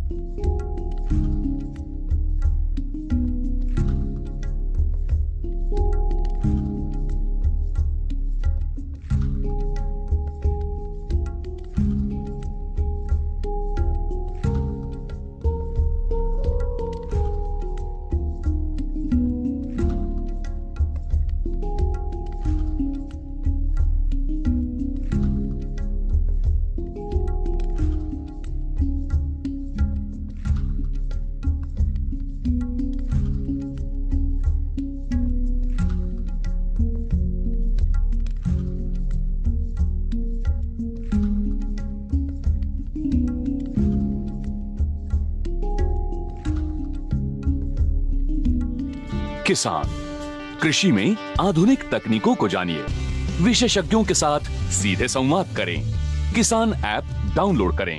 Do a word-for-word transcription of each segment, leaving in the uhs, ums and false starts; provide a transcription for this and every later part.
किसान कृषि में आधुनिक तकनीकों को जानिए, विशेषज्ञों के साथ सीधे संवाद करें। किसान ऐप डाउनलोड करें।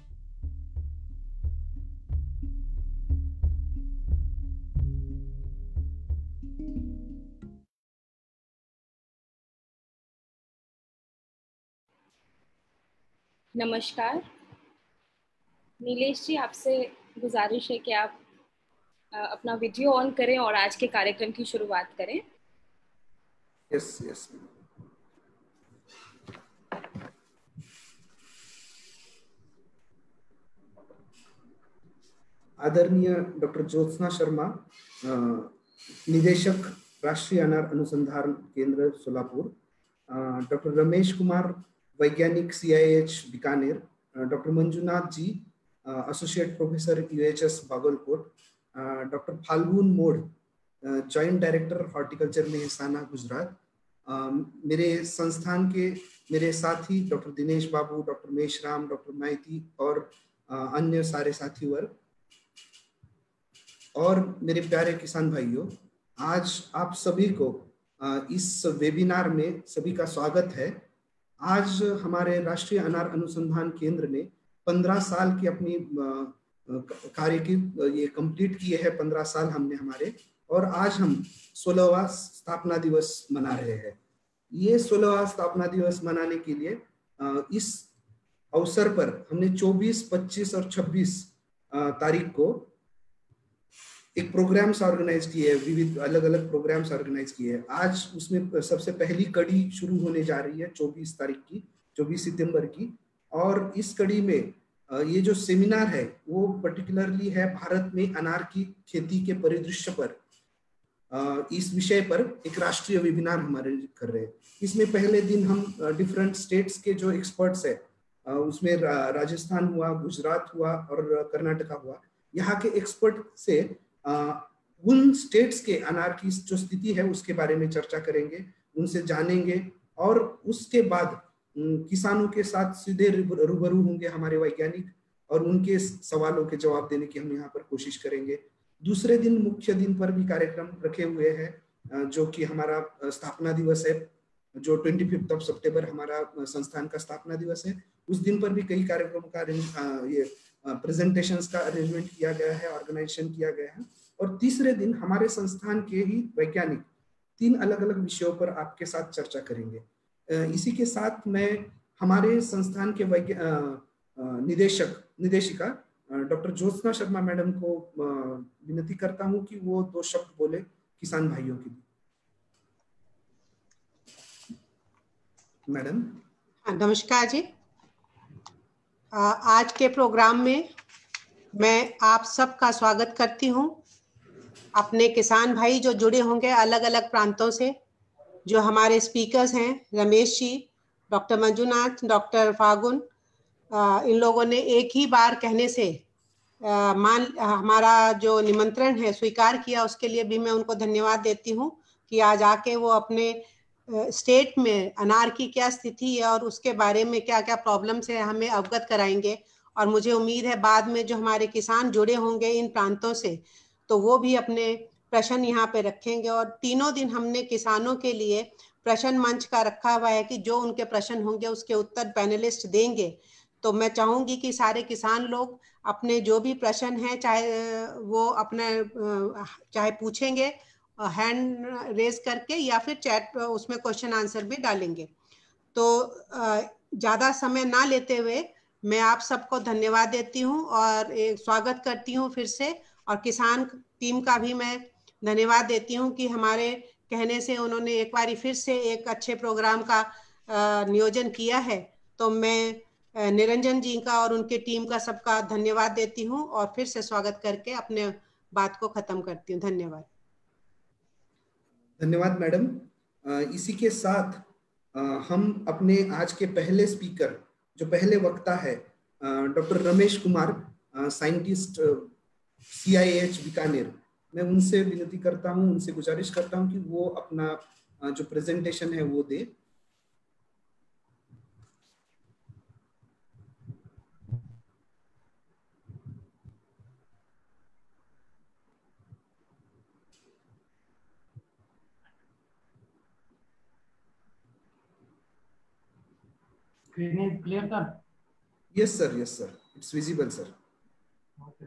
नमस्कार नीलेश जी, आपसे गुजारिश है कि आप अपना वीडियो ऑन करें और आज के कार्यक्रम की शुरुआत करें। यस यस आदरणीय डॉक्टर ज्योत्सना शर्मा, निदेशक राष्ट्रीय अनार अनुसंधान केंद्र सोलापुर, डॉक्टर रमेश कुमार, वैज्ञानिक C I H Bikaner, doctor Manjunath ji, associate professor U H S Bagalkot, doctor Falgun Mod, joint director horticulture Mehsana Gujarat, मेरे संस्थान के मेरे साथी doctor Dinesh Babu, doctor Meshram, doctor Maiti और अन्य सारे साथी वर्ग और मेरे प्यारे किसान भाइयों, आज आप सभी को इस वेबिनार में सभी का स्वागत है। आज हमारे राष्ट्रीय अनार अनुसंधान केंद्र ने पंद्रह साल की अपनी कार्य की ये कंप्लीट किए हैं। पंद्रह साल हमने हमारे, और आज हम सोलहवां स्थापना दिवस मना रहे हैं। ये सोलहवां स्थापना दिवस मनाने के लिए इस अवसर पर हमने चौबीस, पच्चीस और छब्बीस तारीख को एक प्रोग्राम्स ऑर्गेनाइज किए हैं, विविध अलग अलग प्रोग्राम्स ऑर्गेनाइज किए हैं। आज उसमें सबसे पहली कड़ी शुरू होने जा रही है चौबीस तारीख की, चौबीस सितंबर की, और इस कड़ी में ये जो सेमिनार है वो पर्टिकुलरली है भारत में अनार की खेती के परिदृश्य पर। इस विषय पर एक राष्ट्रीय वेबिनार हमारे कर रहे हैं। इसमें पहले दिन हम डिफरेंट स्टेट्स के जो एक्सपर्ट्स है, उसमें राजस्थान हुआ, गुजरात हुआ और कर्नाटका हुआ, यहाँ के एक्सपर्ट से उन स्टेट्स के अनार की जो स्थिति है उसके बारे में चर्चा करेंगे, उनसे जानेंगे, और उसके बाद किसानों के साथ सीधे रूबरू होंगे हमारे वैज्ञानिक, और उनके सवालों के जवाब देने की हम यहाँ पर कोशिश करेंगे। दूसरे दिन मुख्य दिन पर भी कार्यक्रम रखे हुए हैं, जो कि हमारा स्थापना दिवस है, जो ट्वेंटी फिफ्थ ऑफ सितंबर हमारा संस्थान का स्थापना दिवस है। उस दिन पर भी कई कार्यक्रम का ये प्रेजेंटेशंस का अरेंजमेंट किया गया है, ऑर्गेनाइजेशन किया गया है। और तीसरे दिन हमारे संस्थान के ही वैज्ञानिक तीन अलग अलग विषयों पर आपके साथ चर्चा करेंगे। इसी के साथ मैं हमारे संस्थान के निदेशक निदेशिका डॉक्टर ज्योत्सना शर्मा मैडम को विनती करता हूं कि वो दो शब्द बोले किसान भाइयों के लिए। मैडम। नमस्कार जी। आज के प्रोग्राम में मैं आप सबका स्वागत करती हूं। अपने किसान भाई जो जुड़े होंगे अलग अलग प्रांतों से, जो हमारे स्पीकर्स हैं रमेश जी, डॉक्टर मंजुनाथ, डॉक्टर फागुन, इन लोगों ने एक ही बार कहने से आ, मान हमारा जो निमंत्रण है स्वीकार किया, उसके लिए भी मैं उनको धन्यवाद देती हूं कि आज आके वो अपने स्टेट में अनार की क्या स्थिति है और उसके बारे में क्या क्या प्रॉब्लम्स है हमें अवगत कराएंगे। और मुझे उम्मीद है बाद में जो हमारे किसान जुड़े होंगे इन प्रांतों से, तो वो भी अपने प्रश्न यहाँ पे रखेंगे। और तीनों दिन हमने किसानों के लिए प्रश्न मंच का रखा हुआ है कि जो उनके प्रश्न होंगे उसके उत्तर पैनलिस्ट देंगे। तो मैं चाहूँगी कि सारे किसान लोग अपने जो भी प्रश्न हैं, चाहे वो अपने चाहे पूछेंगे हैंड रेज करके या फिर चैट उसमें क्वेश्चन आंसर भी डालेंगे। तो ज़्यादा समय ना लेते हुए मैं आप सबको धन्यवाद देती हूँ और एक स्वागत करती हूँ फिर से, और किसान टीम का भी मैं धन्यवाद देती हूँ कि हमारे कहने से उन्होंने एक बार फिर से एक अच्छे प्रोग्राम का नियोजन किया है। तो मैं निरंजन जी का और उनके टीम का सबका धन्यवाद देती हूँ और फिर से स्वागत करके अपने बात को खत्म करती हूँ। धन्यवाद। धन्यवाद मैडम। इसी के साथ हम अपने आज के पहले स्पीकर, जो पहले वक्ता है, doctor Ramesh Kumar, scientist, C I H Bikaner, मैं उनसे विनती करता हूं, उनसे गुजारिश करता हूं कि वो अपना जो प्रेजेंटेशन है वो दे। Screen is clear, sir? Yes, sir. Yes, sir. It's visible, sir. Okay.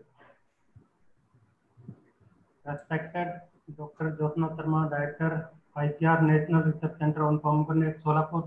Respected Doctor Jyotna Sharma, Director, I C R National Research Center on Pomegranate, Solapur.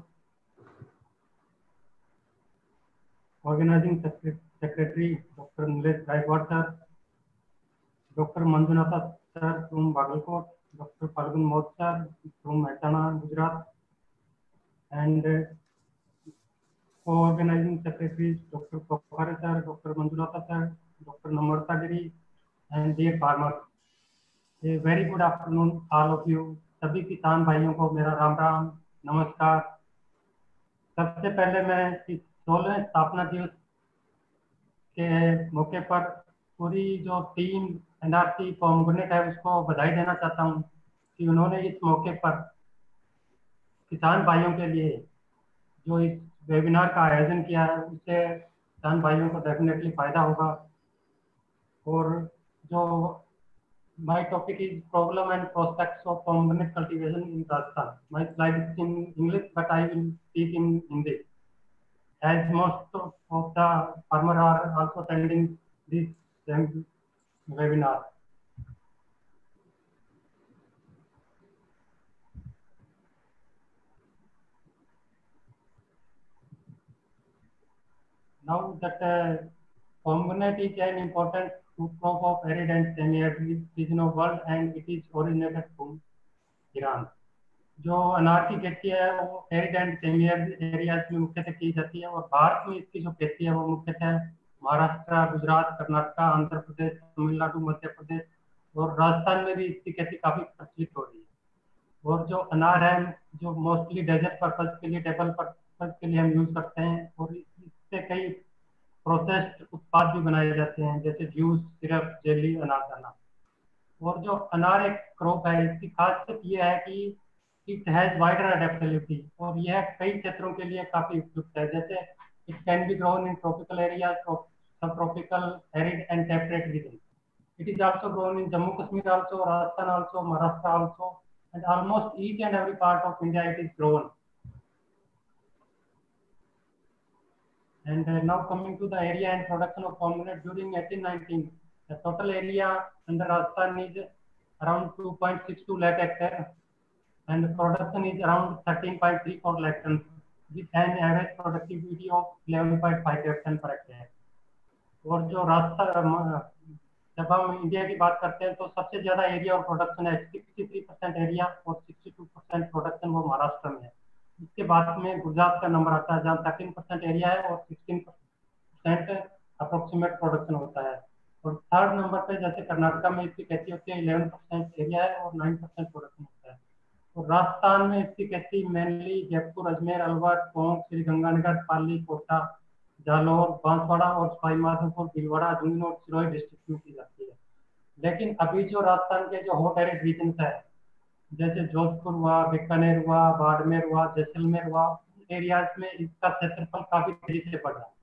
Organizing Secretary Doctor Nilesh Gaikwad, sir. Doctor Manjunatha, sir, from Bagalkot. Doctor Falgun Mot, sir, from Mehsana, Gujarat. And uh, Co-organizing secretaries Doctor Pokhare sir, Doctor Manjunatha sir, Doctor Namrata Giri, and dear farmers. A very good afternoon all of you. सभी किसान भाइयों को मेरा राम राम, नमस्कार। सबसे पहले मैं इस सोलहवें स्थापना दिवस के मौके पर पूरी जो team N R C pomegranate है उसको बधाई देना चाहता हूँ कि उन्होंने इस मौके पर किसान भाइयों के लिए जो इस वेबिनार का आयोजन किया है, उससे किसान भाइयों को डेफिनेटली फायदा होगा। और जो my topic is problem and prospects of pomegranate cultivation in Rajasthan. My slide is in English but I will speak in Hindi as most of the farmer are also attending this webinar. Now that uh, pomegranate is an important food crop of arid and semi-arid region of world and it is originated from Iran. जो अनार की खेती है वो arid and semi arid areas में मुख्यतः की जाती है और भारत में इसकी जो खेती है वो मुख्यतः महाराष्ट्र, गुजरात, कर्नाटका, आंध्र प्रदेश, तमिलनाडु, मध्य प्रदेश और राजस्थान में भी इसकी खेती काफी प्रचलित हो रही है। और जो अनार है जो मोस्टली डेजर्ट पर्पज के लिए, टेबल पर्पज के लिए हम यूज करते हैं और इससे कई प्रोसेस्ड उत्पाद भी बनाए जाते हैं जैसे जूस, सिरप, जेली, अनारदाना। और जो अनार एक क्रॉप है इसकी खासियत यह है कि इट हैज वाइडर अडेप्टेबिलिटी और यह कई क्षेत्रों के लिए काफी उपयुक्त है। जैसे it can be grown in tropical areas, sub tropical, arid and temperate region. It is also grown in Jammu Kashmir also, Rajasthan also, Maharashtra also, and almost each and every part of India it is grown. And uh, now coming to the area and production of pomegranate during eighteen nineteen, the total area under Rajasthan is around two point six two lakh hectare and the production is around thirteen point three four lakh tons with an average productivity of eleven point five ton per hectare. और जो राजस्थान, जब हम India की बात करते हैं तो सबसे ज्यादा एरिया और प्रोडक्शन है, तिरसठ परसेंट एरिया और बासठ परसेंट प्रोडक्शन वो महाराष्ट्र में है। इसके बाद में गुजरात का नंबर आता है जहाँ तेरह परसेंट एरिया है और सोलह परसेंट अप्रोक्सीमेट प्रोडक्शन होता है। और थर्ड नंबर पे जैसे कर्नाटका में इसकी खेती होती है, ग्यारह परसेंट एरिया है और नौ परसेंट प्रोडक्शन होता है। और राजस्थान में इसकी खेती मेनली जयपुर, अजमेर, अलवर, टोंक, श्रीगंगानगर, पाली, कोटा, जालौर, बांसवाड़ा और सवाई माधोपुर, भीलवाड़ा, झुंझुनू और सिरोही डिस्ट्रिक्ट में की जाती है। लेकिन अभी जो राजस्थान के जो हॉट एरिड रीजन है जैसे जोधपुर हुआ, बीकानेर हुआ, बाड़मेर हुआ, जैसलमेर हुआ, एरियाज में इसका क्षेत्रफल काफी तेजी से बढ़ रहा है।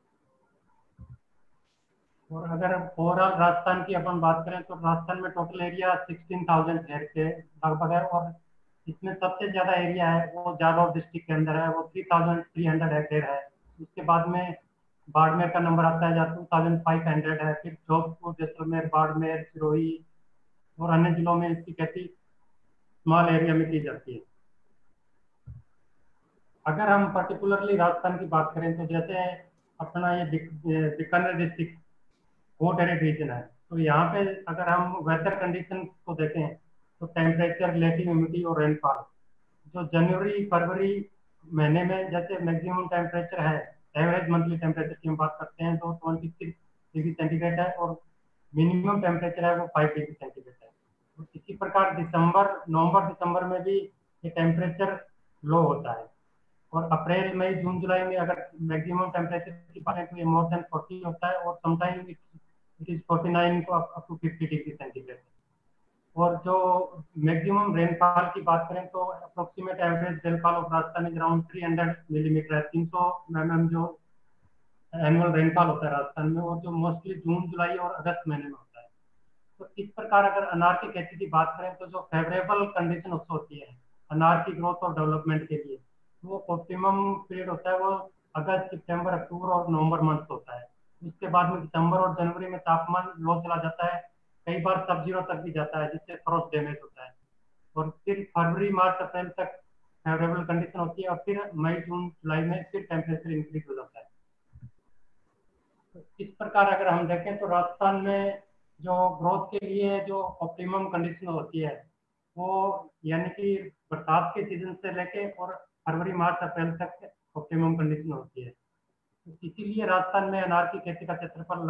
और अगर ओवरऑल राजस्थान की अपन बात करें तो राजस्थान में total area sixteen thousand hectare के लगभग है और इसमें सबसे ज्यादा एरिया है वो जालौर डिस्ट्रिक्ट के अंदर है, वो three thousand three hundred hectare है। उसके बाद में बाड़मेर का नंबर आता है जहाँ टू थाउजेंड फाइव हंड्रेड है। फिर जोधपुर, जैसलमेर, बाड़मेर, सिरोही और अन्य जिलों में इसकी खेती स्मॉल एरिया में की जाती है। अगर हम पर्टिकुलरली राजस्थान की बात करें तो जैसे अपना ये बीकानेर डिस्ट्रिक्ट वो टेरिट रीजन है। तो यहाँ पे अगर हम वेदर कंडीशन को देखें तो टेम्परेचर, रिलेटिव ह्यूमिडिटी और रेनफॉल, जो जनवरी फरवरी महीने में जैसे मैक्सिमम टेम्परेचर है, एवरेज मंथली टेम्परेचर की हम बात करते हैं तो ट्वेंटी सिक्स डिग्री सेंटीग्रेड है और मिनिमम टेम्परेचर है वो फाइव डिग्री सेंटीग्रेड है। तो इसी प्रकार दिसंबर नवंबर दिसंबर में भी ये टेम्परेचर लो होता है और अप्रैल मई जून जुलाई में अगर मैक्सिमम टेम्परेचर की बात करें तो ये मोर देन फोर्टी होता है और sometime it is forty nine to up to fifty degree centigrade. और जो मैक्सिमम रेनफॉल की बात करें तो approximate average rainfall of Rajasthan is around three hundred millimetre है, तीन सौ एमएम जो एनुअल रेनफॉल होता है राजस्थान में, और जो मोस्टली जून जुलाई और अगस्त महीने में होता है। तो इस प्रकार अगर अनार की खेती की बात करें तो जो फेवरेबल कंडीशन उसको होती है अनार की ग्रोथ और डेवलपमेंट के लिए, वो ऑप्टिमम पीरियड होता है वो अगस्त, सितंबर, अक्टूबर और नवंबर मंथ होता है। उसके बाद में दिसंबर और जनवरी में तापमान लो चला जाता है, कई बार सब जीरो तक भी जाता है जिससे फ्रॉस्ट डैमेज होता है। और फिर फरवरी मार्च अप्रैल तक फेवरेबल कंडीशन होती है और फिर मई जून जुलाई में फिर टेम्परेचर इंक्रीज हो जाता है। तो इस प्रकार अगर हम देखें तो राजस्थान में जो ग्रोथ के लिए जो ऑप्टिमम कंडीशन होती है वो यानी कि बरसात के सीजन से लेके और फरवरी मार्च अप्रैल तक ऑप्टिमम कंडीशन होती है। तो इसीलिए राजस्थान में अनार की खेती का क्षेत्रफल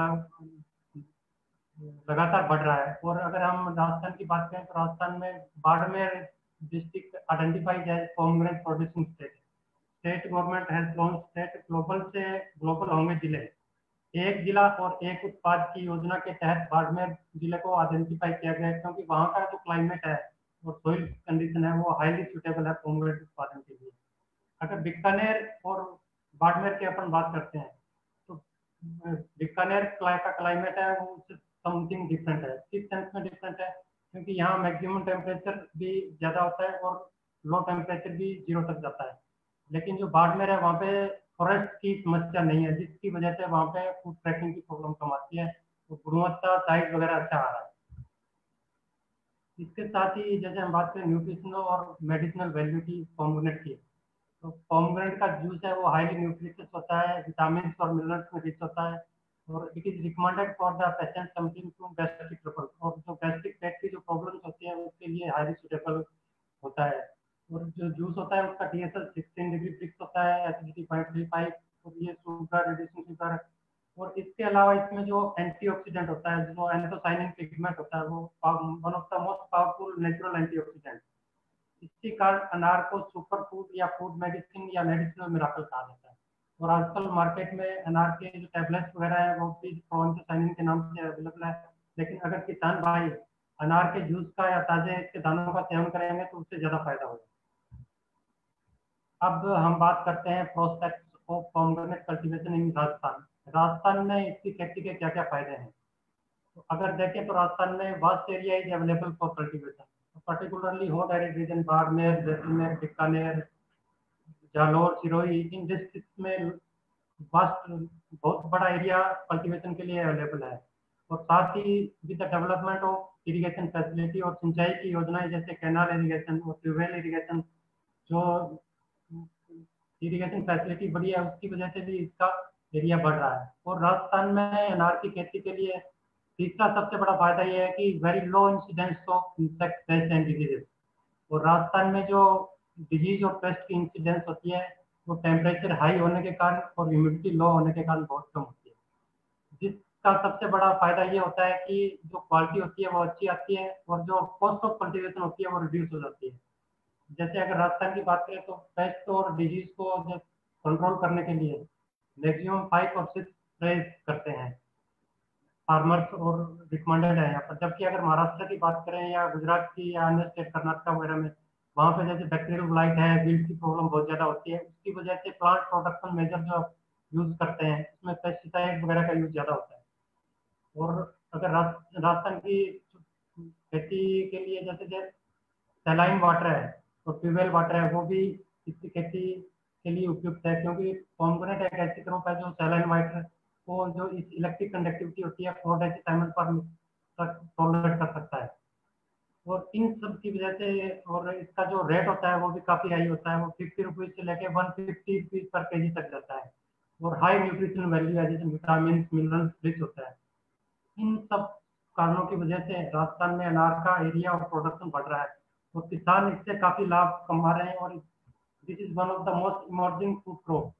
लगातार बढ़ रहा है। और अगर हम राजस्थान की बात करें तो राजस्थान में Barmer district identified as pomegranate producing state. State government has launch state global से ग्लोबल होंगे जिले, एक जिला और एक उत्पाद की योजना के तहत बाड़मेर जिले को आइडेंटिफाई किया गया है क्योंकि वहाँ का जो क्लाइमेट है और सोइल कंडीशन है वो हाईली सुटेबल है पोमेग्रेनेट उत्पादन के लिए। अगर बीकानेर और बाड़मेर की अपन बात करते हैं तो बीकानेर का क्लाइमेट है वो समथिंग डिफरेंट है। किस सेंस में डिफरेंट है? क्योंकि यहाँ मैक्सिमम टेम्परेचर भी ज़्यादा होता है और लो टेम्परेचर भी जीरो तक जाता है, लेकिन जो बाड़मेर है वहाँ पे फॉरेस्ट की समस्या नहीं है जिसकी वजह से वहाँ पे फूड ट्रैकिंग की प्रॉब्लम कम आती है तो गुणवत्ता साइज वगैरह अच्छा आ रहा है। इसके साथ ही जैसे हम बात करें न्यूट्रिशनल और मेडिसिनल वैल्यू की पोमेग्रेनेट की, तो पोमेग्रेनेट का जूस है वो हाईली न्यूट्रिशियस होता है, विटामिन और मिनरल्स में रिच होता है और it is recommended for the patient something to gastric trouble, और जो गैस्ट्रिक पेट की जो प्रॉब्लम्स होती है उसके लिए हाईली सुटेबल होता है। और जो जूस होता है उसका टीएसएल सिक्सटीन डिग्री फिक्स होता है, एसिडिटी पॉइंट थ्री फाइव, और ये शुगर रिड्यूसिंग शुगर। और इसके अलावा इसमें जो एंटीऑक्सीडेंट होता है, जो एंथोसाइनिन पिगमेंट होता है, वो one of the most powerful natural antioxidant. इसी कारण अनार को सुपर फूड या फूड मेडिसिन या मेडिसिनल मिराकल कहा जाता है। और आजकल मार्केट में अनार के जो टैबलेट्स वगैरह है वो भी एंथोसाइनिन के नाम से अवेलेबल है, लेकिन अगर किसान भाई अनार के जूस का या ताजे इसके दानों का सेवन करेंगे तो उससे ज्यादा फायदा होगा। अब हम बात करते हैं prospects of pomegranate cultivation in Rajasthan. Rajasthan में इसकी खेती के क्या क्या फायदे हैं? तो अगर देखें तो राजस्थान में vast area is available for cultivation, particularly hot arid region Barmer, Jaisalmer, Bikaner, Jalore, Sirohi, इन डिस्ट्रिक्ट में वास्ट बहुत बड़ा एरिया कल्टीवेशन के लिए अवेलेबल है। और साथ ही with the development of irrigation facility और सिंचाई की योजनाएं जैसे कैनाल इरिगेशन और ट्यूबवेल इरिगेशन, जो इरिगेशन फैसिलिटी बढ़ी है उसकी वजह से भी इसका एरिया बढ़ रहा है। और राजस्थान में अनार की खेती के लिए तीसरा सबसे बड़ा फायदा यह है कि very low incidence of insect pest and diseases. और राजस्थान में जो डिजीज और पेस्ट की इंसिडेंस होती है वो टेम्परेचर हाई होने के कारण और ह्यूमिडिटी लो होने के कारण बहुत कम होती है, जिसका सबसे बड़ा फायदा ये होता है कि जो क्वालिटी होती है वो अच्छी आती है और जो कॉस्ट ऑफ कल्टीवेशन होती है वो रिड्यूस हो जाती है। जैसे अगर राजस्थान की बात करें तो पेस्ट और डिजीज को जो कंट्रोल करने के लिए मैक्सिमम फाइव और सिक्स स्प्रे करते हैं फार्मर्स और रिकमेंडेड है यहाँ पर। जबकि अगर महाराष्ट्र की बात करें या गुजरात की या अन्य स्टेट कर्नाटका वगैरह में, वहाँ पे जैसे बैक्टीरियल ब्लाइट है, विल्ट की प्रॉब्लम बहुत ज़्यादा होती है, उसकी वजह से प्लांट प्रोटेक्शन मेजर जो यूज़ करते हैं उसमें पेस्टिसाइड वगैरह का यूज़ ज़्यादा होता है। और अगर राजस्थान की खेती के लिए जैसे सैलाइन वाटर है और ट्यूबवेल वाटर है वो भी इसकी खेती के लिए उपयुक्त है, क्योंकि पोमेग्रेनेट एक ऐसी क्रॉप है जो सैलाइन वाटर को जो इस इलेक्ट्रिक कंडक्टिविटी होती है फोर डेसिबल पर तक टॉलरेट कर सकता है। और इन सब की वजह से और इसका जो रेट होता है वो भी काफ़ी हाई होता है, वो फिफ्टी रुपीज़ से लेके वन फिफ्टी रुपीज़ पर के जी तक जाता है। और हाई न्यूट्रिशन वैल्यू है, जैसे विटामिन मिनरल्स रिच होता है। इन सब कारणों की वजह से राजस्थान में अनार का एरिया और प्रोडक्शन बढ़ रहा है और किसान इससे काफी लाभ कमा रहे हैं और this is one of the most emerging food crop.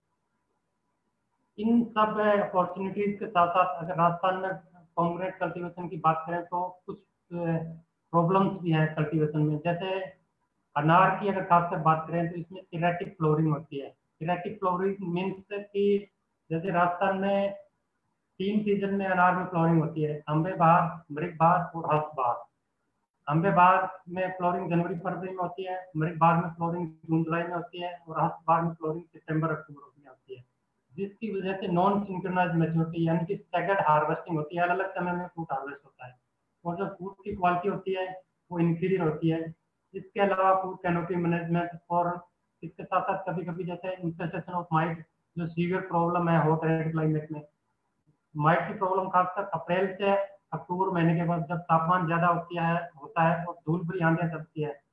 इन सब अपॉर्चुनिटीज के साथ साथ अगर राजस्थान में पोमग्रेनेट कल्टीवेशन की बात करें तो कुछ प्रॉब्लम्स भी हैं कल्टीवेशन में। जैसे अनार की अगर खासकर बात करें तो इसमें इरेटिक फ्लोरिंग होती है। इरेटिक फ्लोरिंग मीन्स कि जैसे राजस्थान में तीन सीजन में अनार में फ्लोरिंग होती है, अम्बे बहार, मृग बहार और हस्त बहार। अम्बे बहार में फ्लोरिंग जनवरी फरवरी में होती है, मृग बहार में फ्लोरिंग जून जुलाई में होती है और हस्त बहार में फ्लोरिंग सितंबर अक्टूबर में होती है, जिसकी वजह से नॉन सिंक्रोनाइज मैच्योरिटी यानी कि स्टैगर्ड हार्वेस्टिंग होती है। अलग अलग समय में फ्रूट हार्वेस्ट होता है और जो फ्रूट की क्वालिटी होती है वो इंफीरियर होती है। इसके अलावा फूड कैनोपी मैनेजमेंट और इसके साथ साथ कभी कभी जैसे इन्फेस्टेशन ऑफ माइट जो सीवियर प्रॉब्लम है हॉट एरिड क्लाइमेट में। माइट की प्रॉब्लम खासकर अप्रैल से अक्टूबर महीने के बाद जब तापमान ज्यादा होती है होता है और धूल भरी आंधियां चलती है,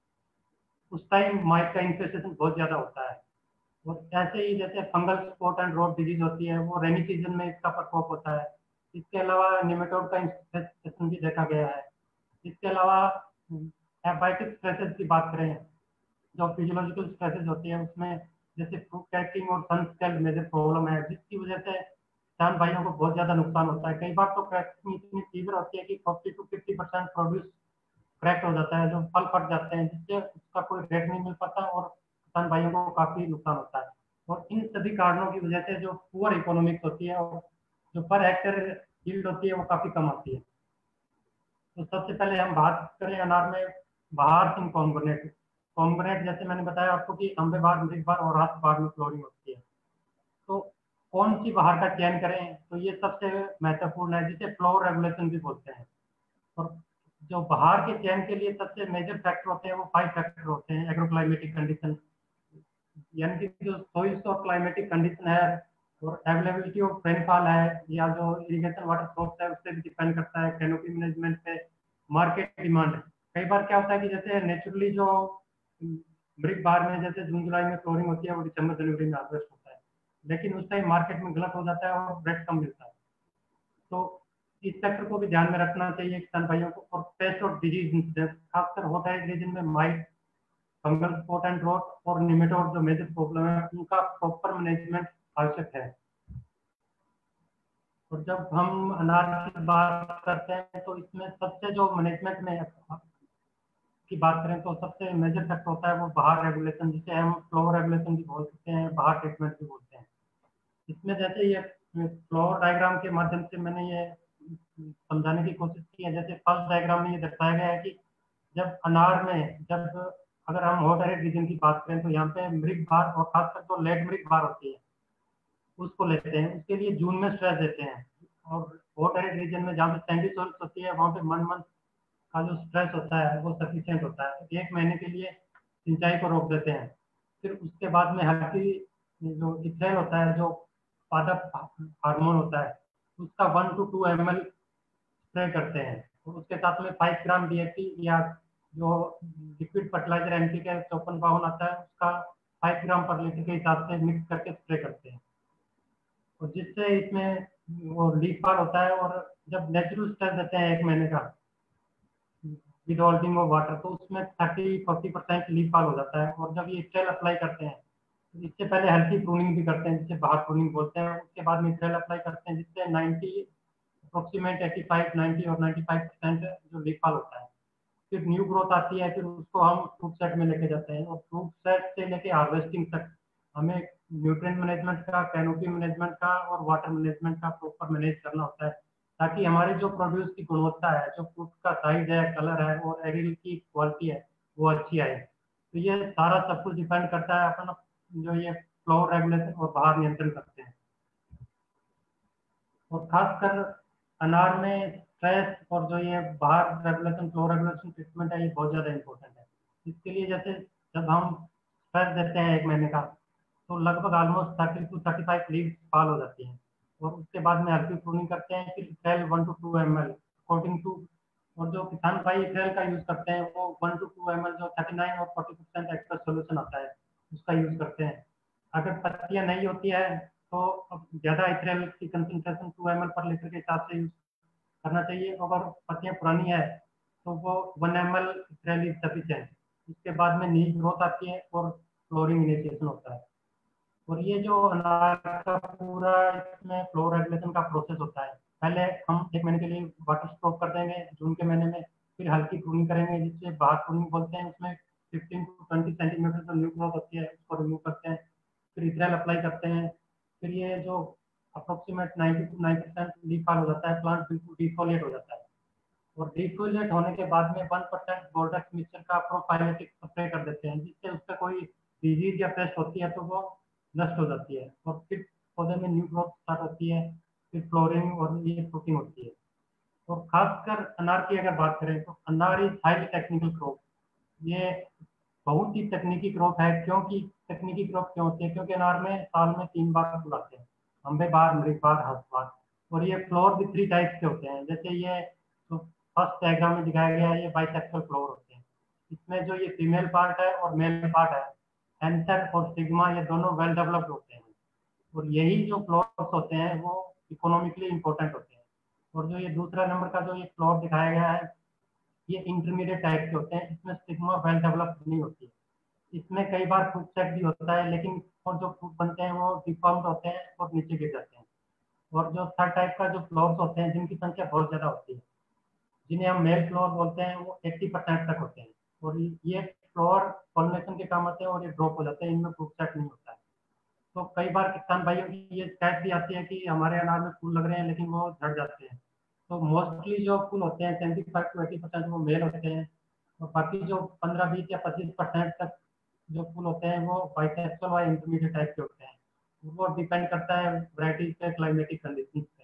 उस टाइम माइट का इन्फेस्टेशन बहुत ज्यादा होता है। और ऐसे ही जैसे fungal spot and rot disease होती है वो रेनी सीजन में इसका प्रकोप होता है। इसके अलावा निमेटोड का इन्फेस्टेशन भी देखा गया है। इसके अलावा एबाइटिक स्ट्रेसेस की बात करें, जो फिजियोलॉजिकल स्ट्रेसेस होती है उसमें जैसे फ्रूट क्रैकिंग और सन स्केल्ड मेजर प्रॉब्लम है, जिसकी वजह से किसान भाइयों को बहुत ज्यादा नुकसान होता है। कई बार तो क्रैकिंग इतनी सीवियर होती है कि forty to fifty percent produce crack हो जाता है, जो फल फट जाते हैं, जिससे उसका कोई रेट नहीं मिल पाता और किसान भाइयों को काफी नुकसान होता है। और इन सभी कारणों की वजह से जो पुअर इकोनॉमिक्स होती है और जो पर हेक्टेयर यील्ड होती है वो काफी कम आती है। तो सबसे पहले हम बात करें अनार में बहार सिंह पोमग्रेनेट। पोमग्रेनेट जैसे मैंने बताया आपको कि अम्बे बहार, मृग बहार और हस्त बहार में फ्लोरिंग होती है। तो कौन सी बहार का चयन करें, तो ये सबसे महत्वपूर्ण है, जिसे फ्लोर रेगुलेशन भी बोलते हैं। और जो बहार के चयन के लिए सबसे मेजर फैक्टर होते हैं वो फाइव फैक्टर होते हैं। एग्रोक्लाइमेटिक कंडीशन यानी कि जो सोइल्स और क्लाइमेटिक कंडीशन है और अवेलेबिलिटी ऑफ रेनफॉल है या जो इरिगेशन वाटर सोर्स है उससे भी डिपेंड करता है। कैनोपी मैनेजमेंट पे, मार्केट डिमांड। कई बार क्या होता है कि जैसे नेचुरली जो मृग बहार में जैसे जून जुलाई में फ्लोरिंग होती है वो दिसंबर जनवरी में हार्वेस्ट होता है, लेकिन उस टाइम मार्केट में गलत हो जाता है और रेट कम मिलता है। तो इस फैक्टर को भी ध्यान में रखना चाहिए किसान भाइयों को। और पेस्ट और डिजीज इंसिडेंस खासकर होता है रीजन में mite, fungal spot and rot और निमेटोड जो मेजर प्रॉब्लम है उनका प्रॉपर मैनेजमेंट आवश्यक है। और जब हम अनार की बात करते हैं तो इसमें सबसे जो मैनेजमेंट में की बात करें तो सबसे मेजर फैक्टर होता है वो बहार रेगुलेशन, जिसे हम फ्लोर रेगुलेशन भी बोल सकते हैं, बहार ट्रीटमेंट भी बोलते हैं। इसमें जैसे ये फ्लोर डायग्राम के माध्यम से मैंने ये समझाने की कोशिश की है। जैसे फर्स्ट डायग्राम में ये दर्शाया गया है कि जब अनार में जब अगर हम हॉट एरिड रीजन की बात करें तो यहाँ पे मृग बहार और खासकर जो लेट मृग बहार होती है उसको लेते हैं, उसके लिए जून में स्ट्रेस देते हैं। और हॉट एरिड रीजन में जहाँ पे सैंडी सॉइल होती है वहाँ पे मन मन का जो स्ट्रेस होता है वो सफिशिएंट होता है, एक महीने के लिए सिंचाई को रोक देते हैं। फिर उसके बाद में हल्की जो इथेनॉल होता है जो पादप हार्मोन होता है उसका one to two M L spray करते हैं और उसके साथ में five gram D A P या जो लिक्विड फर्टिलाइजर एन पी के चौपन बावन आता है उसका फाइव ग्राम पर लीटर के हिसाब से मिक्स करके स्प्रे करते हैं। और जिससे इसमें वो लीफ फॉल होता है और जब नेचुरल स्ट्रेस देते हैं एक महीने का विद ऑल्टिंग ऑफ वाटर तो उसमें thirty forty percent leaf fall हो जाता है। और जब ये स्ट्रेल अप्लाई करते हैं तो इससे पहले हल्की प्रूनिंग भी करते हैं जिसे बहार प्रूनिंग बोलते हैं। उसके बाद में स्ट्रेल अप्लाई करते हैं जिससे ninety approximate eighty five ninety और नाइन्टी फाइव परसेंट जो लीफ फॉल होता है। फिर न्यू ग्रोथ आती है, फिर उसको हम फ्रूट सेट में लेके जाते हैं और फ्रूट सेट से लेके हार्वेस्टिंग तक हमें न्यूट्रिएंट मैनेजमेंट का, कैनोपी मैनेजमेंट का और वाटर मैनेजमेंट का प्रॉपर मैनेज करना होता है ताकि हमारी जो प्रोड्यूस की गुणवत्ता है, जो फ्रूट का साइज है, कलर है और एग्री की क्वालिटी है वो अच्छी आए। तो ये सारा सब कुछ डिपेंड करता है अपन जो ये फ्लोर रेगुलेशन और बहार नियंत्रण करते हैं। और खासकर अनार में स्ट्रेस और जो ये बहार रेगुलेशन, फ्लोर रेगुलेशन ट्रीटमेंट है ये बहुत ज़्यादा इंपॉर्टेंट है। इसके लिए जैसे जब हम स्ट्रेस देते हैं एक महीने का तो लगभग almost thirty two thirty five leave fall हो जाती हैं और उसके बाद में हल्की प्रूनिंग करते हैं। फिर ethanol one to two M L according to, और जो किसान भाई इथेनॉल का यूज़ करते हैं वो one to two M L जो थर्टी नाइन और फोर्टी परसेंट एक्स्ट्रा सोल्यूशन आता है उसका यूज़ करते हैं। अगर पत्तियाँ नहीं होती है तो अब ज़्यादा इथेनॉल की concentration two M L per litre के हिसाब से यूज करना चाहिए। अगर पत्तियाँ पुरानी है तो वो one M L ethanol is sufficient. इसके बाद में नी ग्रोथ आती है और फ्लोरिंग इनिशिएशन होता है। और ये जो अनार का पूरा इसमें फ्लो रेगुलेशन का प्रोसेस होता है, पहले हम एक महीने के लिए वाटर स्टॉक कर देंगे जून के महीने में, फिर हल्की प्रूनिंग करेंगे जिससे बाहर प्रूनिंग बोलते हैं, उसमें फिफ्टीन टू ट्वेंटी सेंटीमीटर जो न्यू ग्रोथ होती है उसको रिमूव करते हैं, फिर इथेनॉल अप्लाई करते हैं। फिर ये जो approximate ninety to nine percent leaf fall हो जाता है, प्लांट बिल्कुल डिफोलिएट हो जाता है। और डिफोलिएट होने के बाद में वन परसेंट बोर्डेक्स मिक्सचर का प्रोफाइलेटिक स्प्रे कर देते हैं, जिससे उस पर कोई डिजीज या पेस्ट होती है तो वो नष्ट हो जाती है और फिर पौधे में न्यू ग्रोथ स्टार्ट होती है, फिर फ्लोरिंग और ये फ्रूटिंग होती है। और खासकर अनार की अगर बात करें तो अनार इज हाईली टेक्निकल क्रॉप। ये बहुत ही तकनीकी क्रॉप है। क्योंकि तकनीकी क्रॉप क्यों होती है? क्योंकि अनार में साल में तीन बार फूल आते हैं, अम्बे बार, मृग बार, हंस बार। और ये फ्लोर भी थ्री टाइप्स के होते हैं। जैसे ये तो फर्स्ट डायग्राम में दिखाया गया है, ये बाइसेक्सुअल फ्लोर होते हैं। इसमें जो ये फीमेल पार्ट है और मेल पार्ट है, एंथर और सिग्मा, ये दोनों वेल डेवलप्ड होते हैं। और यही जो फ्लोर्स होते हैं वो इकोनॉमिकली इंपॉर्टेंट होते हैं। और जो ये दूसरा नंबर का जो ये फ्लोर दिखाया गया है, ये इंटरमीडिएट टाइप के होते हैं। इसमें स्टिग्मा वेल डेवलप्ड नहीं होती है। इसमें कई बार फ्रूट सेट भी होता है, लेकिन और जो फ्रूट बनते हैं वो डिफॉर्म्ड होते हैं और नीचे गिर जाते हैं। और जो थर्ड टाइप का जो फ्लोर्स होते हैं, जिनकी संख्या बहुत ज़्यादा होती है, जिन्हें हम मेल फ्लोर बोलते हैं, वो अस्सी परसेंट तक होते हैं। और ये फ्लोर पॉलिनेशन के काम आते हैं और ये ड्रॉप हो जाते हैं, इनमें फ्रूट सेट नहीं होता है। तो कई बार किसान भाइयों की ये शिकायत भी आती है कि हमारे अनार में फूल लग रहे हैं लेकिन वो झड़ जाते हैं। तो मोस्टली जो फूल होते हैं seventy five to eighty percent वो मेल होते हैं, और बाकी जो पंद्रह बीस या पच्चीस परसेंट तक जो फूल होते हैं वो बाइसेक्सुअल या इंटरमीडिएट टाइप के होते हैं। वो डिपेंड करता है वैरायटी पे, क्लाइमेटिक कंडीशन पे।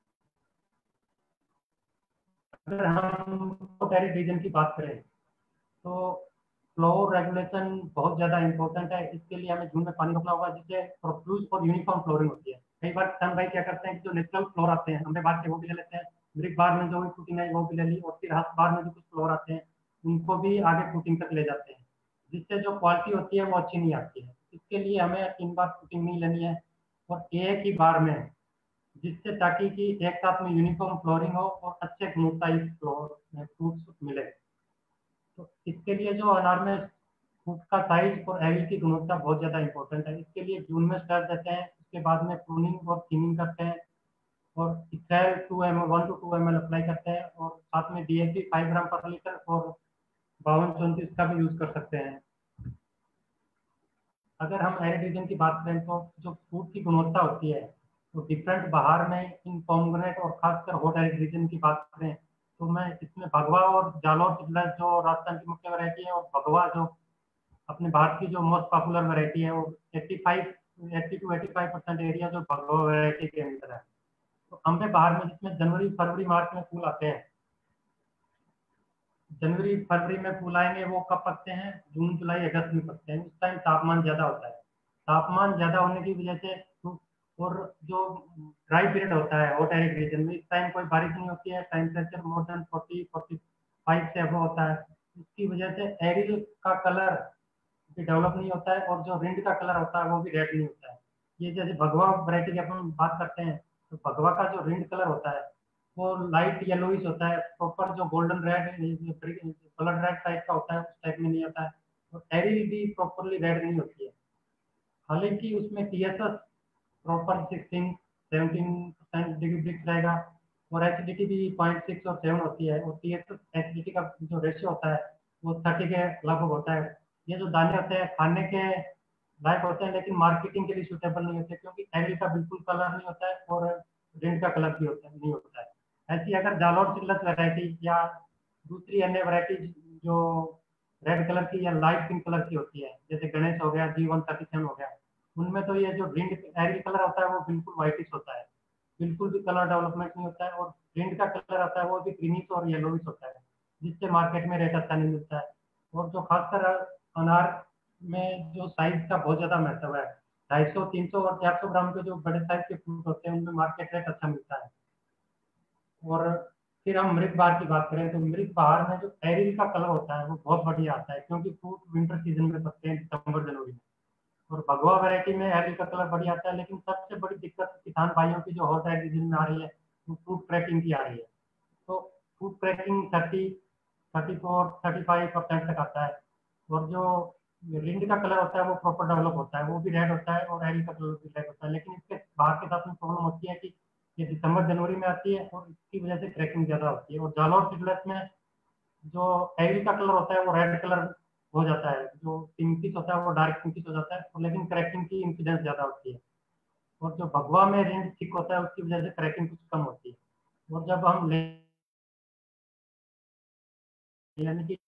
अगर हम टेरिड रीजन की बात करें तो फ्लो रेगुलेशन बहुत ज़्यादा इंपॉर्टेंट है। इसके लिए हमें जून में पानी रोकना होगा, जिससे प्रोफ्यूज और यूनिफॉर्म फ्लोरिंग होती है। कई बार किसान भाई क्या करते हैं कि जो नेचुरल फ्लोर आते हैं, हमें बार के वो भी ले लेते हैं, मृग बार में जो भी फ्रूटिंग है वो भी ले ली, और फिर हंस बार में जो कुछ फ्लोर आते हैं उनको भी आगे फ्रूटिंग तक ले जाते हैं, जिससे जो क्वालिटी होती है वो अच्छी नहीं आती है। इसके लिए हमें तीन बार फ्रूटिंग नहीं लेनी है और एक ही बार में, जिससे ताकि कि एक साथ में यूनिफॉर्म फ्लोरिंग हो और अच्छे गुणवत्ता इस फ्लोर में फ्रूट्स मिले। तो इसके लिए जो अनार में फ्रूट का साइज और एवी की गुणवत्ता बहुत ज़्यादा इंपॉर्टेंट है। इसके लिए जून में स्टार्ट देते हैं, उसके बाद में प्रूनिंग और थिनिंग करते हैं, और ethanol two M one to two M L apply करते हैं, और साथ में D A P five gram per litre और बावन चौंतीस का भी यूज कर सकते हैं। अगर हम एरिड रीजन की बात करें तो जो फ्रूट की गुणवत्ता होती है तो डिफरेंट बाहर में इन पोमग्रेनेट और खासकर हॉट एरिड रीजन की बात करें तो मैं इसमें भगवा और जालौर चिल्ला जो राजस्थान की मुख्य वैरायटी है, और भगवा जो अपने भारत की जो मोस्ट पॉपुलर वैरायटी है, वो पचासी अस्सी टू पचासी परसेंट एरिया जो भगवा वैरायटी के अंदर है। तो अम्बे बाहर में जिसमें जनवरी फरवरी मार्च में फूल आते हैं, जनवरी फरवरी में फूल आएंगे, वो कब पकते हैं? जून जुलाई अगस्त में पकते हैं। उस टाइम तापमान ज़्यादा होता है। तापमान ज़्यादा होने की वजह से, और जो ड्राई पीरियड होता है हॉट एरिड रीजन में, इस टाइम कोई बारिश नहीं होती है, temperature more than forty forty five से अबव होता है। इसकी वजह से एरिल का कलर भी डेवलप नहीं होता है, और जो रिंड का कलर होता है वो भी रेड नहीं होता है। ये जैसे भगवा वैरायटी की अपन बात करते हैं तो भगवा का जो रिंड कलर होता है वो लाइट येलोइश होता है, प्रॉपर जो golden red colour red type का होता है उस टाइप में नहीं होता है, और एरिल भी प्रॉपरली रेड नहीं होती है। हालांकि उसमें T S S proper sixteen seventeen percent degree brix रहेगा, और एसिडिटी भी पॉइंट सिक्स और सेवन होती है, और टी एस एस एसिडिटी का जो रेशियो होता है वो थर्टी के लगभग होता है। ये जो दाने होते हैं खाने के लायक होते हैं, लेकिन मार्केटिंग के लिए सूटेबल नहीं होते, क्योंकि एरिल का बिल्कुल कलर नहीं होता है और रिंड का कलर भी होता है नहीं होता है। ऐसी अगर जालौर चिल्लत वैरायटी या दूसरी अन्य वैरायटी जो रेड कलर की या लाइट पिंक कलर की होती है, जैसे गणेश हो गया, जी वन थर्टी सेवन हो गया, उनमें तो ये जो रिंड एरिल कलर होता है वो बिल्कुल व्हाइटिश होता है, बिल्कुल भी कलर डेवलपमेंट नहीं होता है, और रिंड का कलर होता है वो भी ग्रीनिश और येलोइश होता है, जिससे मार्केट में रेट अच्छा नहीं मिलता है। और जो खासकर अनार में जो साइज का बहुत ज़्यादा महत्व है, ढाई सौ तीन सौ और चार सौ ग्राम के जो बड़े साइज के फ्रूट होते हैं उनमें मार्केट रेट अच्छा मिलता है। और फिर हम मृग बहार की बात करें तो मृग बहार में जो एरिल का कलर होता है वो बहुत बढ़िया आता है, क्योंकि फ्रूट विंटर सीजन में पकते हैं दिसंबर जनवरी में। और भगवा वैरायटी में एरियल का कलर बढ़िया आता है, लेकिन सबसे बड़ी दिक्कत किसान भाइयों की जो हॉट रीजन में आ रही है वो फ्रूट क्रैकिंग की आ रही है। तो fruit cracking thirty thirty four thirty five percent तक आता है, और जो रिंड का कलर होता है वो प्रॉपर डेवलप होता है, वो भी रेड होता है, और एरियल का कलर भी रेड होता है। लेकिन इसके बाहर के साथ में प्रॉब्लम होती है कि ये दिसंबर जनवरी में आती है और इसकी वजह से क्रैकिंग ज़्यादा होती है। और जालौर सीडलेस में जो एरियल का कलर होता है वो रेड कलर हो जाता है, जो पिंकिश होता है वो डार्क पिंकिश हो जाता है, और लेकिन क्रैकिंग की इंसिडेंस ज़्यादा होती है। और जो भगवा में रिंड थिक होता है उसकी वजह से क्रैकिंग कुछ कम होती है। और जब हम ले यानी कि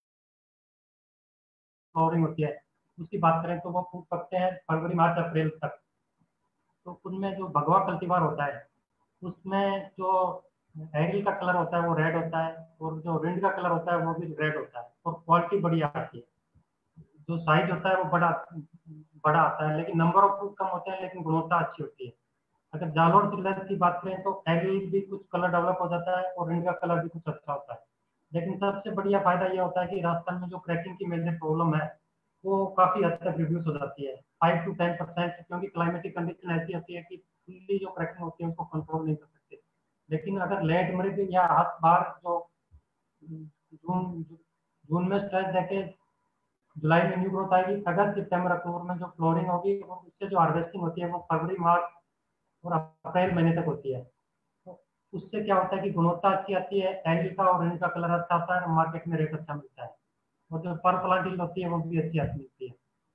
फ्लोरिंग होती है उसकी बात करें तो वो फूट सकते हैं फरवरी मार्च अप्रैल तक। तो उनमें जो भगवा कल्टीवार होता है उसमें जो एरियल का कलर होता है वो रेड होता है, और जो रिंड का कलर होता है वो भी रेड होता है, और क्वालिटी बढ़िया आती है। जो साइज होता है वो बड़ा बड़ा आता है, लेकिन नंबर ऑफ फ्रूट कम होते हैं, लेकिन गुणवत्ता अच्छी होती है। अगर जालौर सीडलेस की बात करें तो एरियल भी कुछ कलर डेवलप हो जाता है और रिंड का कलर भी कुछ अच्छा होता है। लेकिन सबसे बढ़िया फायदा ये होता है कि राजस्थान में जो क्रैकिंग की मेजर प्रॉब्लम है वो काफी हद तक रिड्यूस हो जाती है, फाइव टू टेन परसेंट, क्योंकि क्लाइमेटिक कंडीशन ऐसी होती है कि फुल्ली जो क्रैकिंग होती है उसको कंट्रोल नहीं कर सकते। लेकिन अगर लेट मृग या हाथ बार जो जून जून में स्ट्रेस देके जुलाई में न्यू ग्रोथ आएगी, अगस्त सितंबर अक्टूबर में जो फ्लोरिंग होगी और उससे जो हार्वेस्टिंग होती है वो फरवरी मार्च और अप्रैल महीने तक होती है। तो उससे क्या होता है कि गुणवत्ता अच्छी आती है, एरियल का और रिंड का कलर अच्छा आता है और मार्केट में रेट अच्छा मिलता है, और जो पर प्लांट यील्ड होती है वो भी अच्छी आती मिलती है।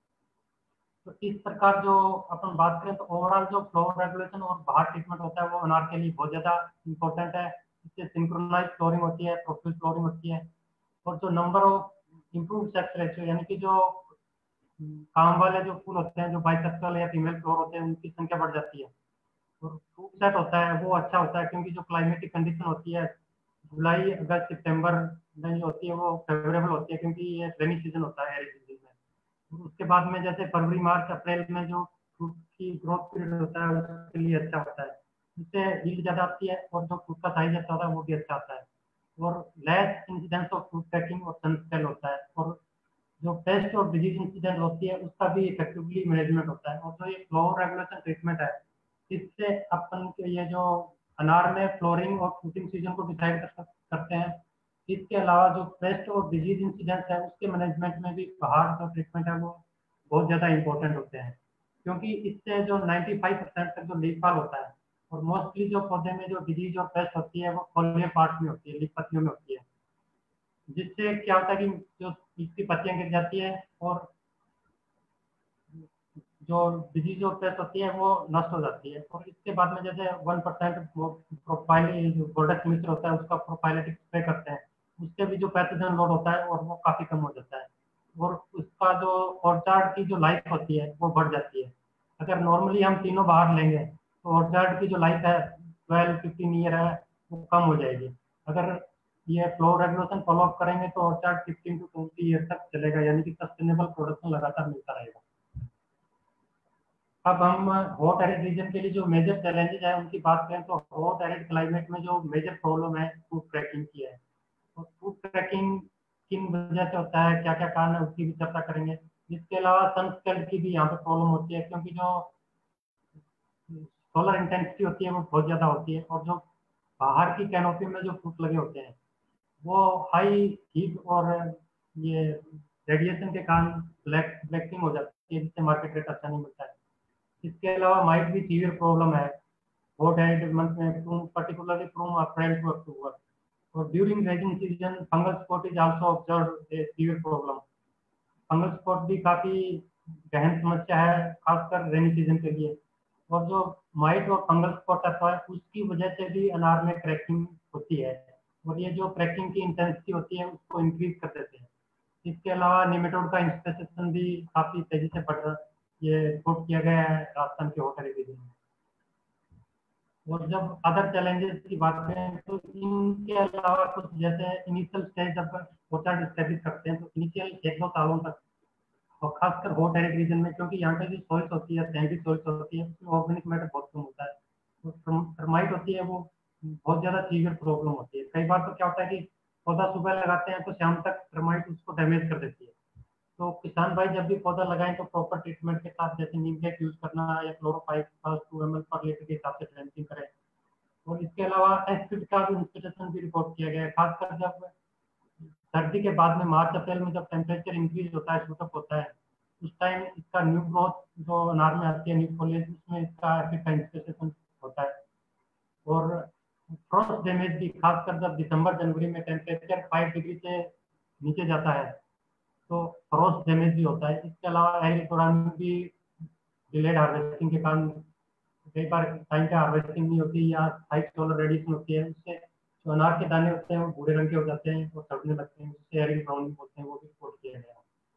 तो इस प्रकार जो अपन बात करें तो ओवरऑल जो फ्लोर रेगुलेशन और बाहर ट्रीटमेंट होता है वो अनार के लिए बहुत ज़्यादा इंपॉर्टेंट है। इससे सिंक्रोनाइज फ्लोरिंग होती है, प्रोफिल फ्लोरिंग होती है, और जो number of improve sex ratio यानी कि जो काम वाले जो फूल होते हैं, जो बाइसेक्सुअल या फीमेल फ्लोर होते हैं, उनकी संख्या बढ़ जाती है। और फ्रूट सेट होता है वो अच्छा होता है, क्योंकि जो क्लाइमेटिक कंडीशन होती है जुलाई अगस्त सितंबर में जो होती है वो फेवरेबल होती है, क्योंकि ये रेनी सीजन होता है एरी सीजन में। उसके बाद में जैसे फरवरी मार्च अप्रैल में जो फ्रूट की ग्रोथ पीरियड होता है उसके लिए अच्छा होता है, इससे यील्ड ज़्यादा आती है और जो फ्रूट का साइज अच्छा होता है वो भी अच्छा आता है, और less incidence of fruit cracking और सन स्पेल होता है, और जो पेस्ट और डिजीज इंसिडेंट होती है उसका भी इफेक्टिवली मैनेजमेंट होता है। और जो ये फ्लोर रेगुलेशन ट्रीटमेंट है इससे अपन के ये जो अनार में फ्लोरिंग और फ्रूटिंग सीजन को डिसाइड कर करते हैं। इसके अलावा जो पेस्ट और डिजीज इंसिडेंस है उसके मैनेजमेंट में भी बाहर जो ट्रीटमेंट है वो बहुत ज़्यादा इंपॉर्टेंट होते हैं, क्योंकि इससे जो पचानवे परसेंट तक जो लीफ फॉल होता है, और मोस्टली जो पौधे में जो डिजीज और पेस्ट होती है वो फॉलियर पार्ट में होती है, लीफ पत्तियों में होती है, जिससे क्या होता है कि जो इसकी पत्तियां गिर जाती है और जो डिजीज और पेस्ट होती है वो नष्ट हो जाती है। और इसके बाद में जैसे वन परसेंट प्रोफाइल जो प्रोडक्ट मिक्सर होता है उसका प्रोफाइलेटिक स्प्रे करते हैं, उससे भी जो पैथोजन लोड होता है और वो काफ़ी कम हो जाता है, और उसका जो ऑर्चार्ड की जो लाइफ होती है वो बढ़ जाती है। अगर नॉर्मली हम तीनों बाहर लेंगे तो ऑर्चार्ड की जो लाइफ है ट्वेल्व फिफ्टीन ईयर है वो कम हो जाएगी। अगर ये फ्लो रेगुलेशन फॉलो अप करेंगे तो orchard fifteen to twenty year तक चलेगा, यानी कि सस्टेनेबल प्रोडक्शन लगातार मिलता रहेगा। अब हम हॉट एरिड रीजन के लिए जो मेजर चैलेंजेस है उनकी बात करें तो हॉट एरिड क्लाइमेट में जो मेजर प्रॉब्लम है फ्रूट क्रैकिंग की है। तो फ्रूट क्रैकिंग किन वजह से होता है, क्या क्या कारण है, उसकी भी चर्चा करेंगे। इसके अलावा सन स्केल्ड की भी यहाँ पे प्रॉब्लम होती है, क्योंकि जो सोलर इंटेंसिटी होती है वो बहुत ज़्यादा होती है, और जो बाहर की कैनोपी में जो फ्रूट लगे होते हैं वो हाई हीट और ये रेडिएशन के कारण ब्लैक ब्लैकिंग हो जाती है, जिससे मार्केट रेट अच्छा नहीं मिलता है। इसके अलावा माइट भी सीवियर प्रॉब्लम है हॉट एरिड मंथ में, particularly from April to October, और during raising season fungal spot is also observed a severe problem. Fungal spot भी काफ़ी गहन समस्या है खासकर रेनी सीजन के लिए, और जो माइट और फंगल स्पॉट आता है उसकी वजह से भी अनार में क्रैकिंग होती है, और ये जो क्रैकिंग की इंटेंसिटी होती है उसको इंक्रीज कर देते हैं। इसके अलावा निमेटोड का इंस्पेक्शन भी काफ़ी तेजी से बढ़ रहा है, ये रिपोर्ट किया गया है राजस्थान के हॉट एरिड रीजन में। और जब अदर चैलेंजेस की बात करें तो इनके अलावा कुछ जैसे इनिशियल स्टेज जब ऑर्चार्ड स्टैब्लिश करते हैं तो इनिशियल एक दो सालों तक, और खासकर हॉट एरिड रीजन में, क्योंकि यहाँ पे जो सॉइल्स होती है सैंडी सॉइल्स होती है उसमें ऑर्गेनिक मैटर बहुत कम होता है, तो टर्माइट होती है वो बहुत ज़्यादा सीवियर प्रॉब्लम होती है। कई बार तो क्या होता है कि पौधा सुबह लगाते हैं तो शाम तक टर्माइट उसको डैमेज कर देती है। तो किसान भाई जब भी पौधा लगाएं तो प्रॉपर ट्रीटमेंट के साथ जैसे नीम केक यूज करना या chlorophyte two M L per litre के हिसाब से ड्रेंचिंग करें। और इसके अलावा एसिड का भी इंस्पेक्शन भी रिपोर्ट किया गया है, खासकर जब सर्दी के बाद में मार्च अप्रैल में जब टेम्परेचर इंक्रीज होता है, शूटअप होता है, उस टाइम इसका न्यू ग्रोथ जो अनार में आती है, न्यू फॉलिएज, उसमें इसका एसिड का इंस्पेक्शन होता है। और फ्रॉस्ट डैमेज भी, खासकर जब दिसंबर जनवरी में टेम्परेचर फाइव डिग्री से नीचे जाता है तो फ्रॉस्ट डैमेज भी होता है। इसके अलावा एग्री प्रोग्राम में भी डिलेड हार्वेस्टिंग के कारण कई बार टाइम पे हार्वेस्टिंग नहीं होती या हाई सोलर रेडिएशन होती है, उससे जो अनार के दाने होते हैं वो भूरे रंग के हो जाते हैं और सड़ने लगते हैं, जिससे एरिक ब्राउनिंग बोलते हैं, वो भी रिपोर्ट किया गया।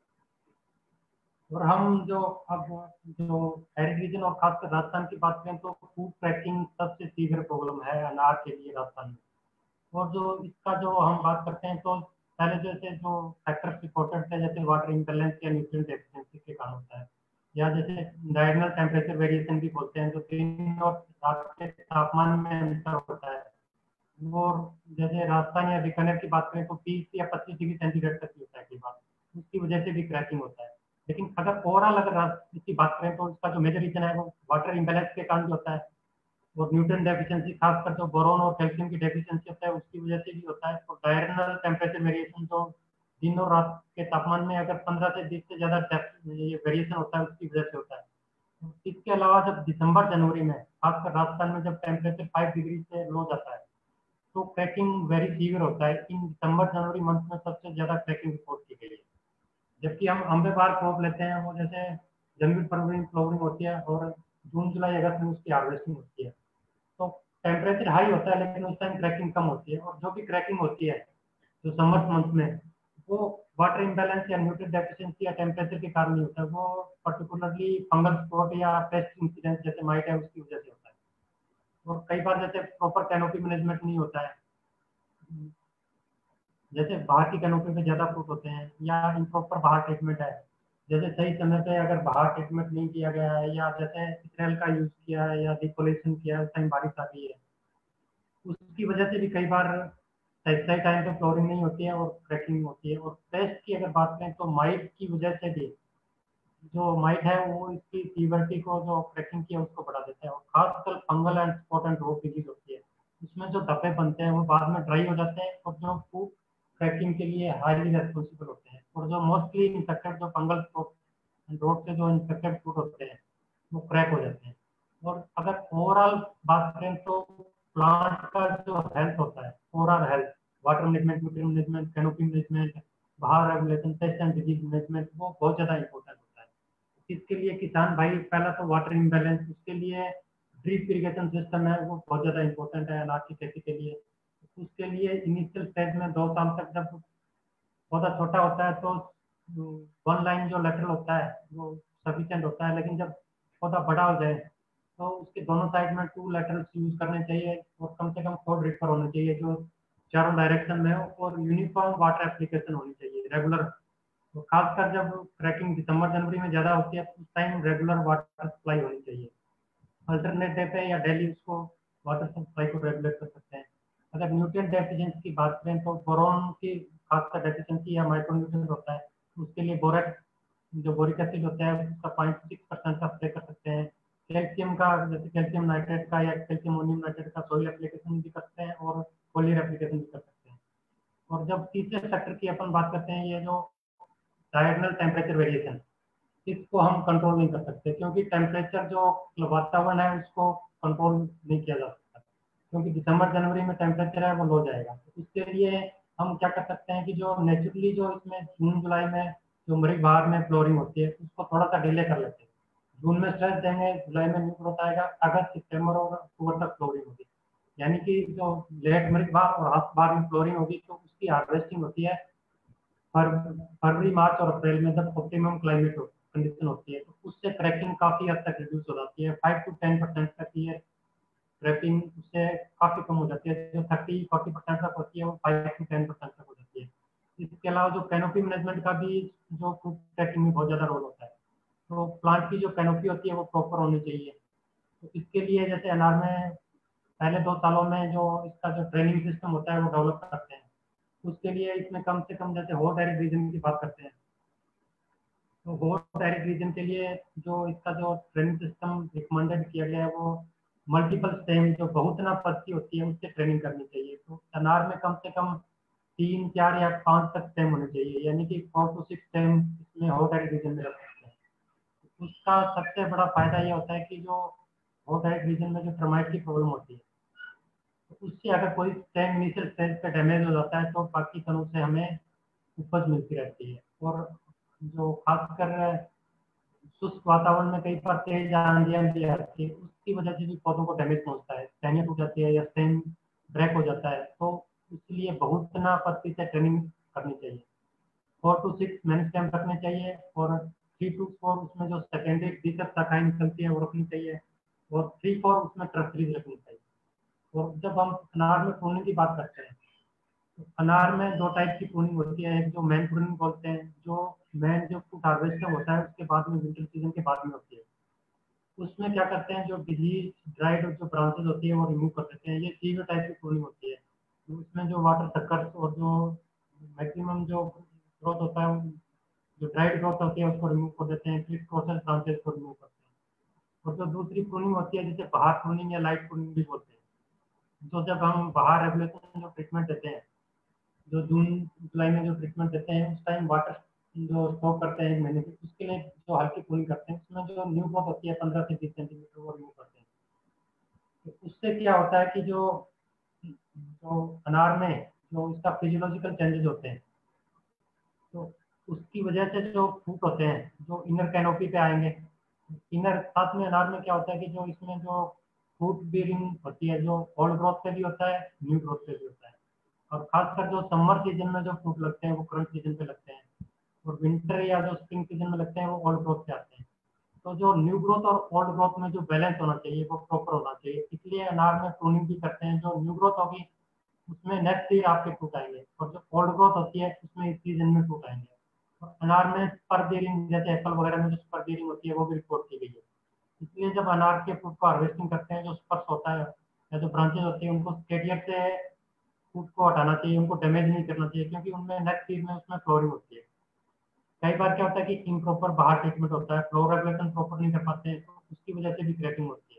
और हम जो अब जो एरिक रीजन और खासकर राजस्थान की बात करें तो फूड ट्रैकिंग सबसे सीवियर प्रॉब्लम है अनार के लिए राजस्थान में। और जो इसका जो हम बात करते हैं तो पहले जैसे जो फैक्टर्स रिपोर्टेड थे, जैसे वाटर इम्बैलेंस या न्यूट्रिएंट डेफिशिएंसी के कारण होता है, या जैसे डायगोनल टेम्परेचर वेरिएशन भी बोलते हैं, जो दिन और रात के तापमान में अंतर होता है। वो जैसे राजस्थान या बीकानेर की बात करें तो बीस या पच्चीस डिग्री सेंटीग्रेड तक होता है कई बार, उसकी वजह से भी क्रैकिंग होता है। लेकिन अगर ओवरऑल अगर इसकी बात करें तो इसका जो मेजर रीजन है वो वाटर इम्बैलेंस के कारण होता है, और न्यूट्रिएंट डेफिशिएंसी, खासकर जो बोरोन और कैल्शियम की डेफिशिएंसी होता है उसकी वजह से भी होता है। तो डायरेक्शनल टेम्परेचर वेरिएशन जो दिन और रात के तापमान में अगर पंद्रह से बीस से ज्यादा ये वेरिएशन होता है उसकी वजह से होता है। इसके अलावा जब दिसंबर जनवरी में खासकर राजस्थान में जब टेम्परेचर फाइव डिग्री से लो जाता है तो क्रैकिंग वेरी सीवियर होता है। इन दिसंबर जनवरी मंथ में सबसे ज्यादा क्रैकिंग रिपोर्ट की गई है। जबकि हम अम्बेबार क्रॉप लेते हैं, वो जैसे जनवरी फरवरी में फ्लावरिंग होती है और जून जुलाई अगस्त में उसकी हार्वेस्टिंग होती है, तो टेम्परेचर हाई होता है लेकिन उस टाइम क्रैकिंग कम होती है। और जो भी क्रैकिंग होती है जो समर मंथ में, वो वाटर इम्बैलेंस या न्यूट्रिएंट डेफिशिएंसी या टेम्परेचर के कारण नहीं होता है, वो पर्टिकुलरली फंगल स्पॉट या पेस्ट इंसिडेंस जैसे माइट है उसकी वजह से होता है। और कई बार जैसे प्रॉपर कैनोपी मैनेजमेंट नहीं होता है, जैसे बाहर की कैनोपी पे ज्यादा फ्रूट होते हैं या इम्प्रॉपर बाहर ट्रीटमेंट है, जैसे सही समय पे अगर बाहर ट्रीटमेंट नहीं किया गया है या जैसे इथेनॉल का यूज किया है या डिपोलेशन किया है, उस टाइम बारिश आ गई है, उसकी वजह से भी कई बार सही सही टाइम पे फ्लोरिंग नहीं होती है और क्रैकिंग होती है। और पेस्ट की अगर बात करें तो माइट की वजह से भी, जो माइट है वो इसकी सीवियरिटी को जो क्रैकिंग की है उसको बढ़ा देता है। और खासकर फंगल एंड स्पॉट एंड रोग डिजीज होती है, उसमें जो धब्बे बनते हैं वो बाद में ड्राई हो जाते हैं और जो फूड क्रैकिंग के लिए हाईली रेस्पॉन्सिबल होते हैं। और जो मोस्टली इन्फेक्टेड जो फंगल स्पॉट एंड रोग से जो इन्फेक्टेड फूड होते हैं वो क्रैक हो जाते हैं। और अगर ओवरऑल बात करें तो प्लांट का जो हेल्थ होता है, overall health, water management, nutrient management, canopy management, बाहर regulation, pest and disease management, वो बहुत ज्यादा इंपॉर्टेंट होता है। इसके लिए किसान भाई पहला तो वाटर इम्बैलेंस, उसके लिए ड्रिप इरिगेशन सिस्टम है वो बहुत ज्यादा इंपॉर्टेंट है अनाज की खेती के लिए। उसके लिए इनिशियल स्टेज में दो साल तक जब पौधा छोटा होता है तो वन लाइन जो लेटरल होता है वो सफिशिएंट होता है, लेकिन जब पौधा बड़ा हो जाए तो उसके दोनों साइड में टू लेटरल्स यूज करने चाहिए और कम से कम फोर ड्रिपर होने चाहिए जो चारों डायरेक्शन में हो, और यूनिफॉर्म वाटर एप्लीकेशन होनी चाहिए रेगुलर। तो खासकर जब क्रैकिंग दिसंबर जनवरी में ज़्यादा होती है तो उस टाइम रेगुलर वाटर सप्लाई होनी चाहिए। अल्टरनेट डे पे या डेली उसको वाटर सप्लाई को रेगुलेट कर सकते हैं। अगर न्यूट्रिएंट डेफिशिएंसी की बात करें तो बोरोन की खासकर डेफिशिएंसी या माइक्रोन्यूट्रिएंट होता है, उसके लिए बोरेट जो बोरिक एसिड होता है उसका पॉइंट सिक्स परसेंट का स्प्रे कर सकते हैं। कैल्शियम का जैसे कैल्शियम नाइट्रेट का या कैल्शियम अमोनियम नाइट्रेट का सॉइल एप्लीकेशन भी करते हैं और फोलियर एप्लीकेशन भी कर सकते हैं। और जब तीसरे सेक्टर की अपन बात करते हैं, ये जो डायगोनल टेम्परेचर वेरिएशन, इसको हम कंट्रोल नहीं कर सकते क्योंकि टेम्परेचर जो वातावरण है उसको कंट्रोल नहीं किया जा सकता, क्योंकि दिसंबर जनवरी में टेम्परेचर है वो लो जाएगा। तो इसके लिए हम क्या कर सकते हैं कि जो नेचुरली जो इसमें जून जुलाई में जो मरीज बाहर में फ्लोरिंग होती है उसको थोड़ा सा डिले कर लेते हैं। जून में स्ट्रेस देंगे, जुलाई में न्यू ग्रोथ आएगा, अगस्त सितंबर और अक्टूबर तक फ्लोरिंग होगी, यानी कि जो लेट मरीज बाहर और हाथ बाहर में फ्लोरिंग होगी तो उसकी हार्वेस्टिंग होती है फरवरी मार्च और अप्रैल में, जब ऑप्टिमम क्लाइमेट कंडीशन होती है। तो उससे क्रैकिंग काफी हद तक रिड्यूस हो जाती है, फाइव टू टेन परसेंट तक ये क्रैकिंग उससे काफी कम हो जाती है। जो थर्टी फोर्टी परसेंट तक होती है वो फाइव टू टेन परसेंट तक हो जाती है। इसके अलावा जो कैनोपी मैनेजमेंट का भी जो फूड क्रैकिंग में बहुत ज्यादा रोल होता है, तो प्लांट की जो कैनोपी होती है वो प्रॉपर होनी चाहिए। तो इसके लिए जैसे अनार में पहले दो सालों में जो इसका जो ट्रेनिंग सिस्टम होता है वो डेवलप करते हैं, उसके लिए इसमें कम से कम जैसे हॉट एरिड रीजन की बात करते हैं तो हॉट एरिड रीजन के लिए जो इसका जो ट्रेनिंग सिस्टम रिकमेंडेड किया गया है वो मल्टीपल स्टेम जो बहुत ना पत्ती होती है उससे ट्रेनिंग करनी चाहिए। तो अनार में कम से कम तीन चार या पांच तक स्टेम होने चाहिए, यानी कि फोर टू सिक्स स्टेम इसमें हॉट एरिड रीजन में रख सकते हैं। उसका सबसे बड़ा फायदा ये होता है कि जो हॉट एरिड रीजन में जो टर्माइट की प्रॉब्लम होती है, तो उससे अगर कोई स्टेम इनिशियल स्टेज पे डैमेज हो जाता है तो बाकी तनों से हमें उपज मिलती रहती है। और जो खासकर शुष्क वातावरण में कई बार तेज आंधियां भी आती है, उसकी वजह से भी पौधों को डैमेज पहुंचता है, टहनियां टूट जाती है या स्टेम ब्रेक हो जाता है। तो इसलिए बहुत ना पत्ती से ट्रेनिंग करनी चाहिए। Four to six main stem रखने चाहिए और थ्री टू फोर उसमें जो सेकेंडरी दिक्कत शाखाएं निकलती है वो रखनी चाहिए और थ्री फोर उसमें ट्रफ्रीज रखनी चाहिए। और जब हम अनार में प्रूनिंग की बात करते हैं तो अनार में दो टाइप की प्रूनिंग होती है। एक जो मैन प्रूनिंग बोलते हैं, जो मैन जो फ्रूट हार्वेस्टर होता है उसके बाद में विंटर सीजन के बाद में होती है। उसमें क्या करते हैं, जो डिजीज ड्राइड जो ब्रांचेज होती है वो रिमूव कर देते हैं। ये सीवियर टाइप की प्रूनिंग होती है। तो उसमें जो वाटर सक्कर्स और जो मैक्सिमम जो ग्रोथ होता है, जो ड्राइड ग्रोथ होती है उसको रिमूव कर देते हैं, क्रिस क्रॉसल ब्रांचेज को रिमूव करते हैं। और जो दूसरी प्रूनिंग होती है जिसे बहार प्रूनिंग या लाइट प्रूनिंग भी बोलते हैं, तो जब हम बहार रेगुलेशन जो ट्रीटमेंट देते हैं, जो जून जुलाई में जो ट्रीटमेंट देते हैं उस टाइम वाटर जो स्टॉक करते हैं एक महीने की, उसके लिए जो हल्की प्रूनिंग करते हैं उसमें जो न्यू ग्रोथ होती है पंद्रह से बीस सेंटीमीटर वो रिमूव करते हैं। तो उससे क्या होता है कि जो जो अनार में जो इसका फिजियोलॉजिकल चेंजेस होते हैं, तो उसकी वजह से जो फ्रूट होते हैं जो इनर कैनोपी पे आएंगे। इनर साथ में अनार में क्या होता है कि जो इसमें जो फ्रूट बीयरिंग होती है जो ओल्ड ग्रोथ पे भी होता है, न्यू ग्रोथ पे भी होता है। और खासकर जो समर सीजन में जो फ्रूट लगते हैं वो करंट सीजन पे लगते हैं और विंटर या जो स्प्रिंग सीजन में लगते हैं वो ओल्ड ग्रोथ पे आते हैं। तो जो न्यू ग्रोथ और ओल्ड ग्रोथ में जो बैलेंस होना चाहिए वो प्रॉपर होना चाहिए। इसलिए अनार में प्रूनिंग भी करते हैं। जो न्यू ग्रोथ होगी उसमें नेक्स्ट ईयर आपके फ्रूट आएंगे और जो ओल्ड ग्रोथ होती है उसमें इस सीजन में फ्रूट आएंगे। और अनार में स्पर बीयरिंग जैसे एप्पल वगैरह में जो स्पर बीयरिंग होती है वो भी रिपोर्ट की गई है। इसलिए जब अनार के फ्रूट को हार्वेस्टिंग करते हैं, जो स्पर्स होता है या जो ब्रांचेज होती है उनको स्केडियर से फ्रूट को हटाना चाहिए, उनको डैमेज नहीं करना चाहिए, क्योंकि उनमें नेक्स्ट ईयर में उसमें फ्लोरिंग होती है। कई बार क्या होता है कि इम्प्रॉपर बाहर ट्रीटमेंट होता है, फ्लोर रेगुलेशन प्रॉपर नहीं कर पाते हैं, तो उसकी वजह से भी क्रैकिंग होती है।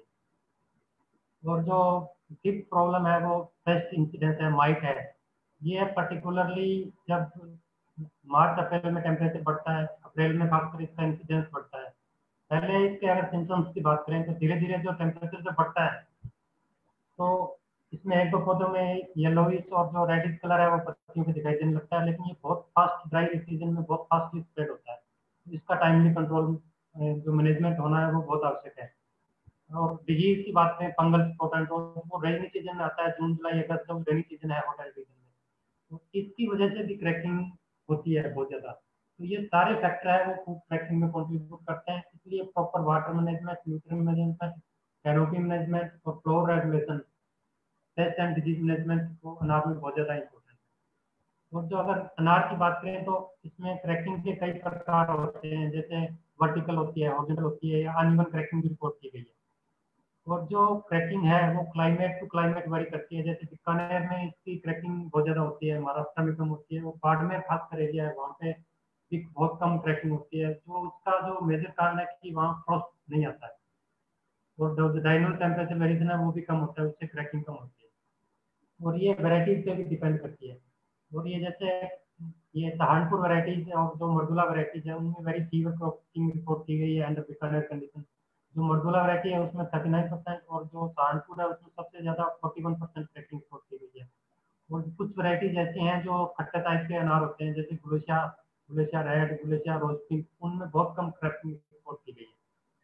और जो फिफ्थ प्रॉब्लम है वो पेस्ट इंसिडेंस है, माइट है। ये पर्टिकुलरली जब मार्च अप्रैल में टेम्परेचर बढ़ता है, अप्रैल में खासकर इसका इंसिडेंस बढ़ता है। पहले इसके अगर सिम्टम्स की बात करें तो धीरे धीरे जो टेम्परेचर से बढ़ता है तो इसमें एक दो पौधों में येलोइश और जो रेडिश कलर है वो पत्तियों पे दिखाई देने लगता है, लेकिन ये बहुत फास्ट ड्राई सीजन में बहुत फास्टली स्प्रेड होता है। इसका टाइमली कंट्रोल जो मैनेजमेंट होना है वो बहुत आवश्यक है। और डिजीज की बात करें, फंगल स्पॉट एंड रोट, वो रेनी सीजन में आता है, जून जुलाई अगस्त जब रेनी सीजन है होटल सीजन में, तो इसकी वजह से भी क्रैकिंग होती है बहुत ज़्यादा। तो ये सारे फैक्टर है वो फूड क्रैकिंग में कॉन्ट्रीब्यूट करते हैं। इसलिए proper water management, nutrient management, canopy management और flower regulation, pest and disease management को अनार में बहुत ज़्यादा इंपॉर्टेंट है। और जो अगर अनार की बात करें तो इसमें क्रैकिंग के कई प्रकार होते हैं, जैसे वर्टिकल होती है, हॉरिजॉन्टल होती है, या अनइवन क्रैकिंग भी रिपोर्ट की गई है। और जो क्रैकिंग है वो क्लाइमेट टू क्लाइमेट वेरी करती है। जैसे बीकानेर में इसकी क्रैकिंग बहुत ज़्यादा होती है, महाराष्ट्र में कम होती है, वो बाड़मेर खासकर एरिया है वहाँ पे भी बहुत कम क्रैकिंग होती है। जो उसका जो मेजर कारण है कि वहाँ फ्रॉस्ट नहीं आता है और जो डाइनल टेम्परेचर वेरिएशन है वो भी कम होता है, उससे क्रैकिंग कम होती है। और ये वेराइटीज पे भी डिपेंड करती है। और ये जैसे ये सहारनपुर वेराइटीज और जो मर्दुला वेराइटीज है उनमें वेरी फीवर क्रॉपिंग रिपोर्ट की गई है अंडर बीकानेर कंडीशन। जो मर्दुला वैरायटी है उसमें थर्टी नाइन परसेंट और जो सहारनपुर है उसमें सबसे ज़्यादा forty one percent cracking report की गई है। और कुछ वैरायटीज ऐसी हैं जो खट्टे टाइप के अनार होते हैं, जैसे गुलेशिया, गुलेशिया रेड, गुलेशिया रोज पिंक, उनमें बहुत कम क्रैकिंग रिपोर्ट की गई है।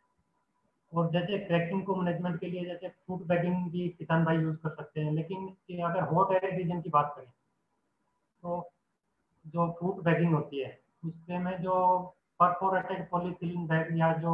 और जैसे क्रैकिंग को मैनेजमेंट के लिए जैसे फ्रूट बैगिंग भी किसान भाई यूज़ कर सकते हैं। लेकिन अगर हॉट एरिड रीजन की बात करें तो जो फ्रूट बैगिंग होती है उसके में जो परफोरेटेड पॉलीथिलीन बैग या जो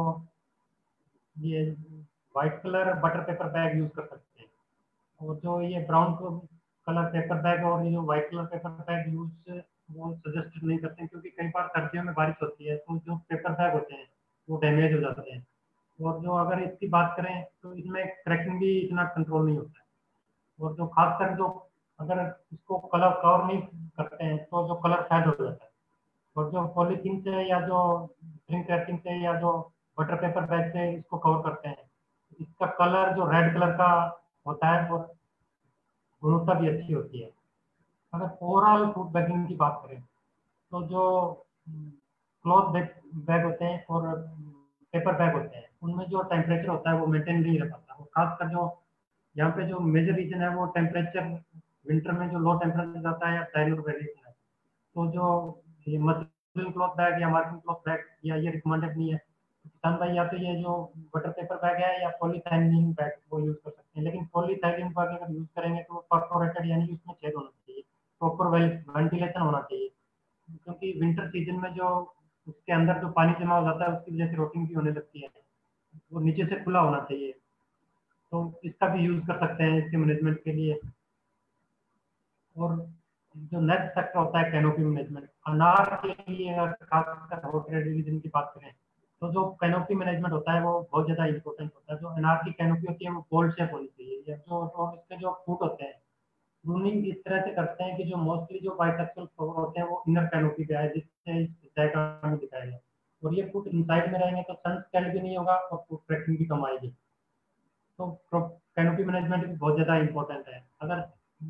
ये white colour butter paper bag use कर सकते हैं। और जो ये ब्राउन कलर पेपर बैग और ये जो white colour paper bag use वो सजेस्ट नहीं करते हैं, क्योंकि कई बार सर्दियों में बारिश होती है तो जो पेपर बैग होते हैं वो डैमेज हो जाते हैं। और जो अगर इसकी बात करें तो इसमें क्रैकिंग भी इतना कंट्रोल नहीं होता है। और जो खासकर जो अगर इसको कलर कवर नहीं करते हैं तो जो कलर फेड हो जाता है और जो पॉलीथीन से या जो ड्रिंक रैपिंग से या जो बटर पेपर बैग से इसको कवर करते हैं, इसका कलर जो रेड कलर का होता है और गुणवत्ता भी अच्छी होती है। अगर ओवरऑल फूड बैगिंग की बात करें तो जो क्लॉथ बैग बैग होते हैं और पेपर बैग होते हैं उनमें जो टेम्परेचर होता है वो मेंटेन नहीं रह पाता। और खासकर जो यहाँ पे जो मेजर रीजन है वो टेम्परेचर, विंटर में जो लो टेम्परेचर जाता है या टेरियर वेरिएशन है। तो जो ये मसलिन क्लॉथ बैग या मार्किंग क्लॉथ बैग या ये रिकमेंडेड नहीं है। किसान भाई या तो ये जो बटर पेपर बैग है या पॉलीथाइलिन बैग वो यूज कर सकते हैं, लेकिन पॉलीथाइलिन बैग अगर यूज करेंगे तो परफोरेटेड यानी कि उसमें छेद होना चाहिए, प्रॉपर वेंटिलेशन होना चाहिए, क्योंकि विंटर सीजन में जो उसके अंदर जो पानी जमा हो जाता है उसकी वजह से रोटिंग भी होने लगती है, वो नीचे से खुला होना चाहिए। तो इसका भी यूज कर सकते हैं इसके मैनेजमेंट के लिए। और जो नेक्स्ट सेक्टर होता है कैनोपी मैनेजमेंट, अनार के लिए अगर खासकर हॉट रेड डिवीजन की बात करें तो जो कैनोपी मैनेजमेंट होता है वो बहुत ज़्यादा इंपॉर्टेंट होता है। जो अनार की कैनोपी होती है वो गोल शेप होनी चाहिए, या जो और इसके जो फूट होते हैं प्रूनिंग इस तरह से करते हैं कि जो मोस्टली जो बाइसेक्सुअल फ्लावर होते हैं वो इनर कैनोपी पे आए, जिससे इस डायग्राम में दिखाया गया। और ये फूट इनसाइड में रहेंगे तो सन स्केल भी नहीं होगा और फूट ट्रैकिंग भी कम आएगी। तो कैनोपी मैनेजमेंट भी बहुत ज़्यादा इंपॉर्टेंट है। अगर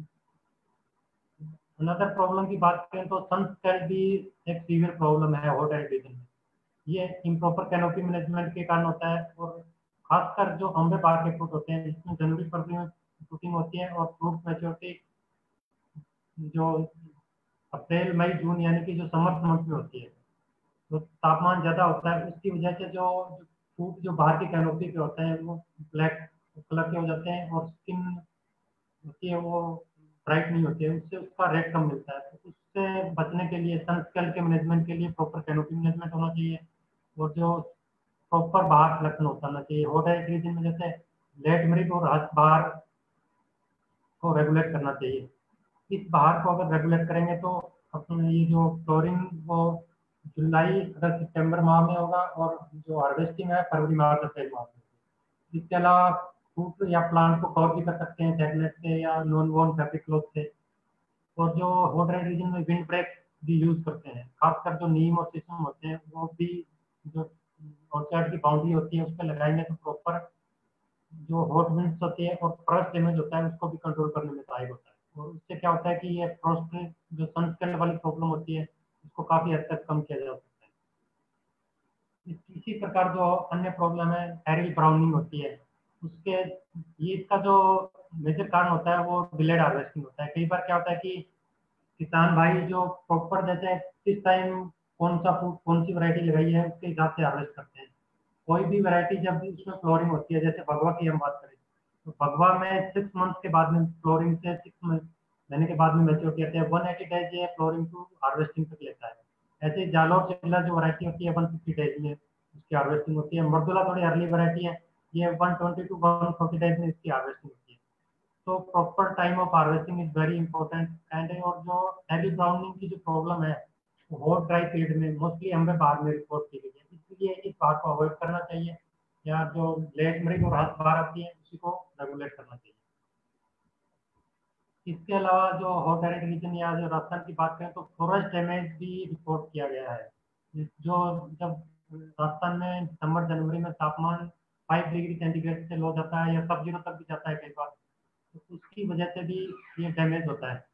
अनदर प्रॉब्लम की बात करें तो सन स्केल भी एक सीवियर प्रॉब्लम है हॉट एयर रीजन में। ये इम्प्रॉपर कैनोपी मैनेजमेंट के कारण होता है। और खासकर जो अम्बे बार के फ्रूट होते हैं जिसमें जनवरी फरवरी में फ्रूटिंग होती है और फ्रूट मैच्योरिटी जो अप्रैल मई जून यानी कि जो समर मंथ में होती है, तो तापमान ज़्यादा होता है, उसकी वजह से जो फ्रूट जो बाहर की कैनोपी पे होते हैं वो ब्लैक कलर के हो जाते हैं और स्किन होती है वो ब्राइट नहीं होती है, उससे उसका रेट कम मिलता है। तो उससे बचने के लिए सन स्केल के मैनेजमेंट के लिए प्रॉपर कैनोपी मैनेजमेंट होना चाहिए और जो प्रॉपर बाहर सिलेक्शन होना चाहिए। हॉट एयर रीजन में जैसे लेट मेरिट और हज बाहर को रेगुलेट करना चाहिए। इस बाहर को अगर रेगुलेट करेंगे तो अपने ये जो फ्लोरिंग वो जुलाई अगस्त सितंबर माह में होगा और जो हार्वेस्टिंग है फरवरी मार्च अप्रैल माह में। इसके अलावा फ्रूट या प्लांट को कवर भी कर सकते हैं टैबलेट से या नॉन वॉन फैब्रिक क्लॉथ से। और जो हॉट एयर रीजन में विंड ब्रेक भी यूज करते हैं, खासकर जो नीम और शीशम होते हैं वो भी जो आउटसाइड की बाउंड्री होती है उस पर लगाएंगे तो प्रॉपर जो हॉट विंड्स होती है और फ्रॉस्ट डैमेज होता है उसको भी कंट्रोल करने में सहायक होता है। और उससे क्या होता है कि ये फ्रॉस्ट जो सन स्केल वाली प्रॉब्लम होती है उसको काफी हद तक कम किया जा सकता है। इसी प्रकार जो अन्य प्रॉब्लम है एरियल ब्राउनिंग होती है, उसके ये इसका जो मेजर कारण होता है वो डिलेड हार्वेस्टिंग होता है। कई बार क्या होता है कि किसान भाई जो प्रॉपर जैसे किस टाइम कौन सा फूड कौन सी वैरायटी लगाई है उसके हिसाब से हार्वेस्ट करते हैं। कोई भी वैरायटी जब भी उसमें फ्लोरिंग होती है, जैसे भगवा की हम बात करें तो भगवा में सिक्स मंथ के बाद में फ्लोरिंग से सिक्स महीने के बाद में मैच्योरिटी आती है, वन एटी डेज ये फ्लोरिंग टू हार्वेस्टिंग तक लेता है। ऐसे जालोर चिल्ला जो वैरायटी होती है वन फिफ्टी डेज में उसकी हार्वेस्टिंग होती है। मर्दुला थोड़ी अर्ली वैरायटी है, ये one twenty to one forty days में इसकी हार्वेस्टिंग होती है। तो proper time of harvesting is very important. And और जो एरी ब्राउनिंग की जो प्रॉब्लम है हॉट ड्राई पीरियड में मोस्टली हमें बाहर में रिपोर्ट की गई है, इसलिए इस बात को अवॉइड करना चाहिए या जो लेट मरीज और हाथ बाहर आती है उसी को रेगुलेट करना चाहिए। इसके अलावा जो हॉट एयर रीजन या जो राजस्थान की बात करें तो फॉरेस्ट डैमेज भी रिपोर्ट किया गया है। जो जब राजस्थान में दिसंबर जनवरी में तापमान फाइव डिग्री सेंटीग्रेड से लो जाता है या सब जीरो तक भी जाता है कई बार, तो उसकी वजह से भी ये डैमेज होता है।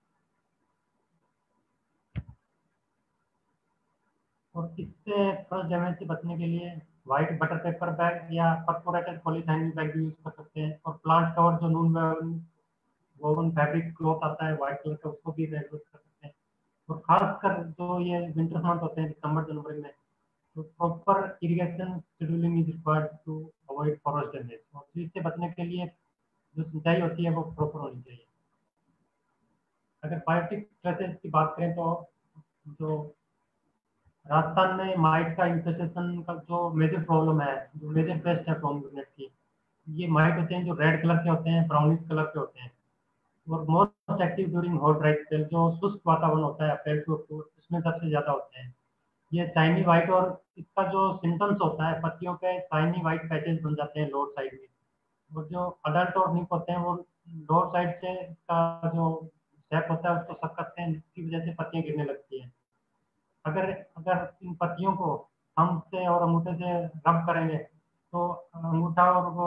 और इससे फर्स्ट डैमेज से बचने के लिए व्हाइट बटर पेपर बैग या परफोरेटेड पॉलीथाइन बैग भी यूज कर सकते हैं। और प्लांट कवर जो नून वोवन फैब्रिक क्लॉथ आता है व्हाइट कलर का उसको भी रेगुलेट कर सकते हैं। और खासकर जो ये विंटर मंथ होते हैं दिसंबर जनवरी में तो proper irrigation scheduling is required to avoid frost damage. और इससे बचने के लिए जो सिंचाई होती है वो प्रॉपर होनी चाहिए। अगर बायोटिक स्ट्रेसेस की बात करें तो जो राजस्थान में माइट का इन्फेस्टेशन का जो मेजर प्रॉब्लम है, जो मेजर पेस्ट है पोमेग्रेनेट की, ये माइट होते हैं जो रेड कलर के होते हैं, ब्राउनिश कलर के होते हैं और most active during hot dry spell, जो शुष्क वातावरण होता है अप्रैल टू अक्टूबर, इसमें सबसे ज्यादा होते हैं। ये शाइनी वाइट और इसका जो सिम्टम्स होता है पत्तियों पे शाइनी वाइट पैचेस बन जाते हैं लोअर साइड में। और जो अडल्ट और निप होते हैं वो लोअर साइड से का जो शेप होता है उसको सक करते हैं, जिसकी वजह से पत्तियां गिरने लगती हैं। अगर अगर इन पत्तियों को हम से और अंगूठे से रब करेंगे तो अंगूठा और वो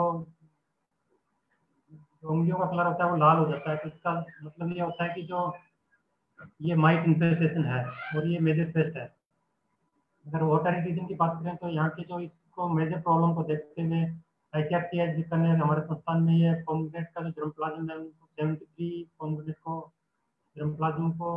जो उंगलियों का कलर होता है वो लाल हो जाता है। तो इसका मतलब ये होता है कि जो ये माइट इन्फेस्टेशन है और ये मेजर पेस्ट है। अगर वाटर इरिगेशन की बात करें तो यहाँ के जो इसको मेजर प्रॉब्लम को देखते हुए आईसीएआर बीकानेर हमारे संस्थान में ये पोमग्रेनेट का जो जर्मप्लाज्म है उनको सेवेंटी थ्री पोमग्रेनेट को जर्मप्लाज्म को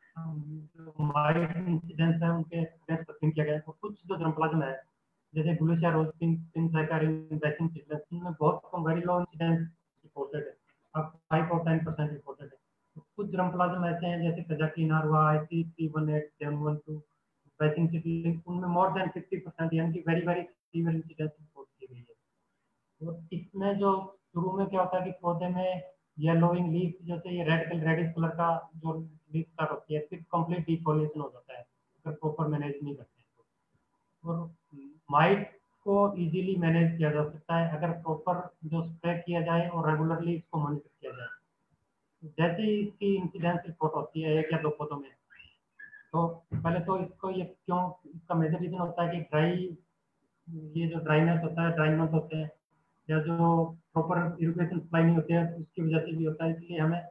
जो माइट इंसिडेंस है उनके अगेंस्ट पसंद किया गया है। तो कुछ जो जर्मप्लाज्म है जैसे ग्लूशिया रोज पिंक पिंक साइकारिन बैसिन चिल्ड्रन इनमें बहुत कम वेरी लो इंसिडेंस रिपोर्टेड है, अब फाइव और टेन परसेंट रिपोर्टेड है। तो कुछ जर्मप्लाज्म ऐसे हैं जैसे कजाकिनार हुआ IC three one eight seven one two बैसिन चिल्ड्रन उनमें मोर देन फिफ्टी परसेंट यानी कि very very severe incidence report की गई है। तो इसमें जो शुरू में क्या होता है कि पौधे में येलोइंग लीफ जैसे ये रेड कलर रेडिश कलर का जो लीफ स्टार्ट होती है फिर कंप्लीट डिफोलिएशन हो जाता है अगर प्रॉपर मैनेज नहीं करते हैं तो। और माइट को इजीली मैनेज किया जा सकता है अगर प्रॉपर जो स्प्रे किया जाए और रेगुलरली इसको मॉनिटर किया जाए। जैसे ही इसकी इंसिडेंस रिपोर्ट होती है एक या दो पौधों में तो पहले तो इसको ये क्यों इसका मेजर रीजन होता है कि ड्राई ये जो ड्राइनेस होता है ड्राई मंथ होते हैं या जो प्रॉपर इरिगेशन सप्लाई नहीं होती है उसकी वजह से भी होता है। इसलिए हमें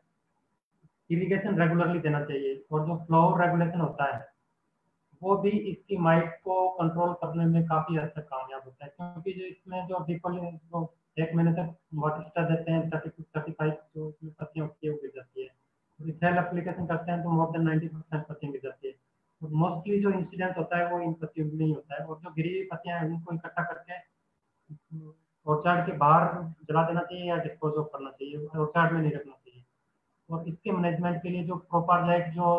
इरिगेशन रेगुलरली देना चाहिए और जो फ्लो रेगुलेशन होता है वो भी इसकी माइट को कंट्रोल करने में काफ़ी हद तक कामयाब होता है क्योंकि जो इसमें जो डिफॉल जो एक महीने तक वाटर स्टार देते हैं थर्टी टू थर्टी फाइव जो इसमें पत्तियाँ होती है वो गिर जाती है और इथेल एप्लीकेशन करते हैं तो मोर देन नाइन्टी परसेंट पत्तियाँ गिर जाती है। और मोस्टली जो इंसिडेंट होता है वो इन पत्तियों में नहीं होता है और जो गिरी हुई पत्तियाँ हैं उनको इकट्ठा करके ऑर्चार्ड के बाहर जला देना चाहिए या डिस्पोज ऑफ करना चाहिए, ऑर्चार्ड में नहीं रखना चाहिए। और इसके मैनेजमेंट के लिए जो प्रोपारजाइट जो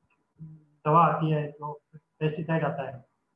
दवा आती है जो पेस्टिसाइड आता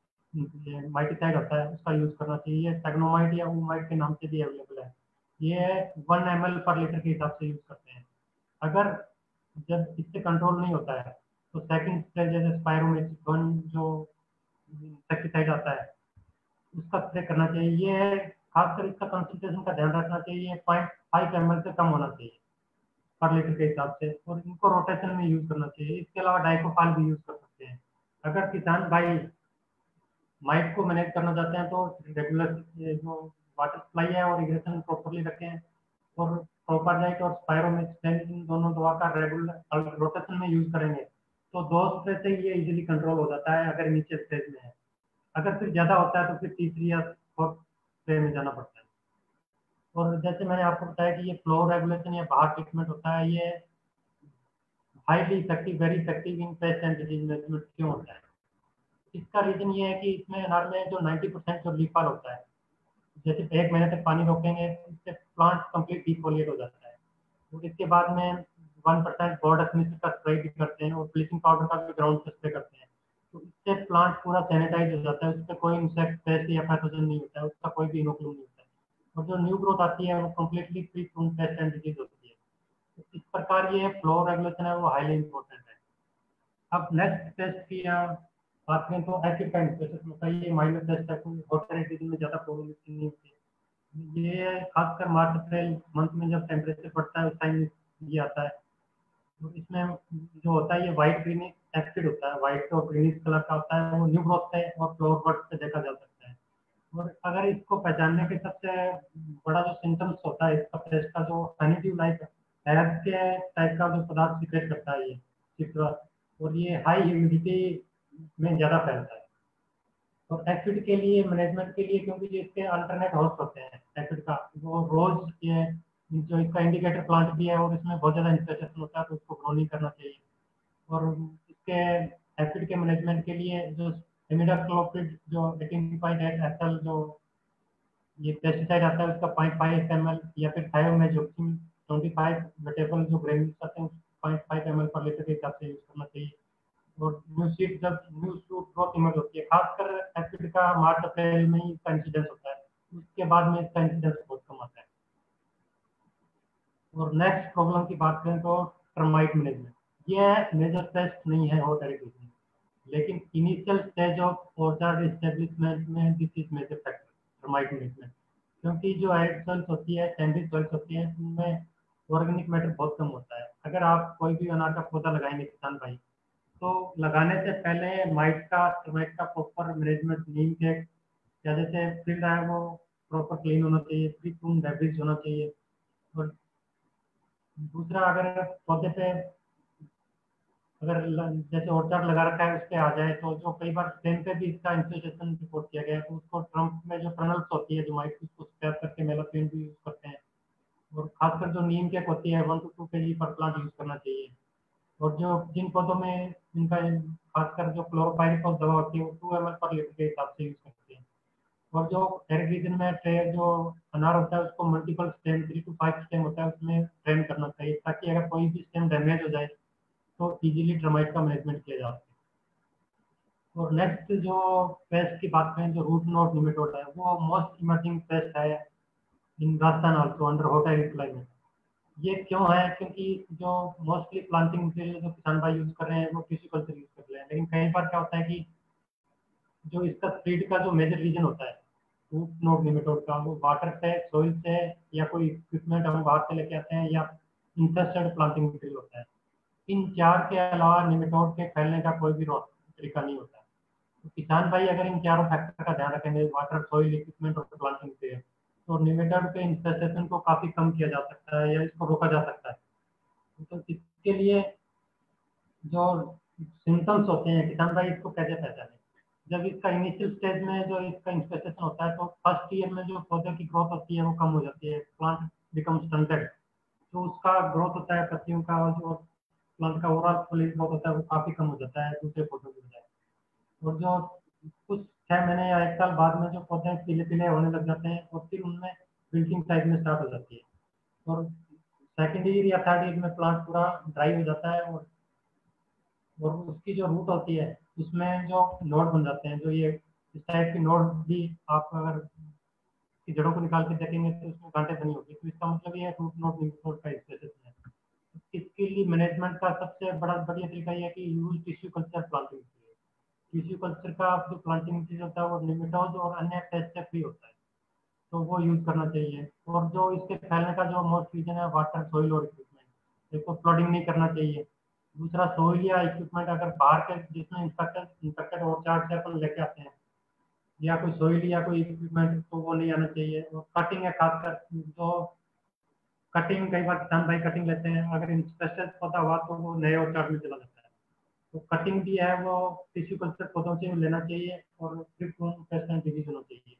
है माइटिसाइड होता है उसका यूज़ करना चाहिए। टेग्नोमाइट या ऊमाइट के नाम से भी अवेलेबल है। ये one M L per litre के हिसाब से यूज़ करते हैं। अगर जब इससे कंट्रोल नहीं होता है तो सेकंड स्प्रे जैसे स्पायरोमेट्रिक वन जो इंसेक्टिसाइड आता है उसका स्प्रे करना चाहिए। ये खासकर इसका कंसंट्रेशन का ध्यान रखना चाहिए, पॉइंट फाइव एम एल से कम होना चाहिए पर लीटर के हिसाब से और इनको रोटेशन में यूज़ करना चाहिए। इसके अलावा डाइकोफाल भी यूज़ कर सकते हैं। अगर किसान भाई माइट को मैनेज करना चाहते हैं तो रेगुलर जो वाटर सप्लाई है और इरिगेशन प्रॉपरली रखें और प्रोपारजाइट और स्पायरोमेट्रिक इन दोनों दवा का रेगुलर रोटेशन में यूज़ करेंगे तो दो स्प्रे से ये इजीली कंट्रोल हो जाता है अगर नीचे स्टेज में है। अगर फिर ज़्यादा होता है तो फिर तीसरी या फोर्थ स्प्रे में जाना पड़ता है। और जैसे मैंने आपको बताया कि ये फ्लो रेगुलेशन या बाहर ट्रीटमेंट होता है ये highly effective very effective in pest and disease management क्यों होता है? इसका रीजन ये है कि इसमें अनार में जो नाइन्टी परसेंट जो लीफॉल होता है जैसे एक महीने तक पानी रोकेंगे इससे प्लांट कंप्लीट डिफोलिएट हो जाता है और इसके बाद में वन परसेंट बोर्ड मिश्र का स्प्रे भी करते हैं और ब्लीचिंग पाउडर का भी ग्राउंड पे स्प्रे करते हैं। तो इससे प्लांट पूरा सैनिटाइज हो जाता है, उस पर कोई इंसेक्ट पेस्ट या पैथोजन नहीं होता है, उसका कोई भी इनोकुलम नहीं होता है और जो न्यू ग्रोथ आती है वो completely free from pest and disease होती है। तो इस प्रकार ये फ्लो रेगुलेशन है वो हाईली इंपॉर्टेंट है। अब नेक्स्ट टेस्ट की बात करें तो एसिड का इंस्पेक्शन होता है। ये माइनर टेस्ट है, वाटर एसिड में ज़्यादा प्रॉब्लम नहीं होती है। ये खासकर मार्च अप्रैल मंथ में जब टेम्परेचर बढ़ता है उस टाइम ये आता है। और इसमें जो होता है ये वाइट ग्रीन एसिड होता है, वाइट और ग्रीनिश कलर का होता है। वो न्यू ग्रोथ से और फ्लावर बर्ड से देखा जा सकता है। और अगर इसको पहचानने के सबसे बड़ा जो सिम्टम्स होता है इसका पेस्ट का जो हनीड्यू लाइक एग के टाइप का जो पदार्थ सिक्रेट करता है ये चित्रा और ये हाई ह्यूमिडिटी में ज़्यादा फैलता है। और एसिड के लिए मैनेजमेंट के लिए क्योंकि जो इसके अल्टरनेट होस्ट होते हैं एसिड का वो रोज ये जो इसका इंडिकेटर प्लांट भी है और इसमें बहुत ज़्यादा इंफेक्शन होता है तो उसको ग्रो नहीं करना चाहिए। और इसके एसिड के मैनेजमेंट के लिए जो इमिडाक्लोप्रिड जो eighteen point eight S L जो ये पेस्टिसाइड आता है उसका पॉइंट फाइव एम एल या फिर थायोमेथ्रिन ट्वेंटी फाइव वेटेबल जो ग्रेन्यूल्स आते हैं point five M L per litre के हिसाब से यूज़ करना चाहिए। और न्यू सीड जब न्यू शूट ग्रोथ इमर्ज होती है खासकर एसिड का मार्च अप्रैल में ही इसका इंसिडेंस होता है, उसके बाद में इसका इंसिडेंस बहुत कम आता है। और नेक्स्ट प्रॉब्लम की बात करें तो टर्माइट मैनेजमेंट। ये मेजर पेस्ट नहीं है और एरिगेशन लेकिन initial stage of orchard establishment में this is major factor termite management क्योंकि जो एड सॉइल्स होती है सैंडी सॉइल्स होती है उनमें ऑर्गेनिक मैटर बहुत कम होता है। अगर आप कोई भी अनार का पौधा लगाएंगे किसान भाई तो लगाने से पहले माइट का टर्माइट का प्रॉपर मैनेजमेंट, नीम के या जैसे फील्ड है वो प्रॉपर क्लीन होना चाहिए, फ्री फ्रूम डेब्रिज होना चाहिए। और दूसरा, अगर पौधे पे अगर जैसे ऑर्चार्ड लगा रखा है उस पर आ जाए तो जो कई बार स्टेम पे भी इसका इंफ्यूजेशन रिपोर्ट किया गया है, तो उसको ट्रम्प में जो टनल्स होती है जो माइट उसको स्क्रैप करके मेलाथ्योन भी यूज करते हैं। और खासकर जो नीम केक होती है one two to K G पर प्लांट यूज करना चाहिए। और जो जिन पौधों में इनका खासकर जो क्लोरोपाइरिफॉस दवा होती है वो two M L per litre के हिसाब से यूज करते हैं। और जो टेरिक रीजन में ट्रे जो अनार होता है उसको multiple stem three to five stem होता है उसमें ट्रेन करना चाहिए, ताकि अगर कोई भी स्टेम डैमेज हो जाए तो इजीली टर्माइट का मैनेजमेंट किया जा सके। और नेक्स्ट जो पेस्ट की बात करें, जो रूट नोड निमेटोड है वो मोस्ट इमर्जिंग पेस्ट है in Rajasthan also under hot and climate. ये क्यों है? क्योंकि जो मोस्टली प्लांटिंग मटेरियल जो किसान भाई यूज कर रहे हैं वो टिश्यू कल्चर यूज कर रहे हैं, लेकिन कई बार क्या होता है कि जो इसका स्प्रेड का जो मेजर रीजन होता है रूट नोड निमेटोड का, वो वाटर से, सॉइल से, या कोई इक्विपमेंट हम बाहर से लेके आते हैं, या इंसेक्टिसाइड प्लांटिंग मटेरियल होता है। इन चार के अलावा निमेटोड के फैलने का कोई भी तरीका नहीं होता है। तो किसान भाई अगर इन चारों फैक्टर का ध्यान रखेंगे, वाटर, सॉइल, इक्विपमेंट और प्लांटिंग से, तो निमेटोड के इन्फेस्टेशन को काफी कम किया जा सकता है या इसको रोका जा सकता है। तो इसके लिए जो सिम्टम्स होते हैं, किसान भाई इसको कैसे पहचाने? जब इसका इनिशियल स्टेज में जो इसका इन्फेस्टेशन होता है तो फर्स्ट ईयर में जो पौधे की ग्रोथ होती है वो कम हो जाती है, प्लांट बिकम स्टंटेड। तो उसका ग्रोथ होता है पत्तियों का, और जो प्लांट का ओवरऑल फॉलिंग ग्रोथ होता है वो काफी कम हो जाता है दूसरे पौधों की बजाय। और जो कुछ छह महीने या एक साल बाद में जो पौधे पीले पीले होने लग जाते हैं और फिर उनमें विल्टिंग साइज में स्टार्ट हो जाती है। और सेकेंड ईयर या थर्ड ईयर में प्लांट पूरा ड्राई हो जाता है और और उसकी जो रूट होती है उसमें जो नोड बन जाते हैं, जो ये इस टाइप की नोड भी आप अगर की जड़ों को निकाल के देखेंगे तो उसमें गांठें बनी होगी। तो इसका मतलब ये रूट नोड निमेटोड का इन्फेस्टेशन है। इसके लिए मैनेजमेंट का सबसे बड़ा बढ़िया तरीका ये है कि use tissue culture planting. Tissue culture का जो प्लांटिंग मटेरियल होता है वो निमेटोड और अन्य पेस्ट से फ्री होता है, तो वो यूज करना चाहिए। और जो इसके फैलने का जो मोस्ट रीजन है वाटर, सॉइल और इक्विपमेंट, इसको फ्लडिंग नहीं करना चाहिए। दूसरा, सॉइल या इक्विपमेंट अगर बाहर के जिसमें इंफेक्टेड इंफेक्टेड और चार्ज से अपन लेके आते हैं, या कोई सॉइल या कोई इक्विपमेंट, तो वो नहीं आना चाहिए। और कटिंग है, खासकर जो कटिंग, कई बार किसान भाई कटिंग लेते हैं, अगर इंफेक्टेड पौधा हुआ तो वो नए और चार्ज में चला जाता है। तो कटिंग भी है वो टिश्यू कल्चर पौधों से लेना चाहिए और free from pest and disease होना चाहिए।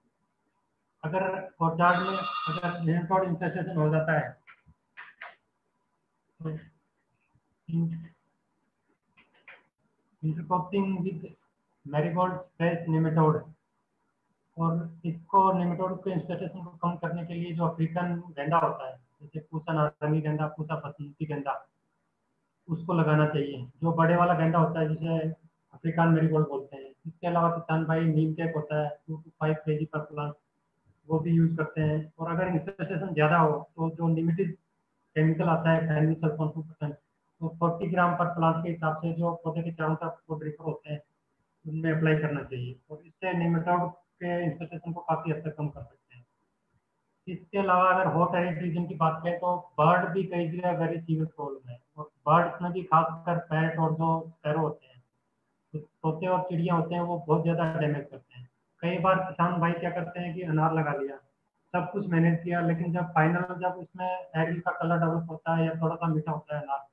अगर ऑर्चार्ड में अगर निमेटोड इन्फेस्टेशन हो जाता है तो intercropping with marigold pest nematode, और इसको निमेटोड के इन्फेस्टेशन को कम करने के लिए जो अफ्रीकन गेंदा होता है, जैसे पूसा नारंगी गेंदा, पूसा बसंती गेंदा, उसको लगाना चाहिए। जो बड़े वाला गेंदा होता है जिसे अफ्रीकन मैरीगोल्ड बोलते हैं। इसके अलावा किसान भाई नीम केक होता है टू टू फाइव के जी पर प्लांट, वो भी यूज करते हैं। और अगर इन्फेस्टेशन ज़्यादा हो तो जो लिमिटेड केमिकल आता है फेनिसल्फोन टू परसेंट, तो फोर्टी ग्राम पर प्लांट के हिसाब से जो पौधे के चारों तरफ वो ड्रिपर होते हैं उनमें अप्लाई करना चाहिए। और इससे निमेटोड के इन्फेस्टेशन को काफ़ी हद तक कम कर सकते हैं। इसके अलावा अगर हॉट एरिड रीजन की बात करें तो बर्ड भी कई जगह वेरी सीरियस प्रॉब्लम है। और बर्ड्स में भी खासकर पैरट और जो स्पैरो होते हैं, तो तोते और चिड़िया होते हैं, वो बहुत ज़्यादा डैमेज करते हैं। कई बार किसान भाई क्या करते हैं कि अनार लगा लिया, सब कुछ मैनेज किया, लेकिन जब फाइनल जब उसमें एग्री का कलर डेवलप होता है या थोड़ा सा मीठा होता है अनार,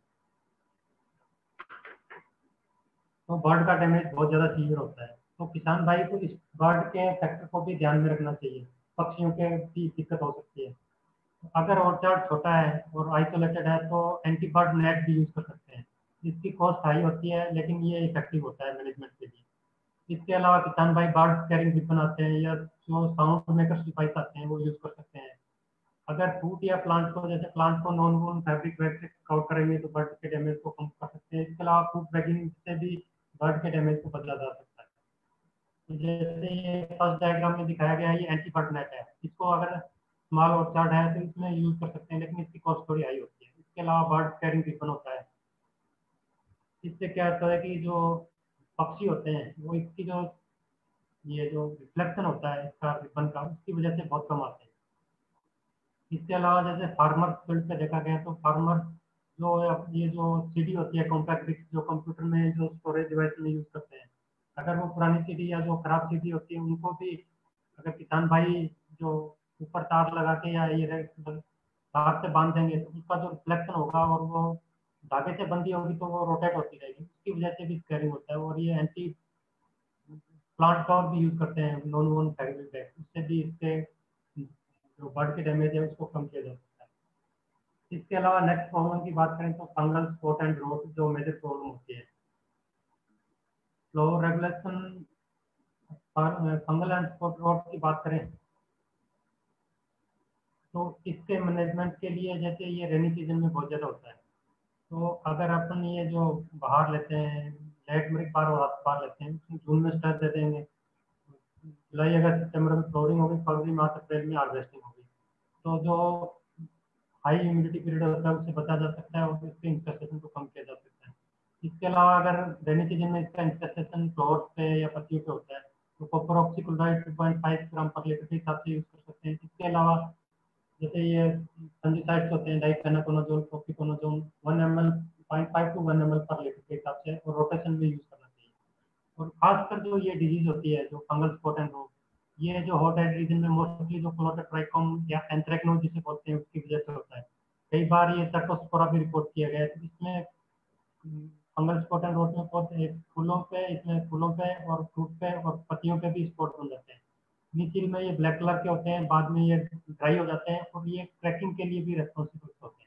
तो बर्ड का डैमेज बहुत ज़्यादा सीवियर होता है। तो किसान भाई को इस बर्ड के फैक्टर को भी ध्यान में रखना चाहिए, पक्षियों के भी दिक्कत हो सकती है। अगर ऑर्चार्ड छोटा है और आइसोलेटेड है तो एंटी बर्ड नेट भी यूज कर सकते हैं। इसकी कॉस्ट हाई होती है लेकिन ये इफेक्टिव होता है मैनेजमेंट के लिए। इसके अलावा किसान भाई बर्ड कैरिंग रिबन आते हैं या जो साउंड मेकर डिवाइस आते हैं वो यूज कर सकते हैं। अगर फ्रूट या प्लांट को, जैसे प्लांट को नॉन वूवन फैब्रिक वेब से कवर करेंगे तो बर्ड के डैमेज को कम कर सकते हैं। इसके अलावा फ्रूट बैगिंग से भी बर्ड के डैमेज को बदला जा सकता है। तो जैसे ये फर्स्ट डायग्राम में दिखाया गया है, ये एंटी बर्ड नेट है। इसको अगर स्मॉल ऑर्चार्ड है तो इसमें यूज कर सकते हैं, लेकिन इसकी कॉस्ट थोड़ी हाई होती है। इसके अलावा बर्ड कैरिंग रिबन होता है। इससे क्या होता है कि जो पक्षी होते हैं वो इसकी जो ये जो रिफ्लेक्शन होता है इसका रिबन का, उसकी वजह से बहुत कम आते हैं। इसके अलावा जैसे फार्मर फील्ड पे देखा गया तो फार्मर जो ये जो सीडी होती है कॉम्पैक्ट डिस्क, जो कंप्यूटर में जो स्टोरेज डिवाइस में यूज करते हैं, अगर वो पुरानी सीडी या जो खराब सीडी होती है उनको भी अगर किसान भाई जो ऊपर तार लगा के या ये तार से बांध देंगे तो उसका जो रिफ्लेक्शन होगा और वो धागे से बंधी होगी तो वो रोटेट होती रहेगी, उसकी वजह से भी स्कैरिंग होता है। और ये एंटी प्लांट कवर भी यूज करते हैं, नॉन वोन फैक्ट्री बैग, उससे भी इससे जो बर्ड के डैमेज है उसको कम किया जा सकता है। इसके अलावा नेक्स्ट प्रॉब्लम की बात करें तो फंगल स्पॉट एंड रोट जो मेजर प्रॉब्लम होती है। Flower regulation fungal and spot rot की बात करें तो इसके मैनेजमेंट के लिए जैसे ये रेनी सीजन में बहुत ज़्यादा होता है, तो अगर अपन ये जो बाहर लेते हैं लेट मिल्क बार और हाथ बार लेते हैं, जून में स्टार्ट दे देंगे, जुलाई अगस्त सितंबर में फ्लोरिंग होगी, फरवरी मार्च अप्रैल में हार्वेस्टिंग होगी, तो जो हाई ह्यूमिडिटी पीरियड होता है उससे बचा जा सकता है और इसके इंफेस्टेशन को कम किया जा सकता है। इसके अलावा अगर रेनी सीजन में इसका इंफेस्टेशन फ्लोर्स पे या पत्तियों पे होता है तो copper oxychloride two point five gram per litre के हिसाब से यूज कर सकते हैं। इसके अलावा जैसे ये फंजीसाइड्स होते हैं difenoconazole, propiconazole one M L point five to one M L per litre के हिसाब से और रोटेशन में यूज करना चाहिए। और खासकर जो ये डिजीज होती है जो फंगल स्पॉट एंड रोट, ये जो हॉट एंड रीजन में मोस्टली जो क्लोरोट्राइकम या एंथ्रेक्नोज जिसे बोलते हैं उसकी वजह से होता है। कई बार ये सर्कोस्पोरा भी रिपोर्ट किया गया है। तो इसमें फंगल स्पॉट एंड रोट में पौधे फूलों पे इसमें फूलों पे और फ्रूट पे और पत्तियों पे भी स्पॉट बन जाते हैं। नीचे में ये ब्लैक कलर के होते हैं, बाद में ये ड्राई हो जाते हैं और ये क्रैकिंग के लिए भी रेस्पॉन्सिबल होते हैं।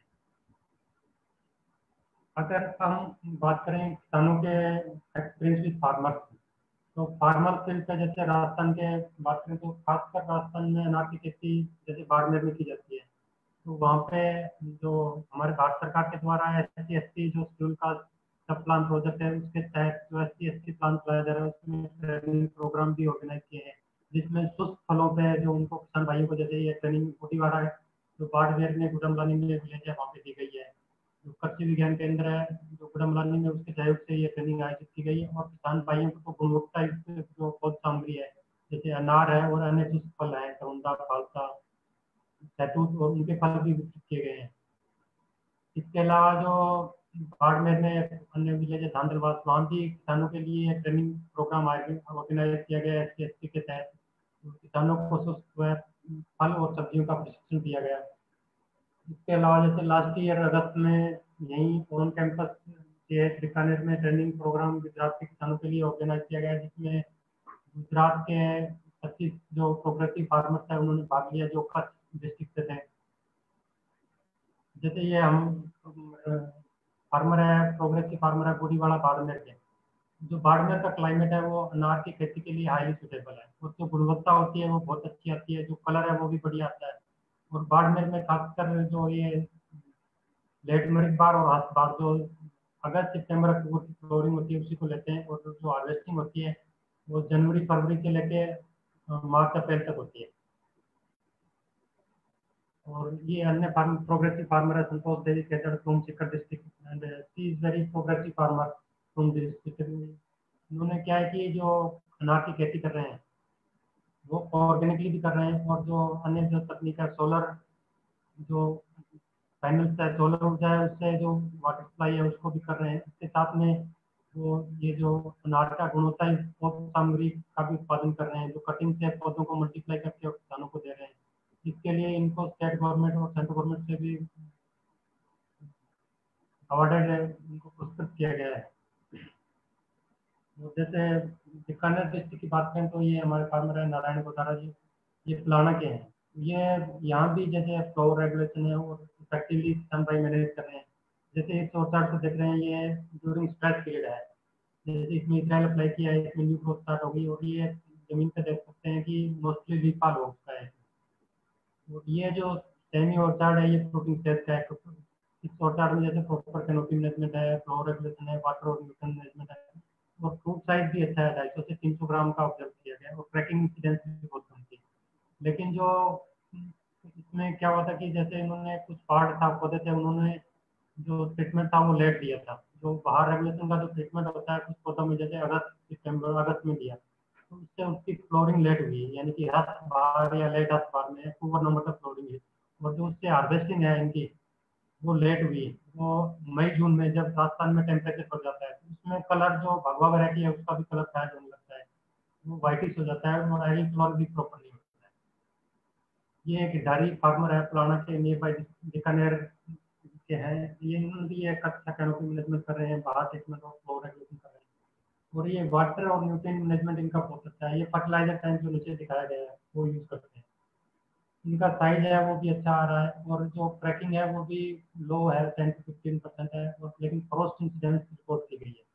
अगर हम बात करें किसानों के एक्सपीरियंस विद फार्मर्स, तो फार्मर फील्ड पे जैसे राजस्थान के बात करें तो खासकर राजस्थान में अनाज की खेती जैसे बाड़मेर में की जाती है, तो वहाँ पे जो हमारे भारत सरकार के द्वारा एस सी एस टी जो शेड्यूल का सब प्लान प्रोजेक्ट है उसके तहत जो S C S T plan चलाया जा रहा है उसमें ट्रेनिंग प्रोग्राम भी ऑर्गेनाइज किए हैं, जिसमें शुष्क फलों पे जो उनको किसान भाइयों को जैसे ये ट्रेनिंग मोटीवाड़ा है जो बाड़मेर में गुडमलानी में विलेज है वहाँ पे दी गई है। जो कृषि विज्ञान केंद्र है जो गुडमलानी में उसके सहयोग से ये ट्रेनिंग आयोजित की गई है और किसान भाइयों को गुणवत्ता युक्त जो पौध सामग्री है जैसे अनार है और अन्य शुष्क फल है करौंदा, फालसा, शहतूत और उनके फल भी विकसित किए गए हैं। इसके अलावा जो बाड़मेर में अन्य विलेज है धांधलवास, वहाँ भी किसानों के लिए ट्रेनिंग प्रोग्राम ऑर्गेनाइज किया गया एस सी एस टी के तहत। किसानों को शुष्क फल और सब्जियों का प्रशिक्षण दिया गया। इसके अलावा जैसे लास्ट ईयर अगस्त में यहीं ऑन कैंपस के बीकानेर में ट्रेनिंग प्रोग्राम गुजरात के किसानों के लिए ऑर्गेनाइज किया गया, जिसमें गुजरात के पच्चीस जो प्रोग्रेसिव फार्मर्स है उन्होंने भाग लिया जो कच्छ डिस्ट्रिक्ट से थे। जैसे ये हम फार्मर है प्रोग्रेसिव फार्मर है बूढ़ीवाड़ा बाड़मेर के, जो बाड़मेर का क्लाइमेट है वो अनार की खेती के लिए हाईली सुटेबल है और जो गुणवत्ता होती है वो बहुत अच्छी आती है, जो कलर है वो भी बढ़िया आता है। और बाड़मेर में खासकर जो ये लेट मिल्क बार और हाथ बार जो अगस्त सितंबर अक्टूबर की फ्लोरिंग होती है उसी को लेते हैं और जो हार्वेस्टिंग होती है वो जनवरी फरवरी से लेके मार्च अप्रैल तक होती है। और ये अन्य फार्म प्रोग्रेसिव फार्मर है संतोष देवी कैटर from Sikar district and she is very progressive farmer from this district. उन्होंने क्या है कि जो अनार की खेती कर रहे हैं वो ऑर्गेनिकली भी कर रहे हैं और जो अन्य जो तकनीक है सोलर जो पैनल्स है सोलर ऊर्जा है उससे जो वाटर सप्लाई है उसको भी कर रहे हैं। इसके साथ में वो ये जो अनार का गुणवत्ता पौध सामग्री का भी उत्पादन कर रहे हैं, जो कटिंग से पौधों को मल्टीप्लाई करके किसानों को दे रहे हैं। इसके लिए इनको स्टेट गवर्नमेंट और सेंट्रल गवर्नमेंट से भी अवार्डेड है, इनको पुरस्कृत किया गया है। जैसे बीकानेर डिस्ट्रिक्ट की बात करें तो ये हमारे फार्मर है नारायण गोदारा जी, ये प्लाना के हैं। ये यहाँ भी जैसे फ्लो रेगुलेशन है और इफेक्टिवली किसान भाई मैनेज कर रहे हैं। जैसे इस चार्ट को देख रहे हैं ये ड्यूरिंग स्ट्रेस पीरियड है, जैसे इसमें इथाइल अप्लाई किया है, इसमें न्यू ग्रोथ स्टार्ट हो गई और ये जमीन पे देख सकते हैं कि मोस्टली लीफा हो चुका है। और ये जो सेमी ऑर्चार्ड है ये फ्रूटिंग स्टेज का है। इस ऑर्चार्ड में जैसे प्रॉपर कैनोपी मैनेजमेंट है, फ्लो रेगुलेशन है, वाटर और न्यूट्रिशन मैनेजमेंट है और फ्रूट साइज भी अच्छा है, ढाई सौ से तीन सौ ग्राम का ऑब्जर्व किया गया और क्रैकिंग इंसिडेंस भी बहुत कम थी। लेकिन जो इसमें क्या हुआ था कि जैसे इन्होंने कुछ पार्ट था पौधे थे उन्होंने जो ट्रीटमेंट था वो लेट दिया था। जो बाहर रेगुलेशन का जो ट्रीटमेंट होता है कुछ पौधों में जैसे अगस्त सितंबर अगस्त में दिया तो उससे उसकी फ्लोरिंग लेट हुई, यानी कि हस्त बार या लेट हस्त बार में अक्टूबर नवंबर तक फ्लोरिंग है। और जो उससे हार्वेस्टिंग है इनकी वो लेट हुई। वो मई जून में जब राजस्थान में टेम्परेचर बढ़ जाता है तो उसमें कलर जो भगवा वैरायटी है उसका भी कलर फेड होने लगता है, वो वाइटिश हो जाता है और एरी फ्लोर भी प्रॉपर नहीं होता है। ये एक डायरी फार्मर है पुराना के नियर बाई बीकानेर के हैं, ये इन्होंने भी एक अच्छा कैनोपी मैनेजमेंट कर रहे हैं, बाहर ट्रीटमेंट और फ्लो रेगुलेशन कर रहे हैं, और ये वाटर और न्यूट्रिएंट मैनेजमेंट इनका बहुत अच्छा है। ये फर्टिलाइजर टैंक जो नीचे दिखाया गया है वो यूज करते हैं। इनका साइज है वो भी अच्छा आ रहा है, और जो क्रैकिंग है वो भी लो है, टेन टू फिफ्टीन परसेंट है, और लेकिन फ्रोस्ट इंसिडेंस रिपोर्ट की गई है।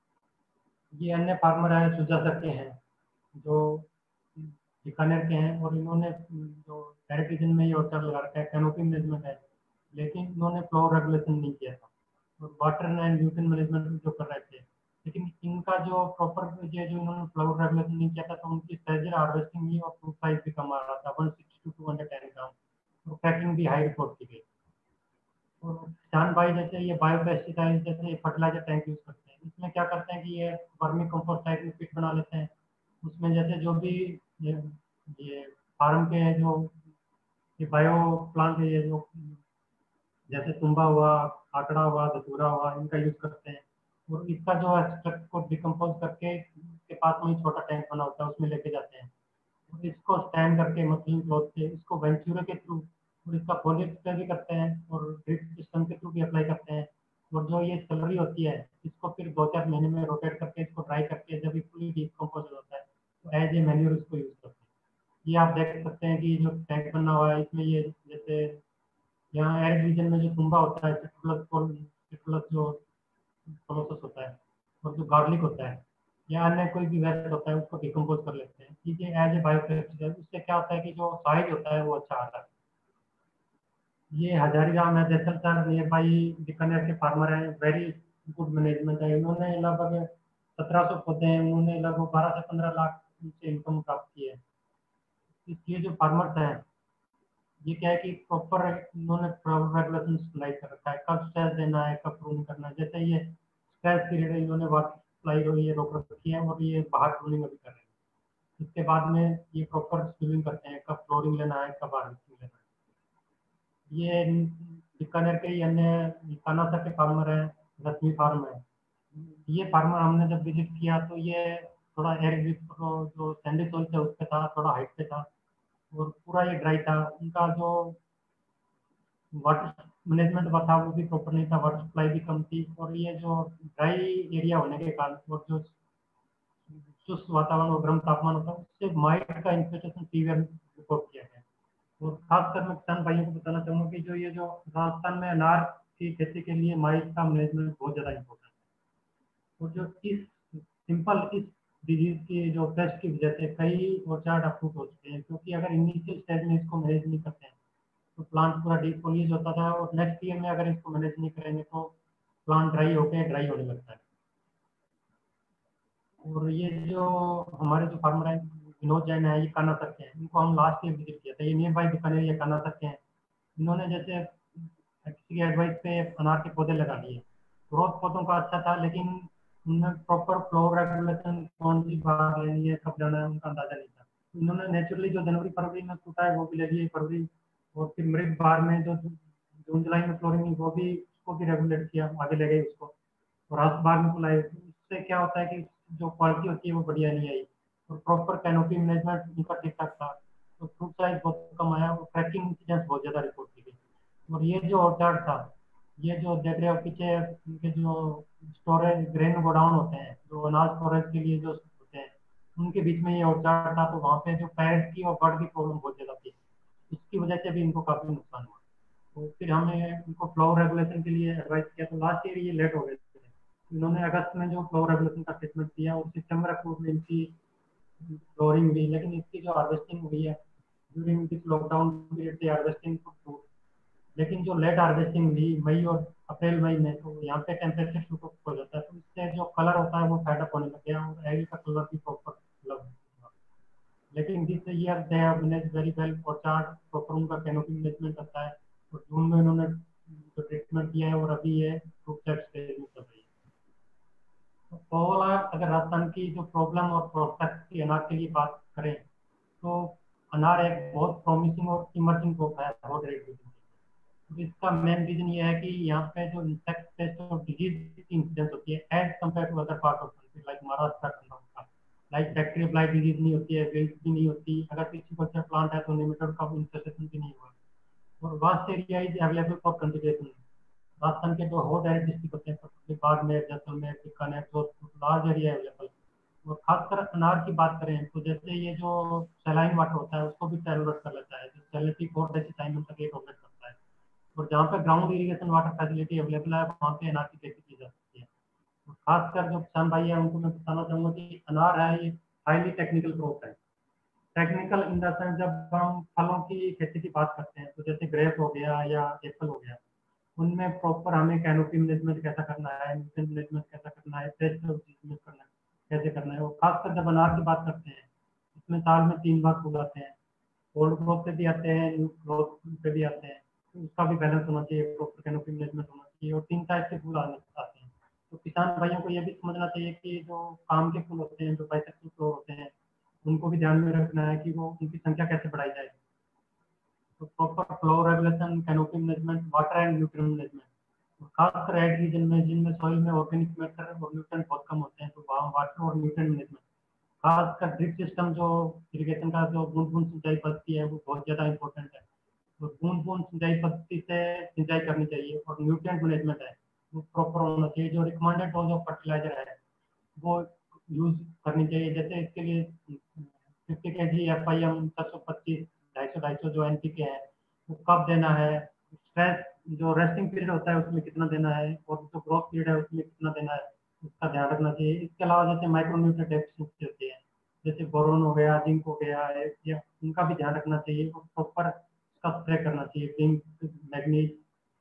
ये अन्य फार्मर है सुजा सकते हैं जो बीकानेर के हैं, और इन्होंने जो डायरेक्ट रीजन में ये ऑर्चर्ड लगा रखा है, कैनोपी मैनेजमेंट है, लेकिन इन्होंने फ्लो रेगुलेशन नहीं किया था और वाटर एंड न्यूट्रिएंट मैनेजमेंट जो कर रहे थे, लेकिन इनका जो प्रॉपर ये जो इन्होंने फ्लो रेगुलेशन नहीं किया था तो उनकी स्टेजर हार्वेस्टिंग हुई और फ्रूट साइज भी कम आ रहा था, one sixty to two hundred ten gram, और पैकिंग भी हाई रिपोर्ट की गई। और किसान भाई जैसे ये बायो पेस्टिसाइड जैसे फर्टिलाइजर टैंक यूज करते हैं, इसमें क्या करते हैं कि ये वर्मी कंपोस्ट टाइप में पिट बना लेते हैं, उसमें जैसे जो भी ये, ये फार्म के जो ये बायो प्लांट है, ये जो जैसे तुम्बा हुआ, आकड़ा हुआ, धतूरा हुआ, इनका यूज करते हैं, और इसका जो एक्सट्रैक्ट को डिकम्पोज करके इसके पास में छोटा टैंक बना होता है उसमें लेके जाते हैं, और इसको स्टैंड करके मशीन क्लॉथ से इसको वेंचूरे के थ्रू और इसका फॉलिएट स्प्रे भी करते हैं और ड्रिप सिस्टम के थ्रू भी अप्लाई करते हैं, और जो ये स्लरी होती है इसको फिर दो चार महीने में रोटेट करके इसको ड्राई करके जब ये फुली डिकम्पोज होता है तो एज ए मैन्योर इसको यूज करते हैं। ये आप देख सकते हैं कि जो टैंक बना हुआ है इसमें ये जैसे यहाँ एरिड रीजन में जो तुम्बा होता है, सिट्रुलस सिट्रुलस जो प्रोसेस होता है, और जो गार्लिक होता है या अन्य कोई भी वेस्ट होता है उसको डिकम्पोज कर लेते हैं, ठीक है, एज ए बायोपेस्टिसाइड। उससे क्या होता है कि जो साइज होता है वो अच्छा आता है। ये हजारीराम है जैसलसर नियर बाई बीकानेर के फार्मर हैं, वेरी गुड मैनेजमेंट है, इन्होंने लगभग सत्रह सौ पौधे हैं, उन्होंने लगभग बारह से पंद्रह लाख से इनकम प्राप्त की है। इसलिए जो फार्मर्स हैं ये क्या है कि प्रॉपर इन्होंने रेगुलेशन सप्लाई कर रखा है, कब स्ट्रेस देना है, कब प्रूनिंग करना है, जैसे ये स्ट्रेस पीरियड है इन्होंने वाटर सप्लाई हो ये रोक रखी है और ये बाहर प्रूनिंग अभी कर रहे हैं। इसके बाद में ये प्रॉपर स्विमिंग करते हैं, कब फ्लोरिंग लेना है, कब हार्वेस्टिंग लेना है। ये बीकानेर के ही अन्य कानासर के फार्मर हैं, रश्मि फार्म है। ये फार्मर हमने जब विजिट किया तो ये थोड़ा एयर जो सैंडी सोइल था उस पर था, थोड़ा हाइट पे था और पूरा ये ड्राई था। उनका जो वाटर मैनेजमेंट था वो भी प्रॉपर नहीं था, वाटर सप्लाई भी कम थी, और ये जो ड्राई एरिया होने के कारण और जो शुष्क वातावरण और गर्म तापमान होता है उससे माइट का इन्फेक्शन सीवियर रिपोर्ट किया गया। और खासकर मैं किसान भाइयों को बताना चाहूँगा कि जो ये जो राजस्थान में अनार की खेती के लिए माइट का मैनेजमेंट बहुत ज़्यादा इम्पोर्टेंट है, और जो इस सिंपल इस डिजीज की जो पेस्ट की वजह से कई ऑर्चार्ड अफ्रूट हो चुके हैं, क्योंकि अगर इनिशियल स्टेज में इसको मैनेज नहीं करते हैं तो प्लांट पूरा डिफोलिएज होता था, और नेक्स्ट ईयर में अगर इसको मैनेज नहीं करेंगे तो प्लांट ड्राई होकर ड्राई होने लगता है। और ये जो हमारे जो फार्मर हैं विनोद जैन है, ये कानासर के हैं, इनको हम लास्ट ईयर विजिट किया था, ये नियर बाई बीकानेर ये कानासर के हैं। इन्होंने जैसे किसी की एडवाइस पे अनार के पौधे लगा लिए, ग्रोथ पौधों का अच्छा था, लेकिन उनमें प्रॉपर फ्लो रेगुलेशन कौन सी बार लेनी है, कब जाना है, उनका अंदाजा नहीं था। इन्होंने नेचुरली जो जनवरी फरवरी में टूटा है वो भी ले लिए फरवरी, और फिर मृग बार में जो जून जुलाई में फ्लोरिंग हुई वो भी उसको भी रेगुलेट किया, आगे ले गए उसको, और आज बार में बुलाए। उससे क्या होता है कि जो क्वालिटी होती है वो बढ़िया नहीं आई, और प्रॉपर कैनोपी मैनेजमेंट उनका ठीक ठाक था, तो फ्रूट साइज बहुत कम आया और क्रैकिंग इंसिडेंस बहुत ज़्यादा रिपोर्ट की गई। और ये जो ऑर्चार्ड था, ये जो देख रहे हो पीछे उनके जो स्टोरेज ग्रेन गोडाउन होते हैं जो अनाज स्टोरेज के लिए जो होते हैं उनके बीच में ये ऑर्चार्ड था, तो वहाँ पे जो पैरेट की और बर्ड की प्रॉब्लम बहुत ज़्यादा थी, उसकी वजह से भी इनको काफ़ी नुकसान हुआ। तो फिर हमने इनको फ्लो रेगुलेशन के लिए एडवाइस किया, तो लास्ट ईयर ये लेट हो गए थे। इन्होंने अगस्त में जो फ्लो रेगुलेशन का ट्रीटमेंट दिया और सितंबर अक्टूबर में इनकी फ्लोरिंग हुई, लेकिन इसकी जो हार्वेस्टिंग हुई है ड्यूरिंग दिस लॉकडाउन पीरियड से हार्वेस्टिंग टू, लेकिन जो लेट हार्वेस्टिंग हुई मई और अप्रैल मई में, तो यहाँ पे टेम्परेचर शुरू हो जाता है, तो इससे जो कलर होता है वो फेड अप होने लग गया और एग का कलर भी प्रॉपर लग गया। लेकिन this year they have manage very well और चार्ट प्रॉपर उनका कैनोपी मैनेजमेंट करता है, और जून में उन्होंने जो ट्रीटमेंट किया है और अभी ये फ्रूट सेट स्टेज में चल रही है। तो ओवरऑल अगर राजस्थान की जो प्रॉब्लम और प्रोस्पेक्ट की अनार के लिए बात करें तो अनार एक बहुत प्रॉमिसिंग और इमर्जिंग क्रॉप है बहुत रेट। इसका मेन रीजन ये है कि यहाँ पे जो इंसेक्ट पेस्ट और डिजीज इंसिडेंस होती है as compare to other part of country like Maharashtra, Karnataka, like bacteria blight disease नहीं होती है, विल्ट भी नहीं होती, अगर पिस्टिकल्चर प्लांट है तो निमेटोड का इन्फेस्टेशन भी नहीं हुआ, और vast area is available for cultivation. Rajasthan के जो हॉट एरिड डिस्ट्रिक्ट होते हैं, Barmer, Jaisalmer, Bikaner, Jodhpur, large area available. और खासकर अनार की बात करें तो जैसे ये जो सैलाइन वाटर होता है उसको भी टॉलरेट कर लेता है, जो सैलिनिटी फोर डेसिटाइम तक ये टॉलरेट करता है, और जहाँ पे ground irrigation water facility available है वहाँ पे अनार की खेती की जा सकती है। और खासकर जो किसान भाई है उनको मैं बताना चाहूँगा कि अनार है ये हाईली टेक्निकल क्रॉप है। टेक्निकल इन द सेंस जब हम फलों की खेती की बात करते हैं तो जैसे ग्रेप हो गया या एप्पल हो गया, उनमें प्रॉपर हमें कैनोपी मैनेजमेंट कैसा करना है, न्यूट्रिएंट मैनेजमेंट कैसा करना है, पेस्ट मैनेजमेंट करना है कैसे करना है। और खासकर जब अनार की बात करते हैं इसमें साल में तीन बार फूल आते हैं, ओल्ड ग्रोथ पे भी आते हैं, न्यू ग्रोथ पे भी आते हैं, तो उसका भी बैलेंस होना चाहिए, प्रॉपर कैनोपी मैनेजमेंट होना चाहिए, और तीन टाइप के फूल आते हैं। तो किसान भाइयों को ये भी समझना चाहिए कि जो काम के फूल होते हैं, जो बाइसेक्सुअल फ्लोर होते हैं, उनको भी ध्यान में रखना है कि वो उनकी संख्या कैसे बढ़ाई जाए। तो proper flower regulation, canopy management, water and nutrient management, और खासकर एड रीजन में जिनमें सॉइल में ऑर्गेनिक मैटर और न्यूट्रिएंट बहुत कम होते हैं तो वहाँ वाटर और न्यूट्रिएंट मैनेजमेंट, खासकर ड्रिप सिस्टम जो इरिगेशन का जो बूंद बूंद सिंचाई पद्धति है वो बहुत ज़्यादा इंपॉर्टेंट है। तो बूंद बूंद सिंचाई पद्धति से सिंचाई करनी चाहिए, और न्यूट्रिएंट मैनेजमेंट है वो प्रॉपर होना चाहिए। जो रिकमेंडेड डोज ऑफ फर्टिलाइजर है वो यूज करनी चाहिए, जैसे इसके लिए fifty K G F I M, छः सौ पच्चीस, ढाई सौ ढाई सौ जो एन पी के है वो कब देना है, स्ट्रेस जो रेस्टिंग पीरियड होता है उसमें कितना देना है, और जो ग्रोथ पीरियड है उसमें कितना देना है, उसका ध्यान रखना चाहिए। इसके अलावा जैसे माइक्रोन्यूट्रिएंट डेफिशिएंसी होती है, जैसे बोरोन हो गया, जिंक हो गया है, या उनका भी ध्यान रखना चाहिए, और प्रॉपर उसका स्प्रे करना चाहिए, जिंक, मैग्नीज।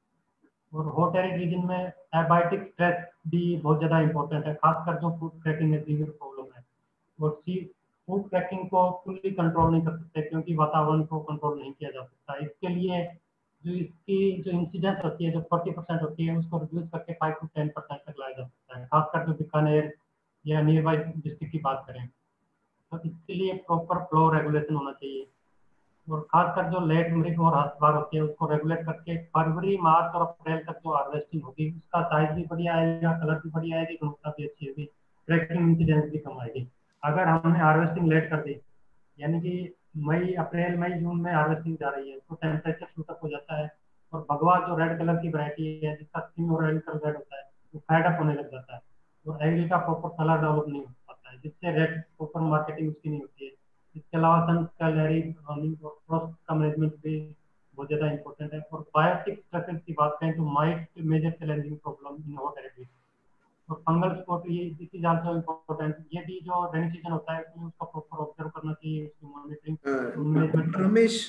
और हॉट एरिड रीजन में एबायोटिक स्ट्रेस भी बहुत ज़्यादा इंपॉर्टेंट है, खासकर जो फूड क्रैकिंग में सीवियर प्रॉब्लम है। और सी फूड क्रैकिंग को फुल्ली कंट्रोल नहीं कर सकते क्योंकि वातावरण को कंट्रोल नहीं किया जा सकता। इसके लिए जो इसकी जो इंसिडेंस होती है, जो फोर्टी परसेंट होती है, उसको रिड्यूस करके फाइव टू टेन परसेंट तक लाया जा सकता है, खासकर जो बीकानेर या नियर बाई डिस्ट्रिक्ट की बात करें तो इसके लिए प्रॉपर फ्लो रेगुलेशन होना चाहिए। और खासकर जो लेट मृग और हस्तवार होती है उसको रेगुलेट करके फरवरी, मार्च और अप्रैल तक जो हार्वेस्टिंग होगी उसका साइज भी बढ़िया आएगा, कलर भी बढ़िया आएगी, गुणवत्ता भी अच्छी होगी, ट्रैकिंग इंसिडेंस भी कम आएगी। अगर हमने हार्वेस्टिंग लेट कर दी, यानी कि मई, अप्रैल, मई, जून में हार्वेस्टिंग जा रही है तो टेम्परेचर शूटअप हो जाता है, और भगवा जो रेड कलर की वैरायटी है जिसका स्किन और एग्रीकल रेड होता है वो फैड अप होने लग जाता है, और एग्री का प्रॉपर कलर डेवलप नहीं हो पाता है, जिससे रेड प्रॉपर मार्केटिंग उसकी नहीं होती है। इसके अलावा सन कैलरी और फ्रॉस्ट का मैनेजमेंट भी बहुत ज़्यादा इंपॉर्टेंट है। और बायोटिक स्ट्रक्चर की बात करें तो mite major challenging problem in hot area, और फंगल स्पॉट ये दिस इज आल्सो इंपॉर्टेंट। ये भी जो रेनी सीजन होता है उसमें उसका प्रॉपर ऑब्जर्व करना चाहिए, उसकी monitoring. Ramesh,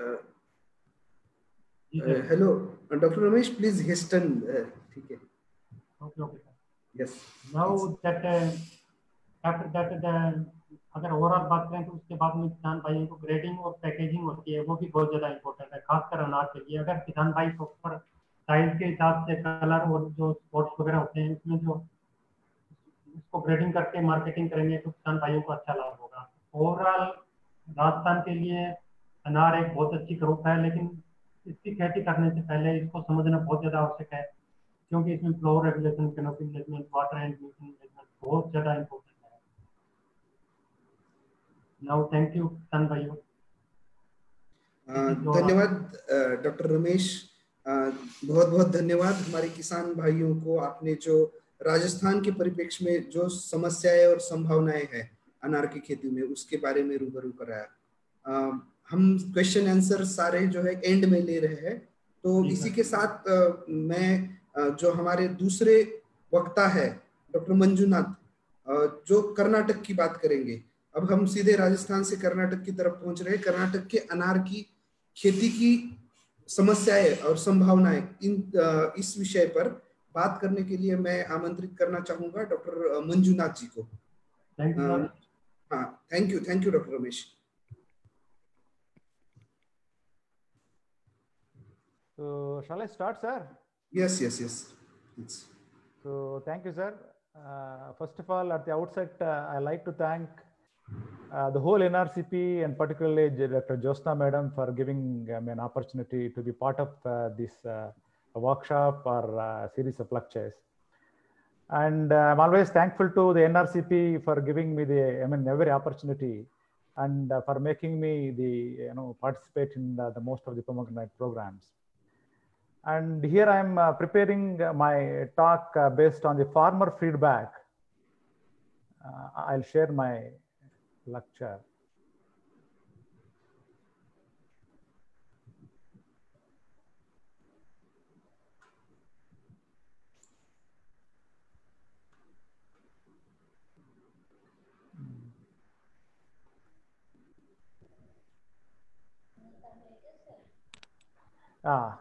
hello doctor Ramesh, please hasten, ठीक है? Okay okay sir, yes. Now that after that अगर ओवरऑल बात करें तो उसके बाद में किसान भाइयों को ग्रेडिंग और पैकेजिंग होती है वो भी बहुत ज़्यादा इंपॉर्टेंट है, खासकर अनाज के लिए। अगर किसान भाई प्रॉपर साइज के हिसाब से कलर और जो स्पॉट्स वगैरह होते हैं उसमें जो उसको ग्रेडिंग करके मार्केटिंग करेंगे तो किसान भाइयों को अच्छा लाभ होगा। ओवरऑल राजस्थान के लिए अनार एक बहुत अच्छी क्रॉप है, लेकिन इसकी खेती करने से पहले इसको समझना बहुत ज़्यादा आवश्यक है, क्योंकि इसमें flow regulation, canopy management, water and nutrient management बहुत ज़्यादा इंपॉर्टेंट है। नाउ थैंक यू किसान भाइयों। धन्यवाद डॉक्टर रमेश, बहुत बहुत धन्यवाद हमारे किसान भाइयों को। आपने जो राजस्थान के परिप्रेक्ष्य में जो समस्याएं और संभावनाएं हैं अनार की खेती में उसके बारे में रूबरू कराया। हम क्वेश्चन आंसर सारे जो है एंड में ले रहे हैं, तो इसी के साथ आ, मैं आ, जो हमारे दूसरे वक्ता है डॉक्टर मंजुनाथ, जो कर्नाटक की बात करेंगे। अब हम सीधे राजस्थान से कर्नाटक की तरफ पहुंच रहे हैं। कर्नाटक के अनार की खेती की समस्याएं और संभावनाएं, इन इस विषय पर बात करने के लिए मैं आमंत्रित करना चाहूंगा डॉक्टर मंजुनाथ जी को। Thank you. हाँ, thank you, thank you doctor Ramesh. So shall I start, sir? Yes, yes, yes. Yes. So thank you, sir. Uh, first of all, at the outset, uh, I like to thank uh, the whole N R C P and particularly Doctor Josna Madam for giving um, an opportunity to be part of uh, this uh, workshop or uh, series of lectures. And uh, I'm always thankful to the N R C P for giving me the, I mean, every opportunity and uh, for making me the, you know, participate in the, the most of the pomegranate programs. And here I'm uh, preparing my talk uh, based on the farmer feedback. Uh, I'll share my lecture. Ah.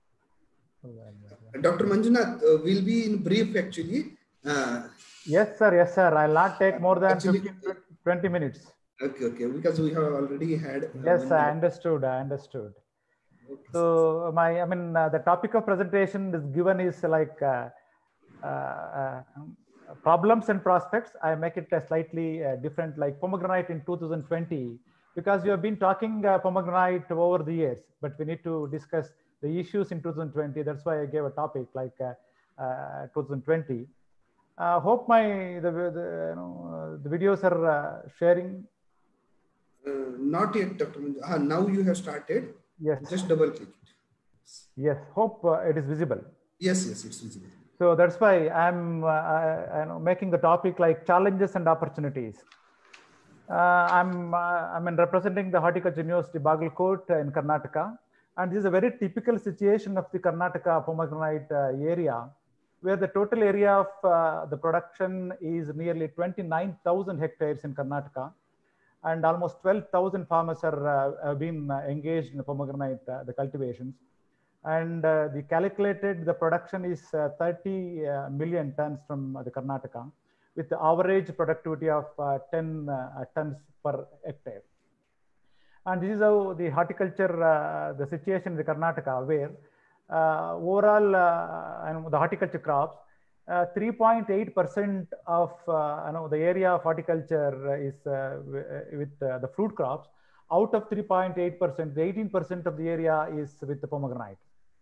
Doctor Manjunath uh, will be in brief actually. Uh, yes, sir. Yes, sir. I'll not take more than actually, fifteen, twenty minutes. Okay, okay. Because we have already had. Uh, yes, I understood. I understood. Okay, so my, I mean, uh, the topic of presentation is given is like uh, uh, uh, problems and prospects. I make it a slightly uh, different, like pomegranate in two thousand twenty, because we have been talking uh, pomegranate over the years, but we need to discuss the issues in two thousand twenty. That's why I gave a topic like uh, uh, two thousand twenty. Uh, hope my the, the you know uh, the videos are uh, sharing. Uh, not yet, Doctor Manjunath. Ah, now you have started. Yes. Just double click it. Yes. Hope uh, it is visible. Yes. Yes, it's visible. So that's why I'm uh, I, I know, making the topic like challenges and opportunities. Uh, I'm uh, I'm in representing the Horticulture University Bagalkot in Karnataka. And this is a very typical situation of the Karnataka pomegranate uh, area, where the total area of uh, the production is nearly twenty-nine thousand hectares in Karnataka, and almost twelve thousand farmers are uh, have been uh, engaged in the pomegranate uh, the cultivations. And uh, the calculated the production is uh, thirty uh, million tons from uh, the Karnataka, with the average productivity of uh, ten uh, tons per hectare. And this is how the horticulture, uh, the situation in the Karnataka, where uh, overall uh, and the horticulture crops, three point eight percent of uh, you know, the area of horticulture is uh, with uh, the fruit crops. Out of three point eight percent, eighteen percent of the area is with the pomegranate.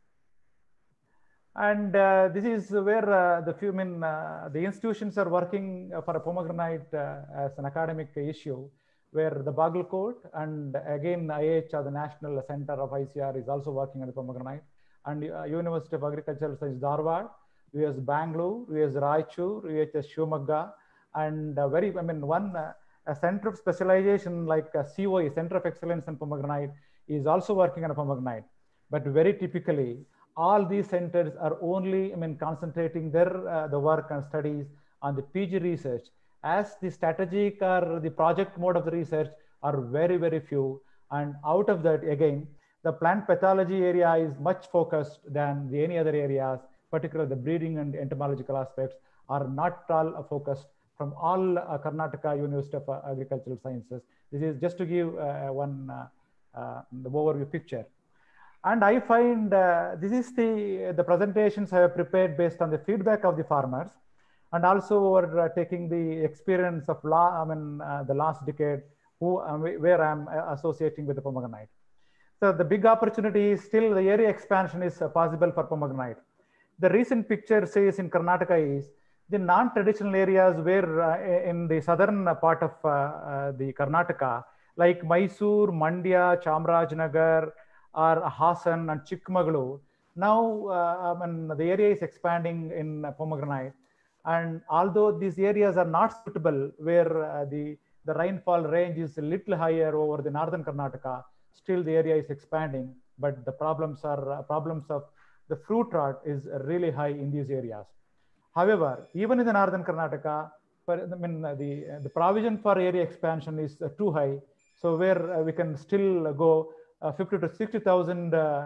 And uh, this is where uh, the few, I mean, uh, the institutions are working for a pomegranate uh, as an academic issue, where the Bagalkot and again I H R, the National Center of I C R, is also working on the pomegranate, and uh, University of Agricultural Science Dharwad, U S Bangalore, U S Raichur, U H S Shivamogga, and uh, very, I mean, one uh, a center of specialization like uh, C O E, Center of Excellence in Pomegranate, is also working on a pomegranate. But very typically, all these centers are only, I mean, concentrating their uh, the work and studies on the P G research, as the strategic or the project mode of the research are very, very few. And out of that, again, the plant pathology area is much focused than the any other areas, particularly the breeding and entomological aspects are not all focused from all uh, Karnataka University of uh, Agricultural Sciences. This is just to give uh, one uh, uh, the overview picture. And I find uh, this is the, the presentations I have prepared based on the feedback of the farmers, and also we're uh, taking the experience of la I mean, uh, the last decade, who uh, where I'm associating with the pomegranate. So the big opportunity is still the area expansion is uh, possible for pomegranate. The recent picture says in Karnataka is the non-traditional areas where uh, in the southern part of uh, uh, the Karnataka, like Mysore, Mandya, Chamarajanagar, or Hassan and Chikmagalur. Now, uh, I mean, the area is expanding in uh, pomegranate. And although these areas are not suitable, where uh, the, the rainfall range is a little higher over the northern Karnataka, still the area is expanding, but the problems are uh, problems of the fruit rot is really high in these areas. However, even in the northern Karnataka, for, I mean, uh, the, uh, the provision for area expansion is uh, too high. So where uh, we can still go uh, fifty to sixty thousand. Uh,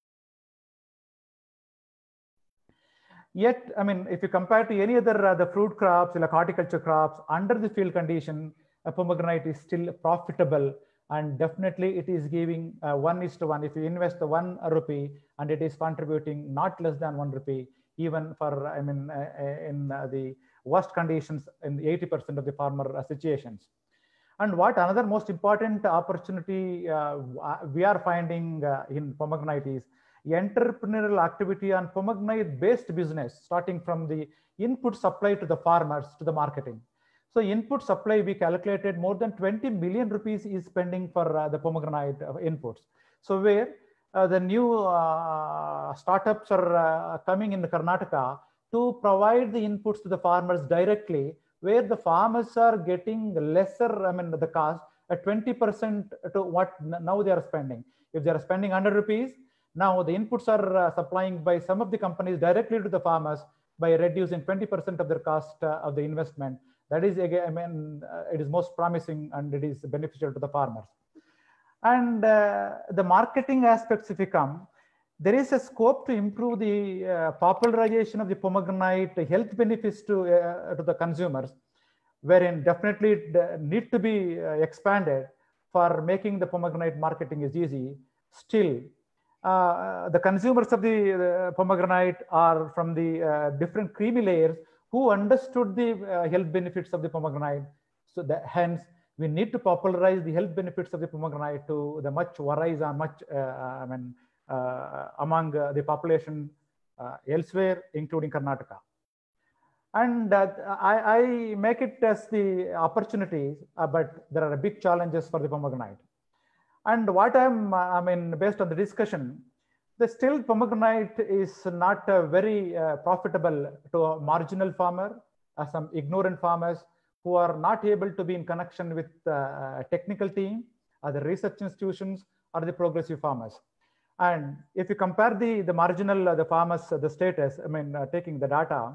Yet, I mean, if you compare to any other uh, the fruit crops, like horticulture crops, under the field condition, a pomegranate is still profitable, and definitely it is giving uh, one is to one. If you invest the one rupee, and it is contributing not less than one rupee, even for, I mean, uh, in uh, the worst conditions in the eighty percent of the farmer uh, situations. And what another most important opportunity uh, we are finding uh, in pomegranate is entrepreneurial activity on pomegranate based business, starting from the input supply to the farmers to the marketing. So input supply, we calculated more than twenty million rupees is spending for uh, the pomegranate uh, inputs. So where uh, the new uh, startups are uh, coming in Karnataka to provide the inputs to the farmers directly, where the farmers are getting lesser, I mean, the cost at twenty percent to what now they are spending. If they are spending one hundred rupees, now the inputs are uh, supplying by some of the companies directly to the farmers by reducing twenty percent of their cost uh, of the investment. That is, again, I mean, uh, it is most promising and it is beneficial to the farmers. And uh, the marketing aspects, if we come, there is a scope to improve the uh, popularization of the pomegranate health benefits to, uh, to the consumers, wherein definitely it need to be uh, expanded for making the pomegranate marketing is easy. Still, uh, the consumers of the uh, pomegranate are from the uh, different creamy layers who understood the uh, health benefits of the pomegranate. So that, hence, we need to popularize the health benefits of the pomegranate to the much horizon, much uh, I mean, uh, among uh, the population uh, elsewhere, including Karnataka. And uh, I, I make it as the opportunities, uh, but there are big challenges for the pomegranate. And what I'm, I mean, based on the discussion, the still pomegranate is not uh, very uh, profitable to a marginal farmer, uh, some ignorant farmers who are not able to be in connection with uh, a technical team, or the research institutions, or the progressive farmers. And if you compare the, the marginal, uh, the farmers, uh, the status, I mean, uh, taking the data,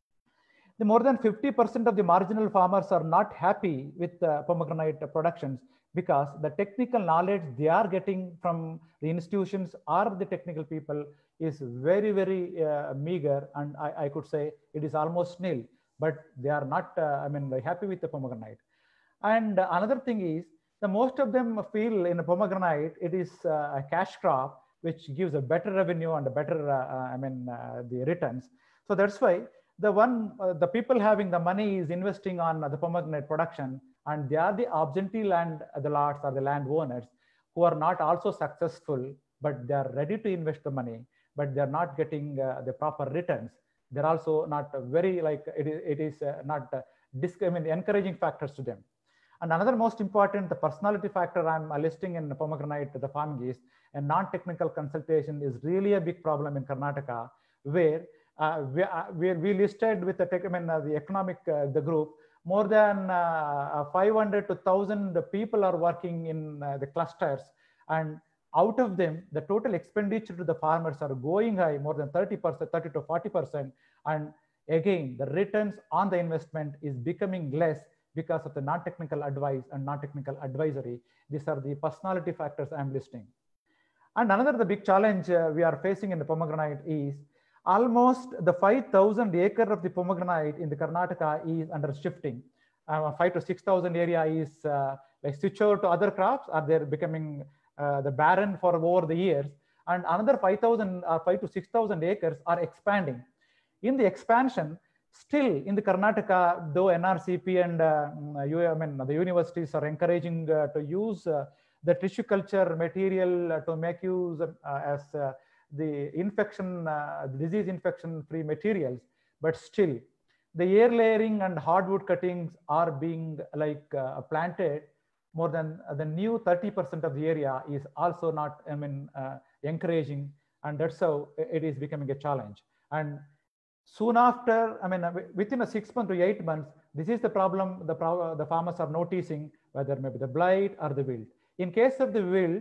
the more than fifty percent of the marginal farmers are not happy with uh, pomegranate productions, because the technical knowledge they are getting from the institutions or the technical people is very, very uh, meager, and I, I could say it is almost nil, but they are not, uh, I mean, happy with the pomegranate. And uh, another thing is, the most of them feel in a pomegranate, it is uh, a cash crop, which gives a better revenue and a better, uh, I mean, uh, the returns. So that's why the one, uh, the people having the money is investing on uh, the pomegranate production, and they are the absentee land, uh, the lots or the land owners who are not also successful, but they are ready to invest the money, but they are not getting uh, the proper returns. They're also not very like, it is, it is uh, not uh, disc, I mean, encouraging factors to them. And another most important, the personality factor I'm listing in the pomegranate, the farming is a non-technical consultation is really a big problem in Karnataka, where uh, we, uh, we, we listed with the, tech, I mean, uh, the economic, uh, the group, more than uh, five hundred to one thousand people are working in uh, the clusters. And out of them, the total expenditure to the farmers are going high, more than thirty percent, thirty to forty percent. And again, the returns on the investment is becoming less because of the non-technical advice and non-technical advisory. These are the personality factors I'm listing. And another the big challenge uh, we are facing in the pomegranate is almost the five thousand acre of the pomegranate in the Karnataka is under shifting. Uh, five to six thousand area is uh, like switch over to other crops, or they're becoming uh, the barren for over the years. And another five thousand or five to six thousand acres are expanding. In the expansion, still in the Karnataka, though N R C P and uh, I mean, the universities are encouraging uh, to use uh, the tissue culture material uh, to make use uh, as uh, the infection, uh, disease infection free materials, but still the air layering and hardwood cuttings are being like uh, planted. More than uh, the new thirty percent of the area is also not, I mean, uh, encouraging, and that's how it is becoming a challenge. And soon after, I mean, within a six months to eight months, this is the problem the, pro the farmers are noticing, whether maybe the blight or the wilt. In case of the wilt,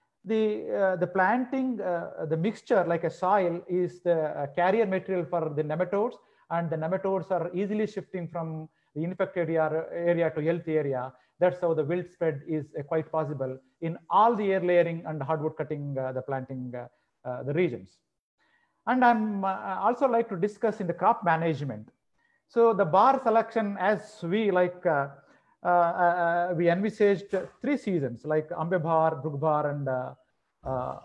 the, uh, the planting, uh, the mixture like a soil is the uh, carrier material for the nematodes, and the nematodes are easily shifting from the infected area, area to healthy area. That's how the wilt spread is uh, quite possible in all the air layering and hardwood cutting, uh, the planting, uh, uh, the regions. And I'm uh, also like to discuss in the crop management. So the bar selection, as we like, uh, uh, uh, we envisaged three seasons like Ambe Bar, Brug Bar, and uh, uh,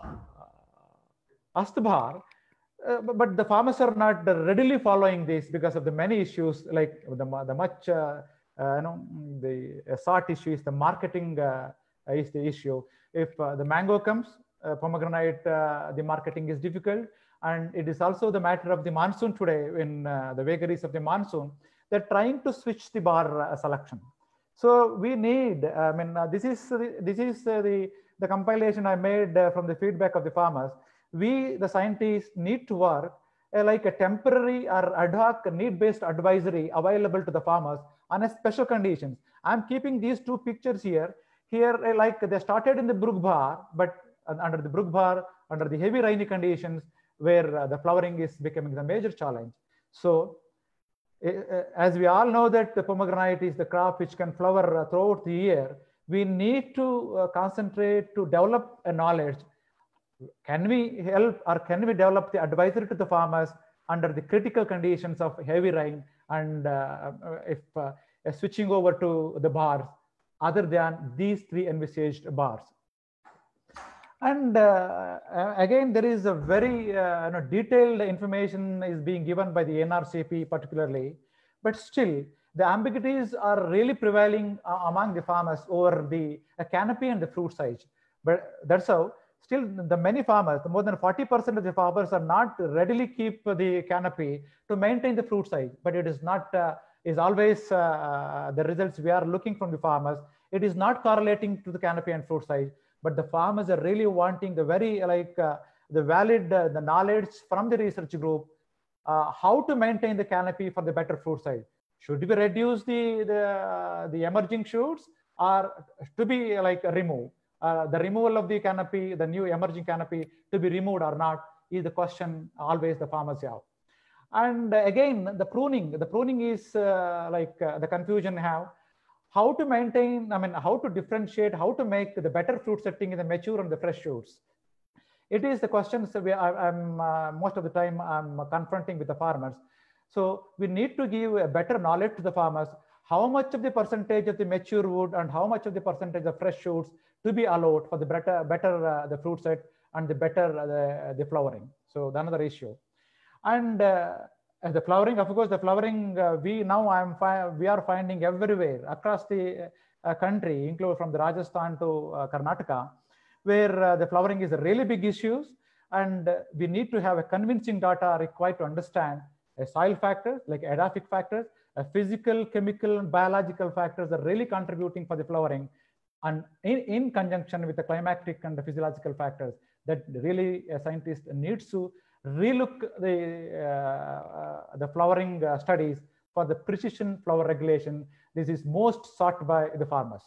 Ast Bar. Uh, but the farmers are not readily following this because of the many issues, like the, the much uh, uh, you know, the uh, sort issue is the marketing uh, is the issue. If uh, the mango comes, uh, pomegranate, uh, the marketing is difficult. And it is also the matter of the monsoon today, in uh, the vagaries of the monsoon, they're trying to switch the bar uh, selection. So we need, I mean, uh, this is, this is uh, the, the compilation I made uh, from the feedback of the farmers. We, the scientists, need to work uh, like a temporary or ad hoc need-based advisory available to the farmers on a special conditions. I'm keeping these two pictures here. Here, uh, like they started in the brook bar, but uh, under the brook bar, under the heavy rainy conditions, where uh, the flowering is becoming the major challenge. So, uh, as we all know that the pomegranate is the crop which can flower uh, throughout the year, we need to uh, concentrate to develop a knowledge. Can we help, or can we develop the advisory to the farmers under the critical conditions of heavy rain, and uh, if uh, switching over to the bars other than these three envisaged bars? And uh, again, there is a very uh, you know, detailed information is being given by the N R C P particularly, but still the ambiguities are really prevailing uh, among the farmers over the uh, canopy and the fruit size. But that's how still the many farmers, more than forty percent of the farmers are not readily keep the canopy to maintain the fruit size, but it is not, uh, is always uh, the results we are looking from the farmers. It is not correlating to the canopy and fruit size. But the farmers are really wanting the very like uh, the valid uh, the knowledge from the research group, uh, how to maintain the canopy for the better fruit size. Should we reduce the the, uh, the emerging shoots, or to be like removed? Uh, the removal of the canopy, the new emerging canopy, to be removed or not, is the question always the farmers have. And uh, again, the pruning, the pruning is uh, like uh, the confusion have. How to maintain, I mean, how to differentiate, how to make the better fruit setting in the mature and the fresh shoots. It is the questions that we are, I'm uh, most of the time I'm confronting with the farmers. So we need to give a better knowledge to the farmers, how much of the percentage of the mature wood and how much of the percentage of fresh shoots to be allowed for the better, better uh, the fruit set and the better uh, the, the flowering. So another issue. And uh, the flowering, of course, the flowering uh, we now I'm we are finding everywhere across the uh, country, including from the Rajasthan to uh, Karnataka, where uh, the flowering is a really big issue, and uh, we need to have a convincing data required to understand a soil factors like edaphic factors, a physical, chemical, and biological factors are really contributing for the flowering, and in, in conjunction with the climatic and the physiological factors that really a scientist needs to relook the, uh, uh, the flowering uh, studies for the precision flower regulation. This is most sought by the farmers.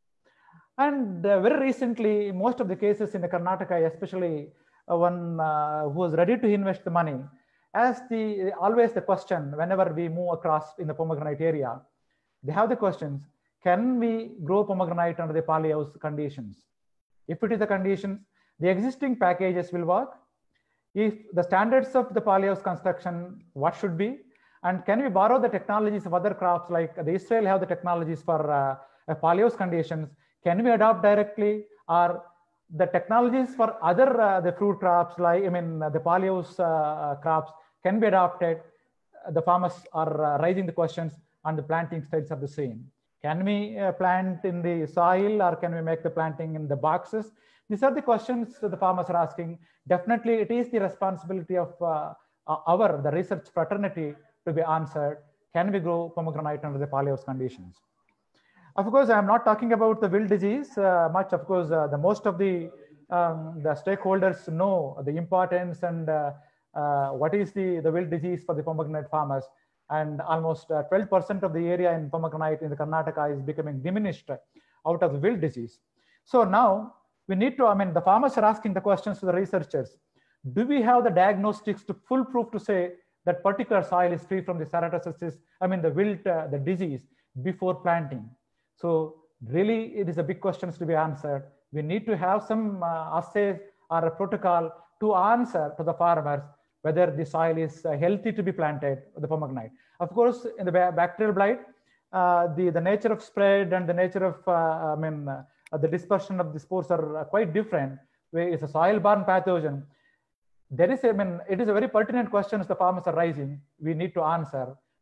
And uh, very recently, most of the cases in the Karnataka, especially uh, one uh, who was ready to invest the money, as the always the question whenever we move across in the pomegranate area, they have the questions, can we grow pomegranate under the polyhouse conditions? If it is the conditions, the existing packages will work. If the standards of the polyhouse construction, what should be? And can we borrow the technologies of other crops, like the Israel have the technologies for uh, polyhouse conditions? Can we adopt directly? Or the technologies for other uh, the fruit crops, like I mean uh, the polyhouse uh, crops, can be adopted? The farmers are uh, raising the questions, and the planting styles are the same. Can we uh, plant in the soil, or can we make the planting in the boxes? These are the questions that the farmers are asking. Definitely, it is the responsibility of uh, our, the research fraternity, to be answered. Can we grow pomegranate under the polyhouse conditions? Of course, I am not talking about the wilt disease uh, much. Of course, uh, the most of the, um, the stakeholders know the importance and uh, uh, what is the, the wilt disease for the pomegranate farmers. And almost uh, twelve percent of the area in pomegranate in the Karnataka is becoming diminished out of the wilt disease. So now, we need to, I mean, the farmers are asking the questions to the researchers. Do we have the diagnostics to foolproof to say that particular soil is free from the ceratocystis, I mean, the wilt, uh, the disease before planting? So really, it is a big question to be answered. We need to have some uh, assay or a protocol to answer to the farmers whether the soil is uh, healthy to be planted, the pomegranate. Of course, in the bacterial blight, uh, the, the nature of spread and the nature of, uh, I mean, uh, Uh, the dispersion of the spores are uh, quite different. Where it's a soil-borne pathogen. There is, I mean, it is a very pertinent question the farmers are raising. We need to answer.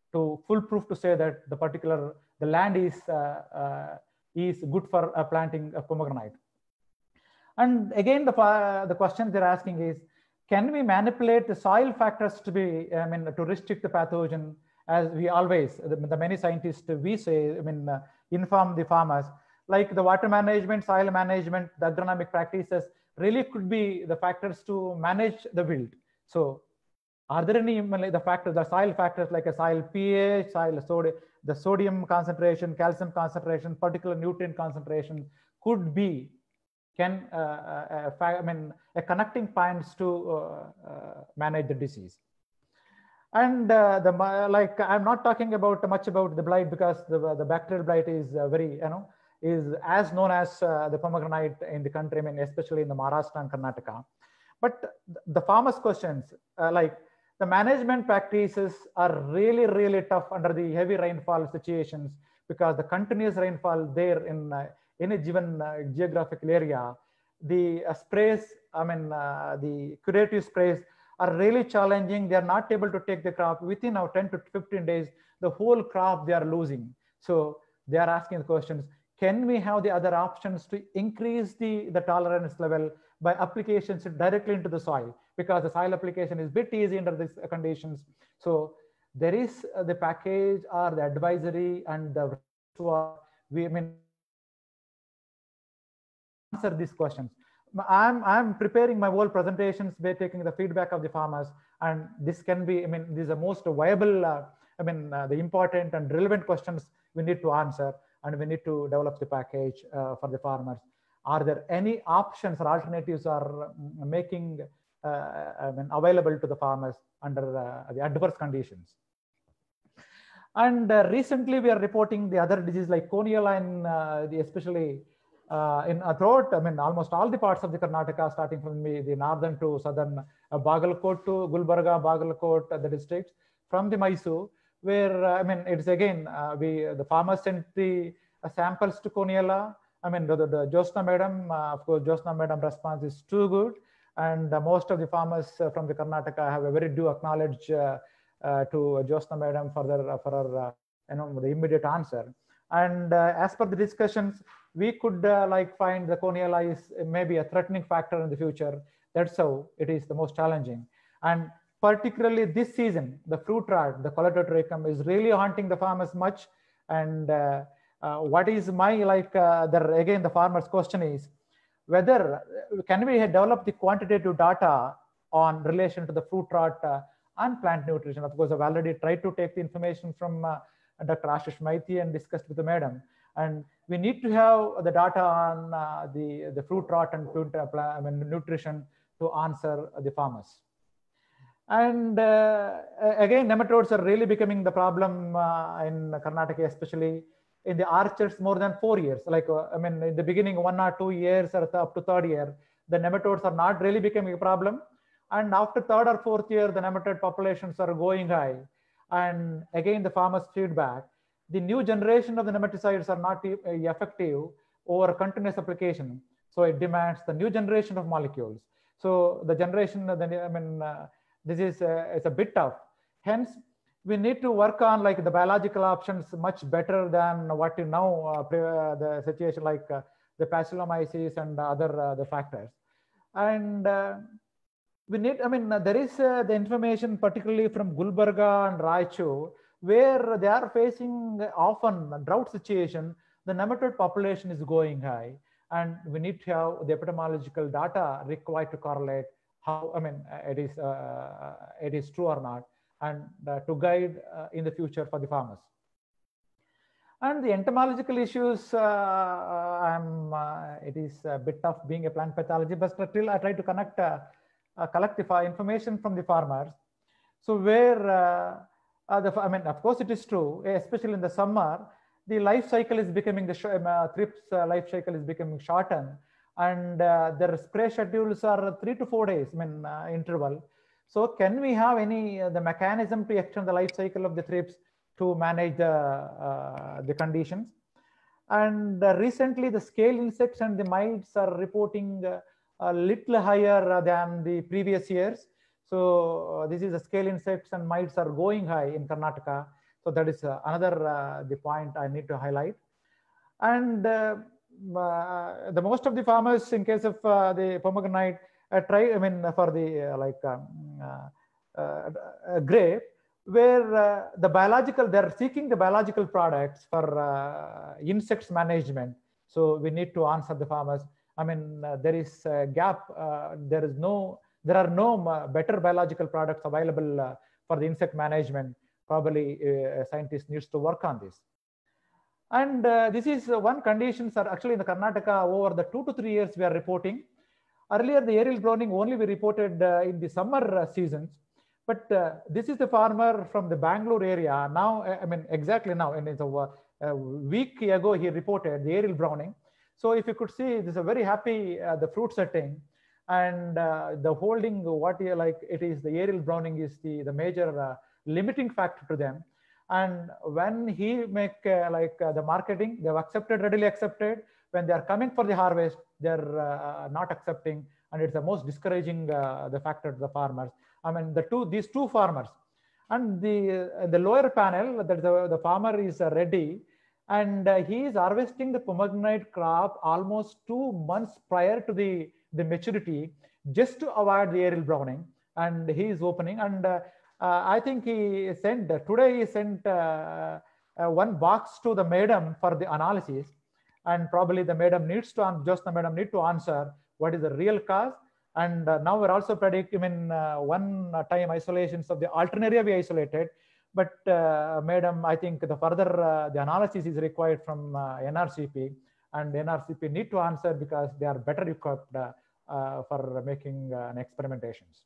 to foolproof to say that the particular the land is uh, uh, is good for uh, planting a pomegranate. And again, the uh, the question they're asking is, can we manipulate the soil factors to be, I mean, to restrict the pathogen? As we always, the, the many scientists we say, I mean, uh, inform the farmers, like the water management, soil management, the agronomic practices really could be the factors to manage the wilt. So are there any like the factors, the soil factors like a soil pH, soil sodium, the sodium concentration, calcium concentration, particular nutrient concentration could be, can, uh, uh, uh, I mean, a connecting points to uh, uh, manage the disease. And uh, the like, I'm not talking about much about the blight because the, the bacterial blight is uh, very, you know, is as known as uh, the pomegranate in the country, I mean, especially in the Maharashtra and Karnataka. But the farmers' questions, uh, like the management practices are really, really tough under the heavy rainfall situations, because the continuous rainfall there in uh, any given uh, geographical area, the uh, sprays, I mean, uh, the curative sprays are really challenging. They are not able to take the crop within now ten to fifteen days, the whole crop they are losing. So they are asking the questions, can we have the other options to increase the, the tolerance level by applications directly into the soil? Because the soil application is a bit easy under these conditions. So there is uh, the package or the advisory and the we I mean answer these questions. I'm, I'm preparing my whole presentations by taking the feedback of the farmers, and this can be, I mean, these are most viable, uh, I mean, uh, the important and relevant questions we need to answer, and we need to develop the package uh, for the farmers. Are there any options or alternatives are making uh, I mean, available to the farmers under uh, the adverse conditions? And uh, recently we are reporting the other disease like Coneella, in uh, the especially uh, in uh, throughout, I mean, almost all the parts of the Karnataka, starting from the, the northern to southern, uh, Bagalkot to Gulbarga, Bagalkot, uh, the districts, from the Mysore, where uh, I mean, it's again uh, we the farmers sent the uh, samples to Coneella. I mean, the, the, the Josna madam, uh, of course, Josna madam response is too good, and uh, most of the farmers uh, from the Karnataka have a very due acknowledge uh, uh, to uh, Josna madam for their uh, for her, uh, you know, the immediate answer. And uh, as per the discussions, we could uh, like find the Coneella is maybe a threatening factor in the future. That's how it is the most challenging. And particularly this season, the fruit rot, the Colletotrichum, is really haunting the farmers much. And uh, uh, what is my like, uh, the, again, the farmer's question is, whether can we develop the quantitative data on relation to the fruit rot uh, and plant nutrition? Of course, I've already tried to take the information from uh, Doctor Ashish Maiti and discussed with the madam. And we need to have the data on uh, the, the fruit rot and fruit, uh, I mean, nutrition to answer the farmers. And uh, again, nematodes are really becoming the problem uh, in Karnataka, especially in the orchards more than four years. Like, uh, I mean, in the beginning, one or two years or up to third year, the nematodes are not really becoming a problem. And after third or fourth year, the nematode populations are going high. And again, the farmers' feedback, the new generation of the nematicides are not effective over continuous application. So it demands the new generation of molecules. So the generation, I mean, uh, this is a, it's a bit tough. Hence, we need to work on like the biological options much better than what you know, uh, the situation like uh, the Bacillomyces and other uh, the factors. And uh, we need, I mean, uh, there is uh, the information particularly from Gulbarga and Raichur, where they are facing often a drought situation, the nematode population is going high. And we need to have the epidemiological data required to correlate how, I mean, it is, uh, it is true or not, and uh, to guide uh, in the future for the farmers. And the entomological issues, uh, I'm, uh, it is a bit tough being a plant pathology, but still I try to connect, uh, uh, collect the information from the farmers. So where, uh, uh, the, I mean, of course it is true, especially in the summer, the life cycle is becoming, the uh, thrips uh, life cycle is becoming shortened, and uh, their spray schedules are three to four days, I mean, uh, interval. So can we have any, uh, the mechanism to extend the life cycle of the thrips to manage the, uh, the conditions? And uh, recently the scale insects and the mites are reporting uh, a little higher than the previous years. So uh, this is the scale insects and mites are going high in Karnataka. So that is uh, another uh, the point I need to highlight. And uh, uh, the most of the farmers, in case of uh, the pomegranate, uh, try, I mean, for the uh, like um, uh, uh, grape, where uh, the biological, they're seeking the biological products for uh, insects management. So we need to answer the farmers. I mean, uh, there is a gap. Uh, there is no, there are no uh, better biological products available uh, for the insect management. Probably uh, a scientist needs to work on this. And uh, this is uh, one conditions are actually in the Karnataka over the two to three years we are reporting. Earlier, the aerial browning only we reported uh, in the summer uh, seasons. But uh, this is the farmer from the Bangalore area. Now, I mean, exactly now, and it's a, a week ago, he reported the aerial browning. So if you could see, this is a very happy, uh, the fruit setting and uh, the holding, what you like, it is the aerial browning is the, the major uh, limiting factor to them. And when he make uh, like uh, the marketing, they've accepted, readily accepted. When they are coming for the harvest, they're uh, not accepting. And it's the most discouraging uh, the factor to the farmers. I mean, the two, these two farmers and the, uh, the lower panel that the, the farmer is uh, ready and uh, he is harvesting the pomegranate crop almost two months prior to the, the maturity just to avoid the aerial browning. And he is opening and uh, uh, I think he sent, uh, today he sent uh, uh, one box to the madam for the analysis. And probably the madam needs to, just the madam need to answer what is the real cause. And uh, now we're also predicting, I mean, uh, one time isolations of the alternaria we isolated, but uh, madam, I think the further uh, the analysis is required from uh, N R C P, and N R C P need to answer because they are better equipped uh, uh, for making uh, experimentations.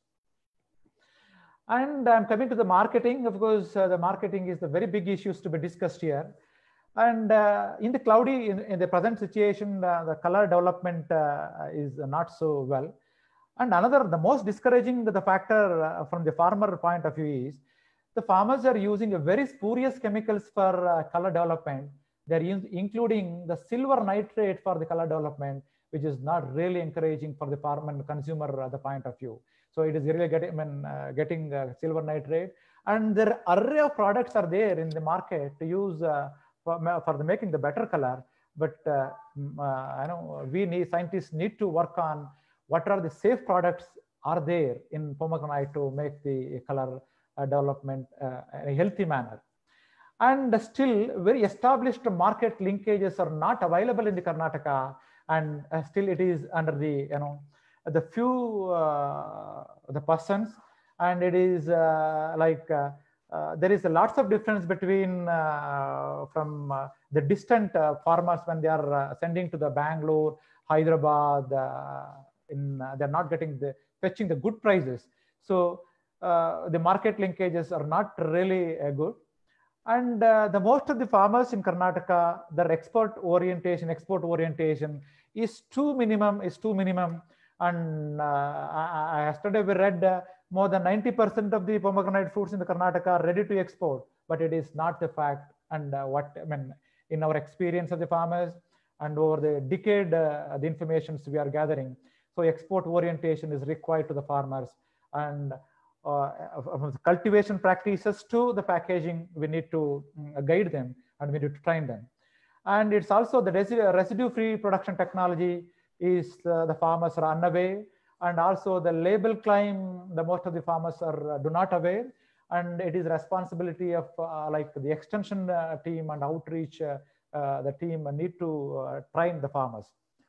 And I'm coming to the marketing. Of course, uh, the marketing is the very big issues to be discussed here. And uh, in the cloudy, in, in the present situation, uh, the color development uh, is not so well. And another, the most discouraging the factor uh, from the farmer point of view is the farmers are using a very spurious chemicals for uh, color development. They're including the silver nitrate for the color development, which is not really encouraging for the farmer and consumer uh, the point of view. So it is really getting, I mean, uh, getting uh, silver nitrate. And there are array of products are there in the market to use uh, for, for the making the better color. But uh, uh, I know we need, scientists need to work on what are the safe products are there in pomegranate to make the color uh, development uh, in a healthy manner. And still very established market linkages are not available in the Karnataka, and uh, still it is under the, you know, the few, uh, the persons, and it is uh, like, uh, uh, there is a lots of difference between uh, from uh, the distant uh, farmers when they are uh, sending to the Bangalore, Hyderabad, uh, in, uh, they're not getting the, fetching the good prices. So uh, the market linkages are not really uh, good. And uh, the most of the farmers in Karnataka, their export orientation, export orientation is too minimum, is too minimum. And uh, I, I, yesterday we read uh, more than ninety percent of the pomegranate fruits in the Karnataka are ready to export, but it is not the fact. And uh, what, I mean, in our experience of the farmers and over the decade, uh, the informations we are gathering. So export orientation is required to the farmers, and uh, from the cultivation practices to the packaging, we need to um, guide them and we need to train them. And it's also the residue-free production technology is uh, the farmers are unaware, and also the label claim, the most of the farmers are uh, do not aware, and it is responsibility of uh, like the extension uh, team and outreach uh, uh, the team need to uh, train the farmers.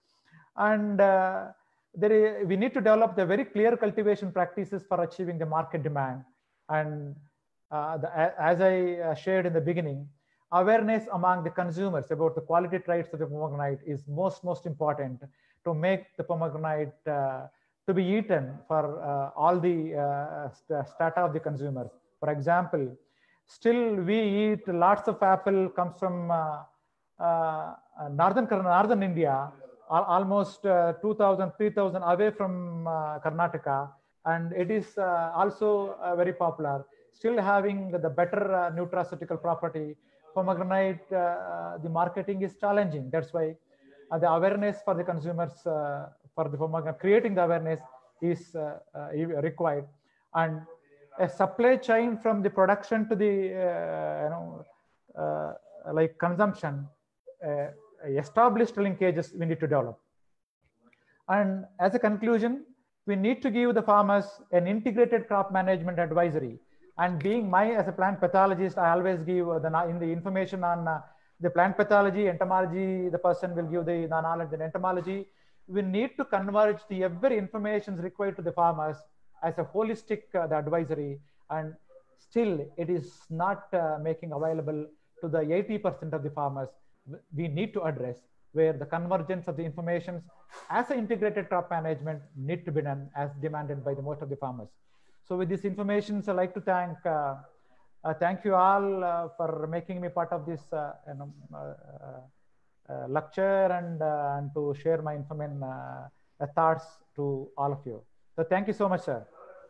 And uh, there is, we need to develop the very clear cultivation practices for achieving the market demand. And uh, the, as I uh, shared in the beginning, awareness among the consumers about the quality traits of the pomegranate is most, most important to make the pomegranate uh, to be eaten for uh, all the uh, st strata of the consumers. For example, still we eat lots of apple comes from uh, uh, northern, northern India, almost uh, two thousand, three thousand away from uh, Karnataka, and it is uh, also uh, very popular, still having the better uh, nutraceutical property. Pomegranate, uh, the marketing is challenging. That's why uh, the awareness for the consumers uh, for the pomegranate, creating the awareness is uh, uh, required. And a supply chain from the production to the uh, you know uh, like consumption, uh, established linkages we need to develop. And as a conclusion, we need to give the farmers an integrated crop management advisory. And being my, as a plant pathologist, I always give the, in the information on uh, the plant pathology, entomology, the person will give the knowledge in entomology. We need to converge the every information required to the farmers as a holistic uh, the advisory, and still it is not uh, making available to the eighty percent of the farmers. We need to address where the convergence of the information as an integrated crop management need to be done as demanded by the most of the farmers. So with this information, I'd like to thank uh, uh, thank you all uh, for making me part of this uh, you know, uh, uh, lecture and, uh, and to share my information uh, thoughts to all of you. So thank you so much, sir.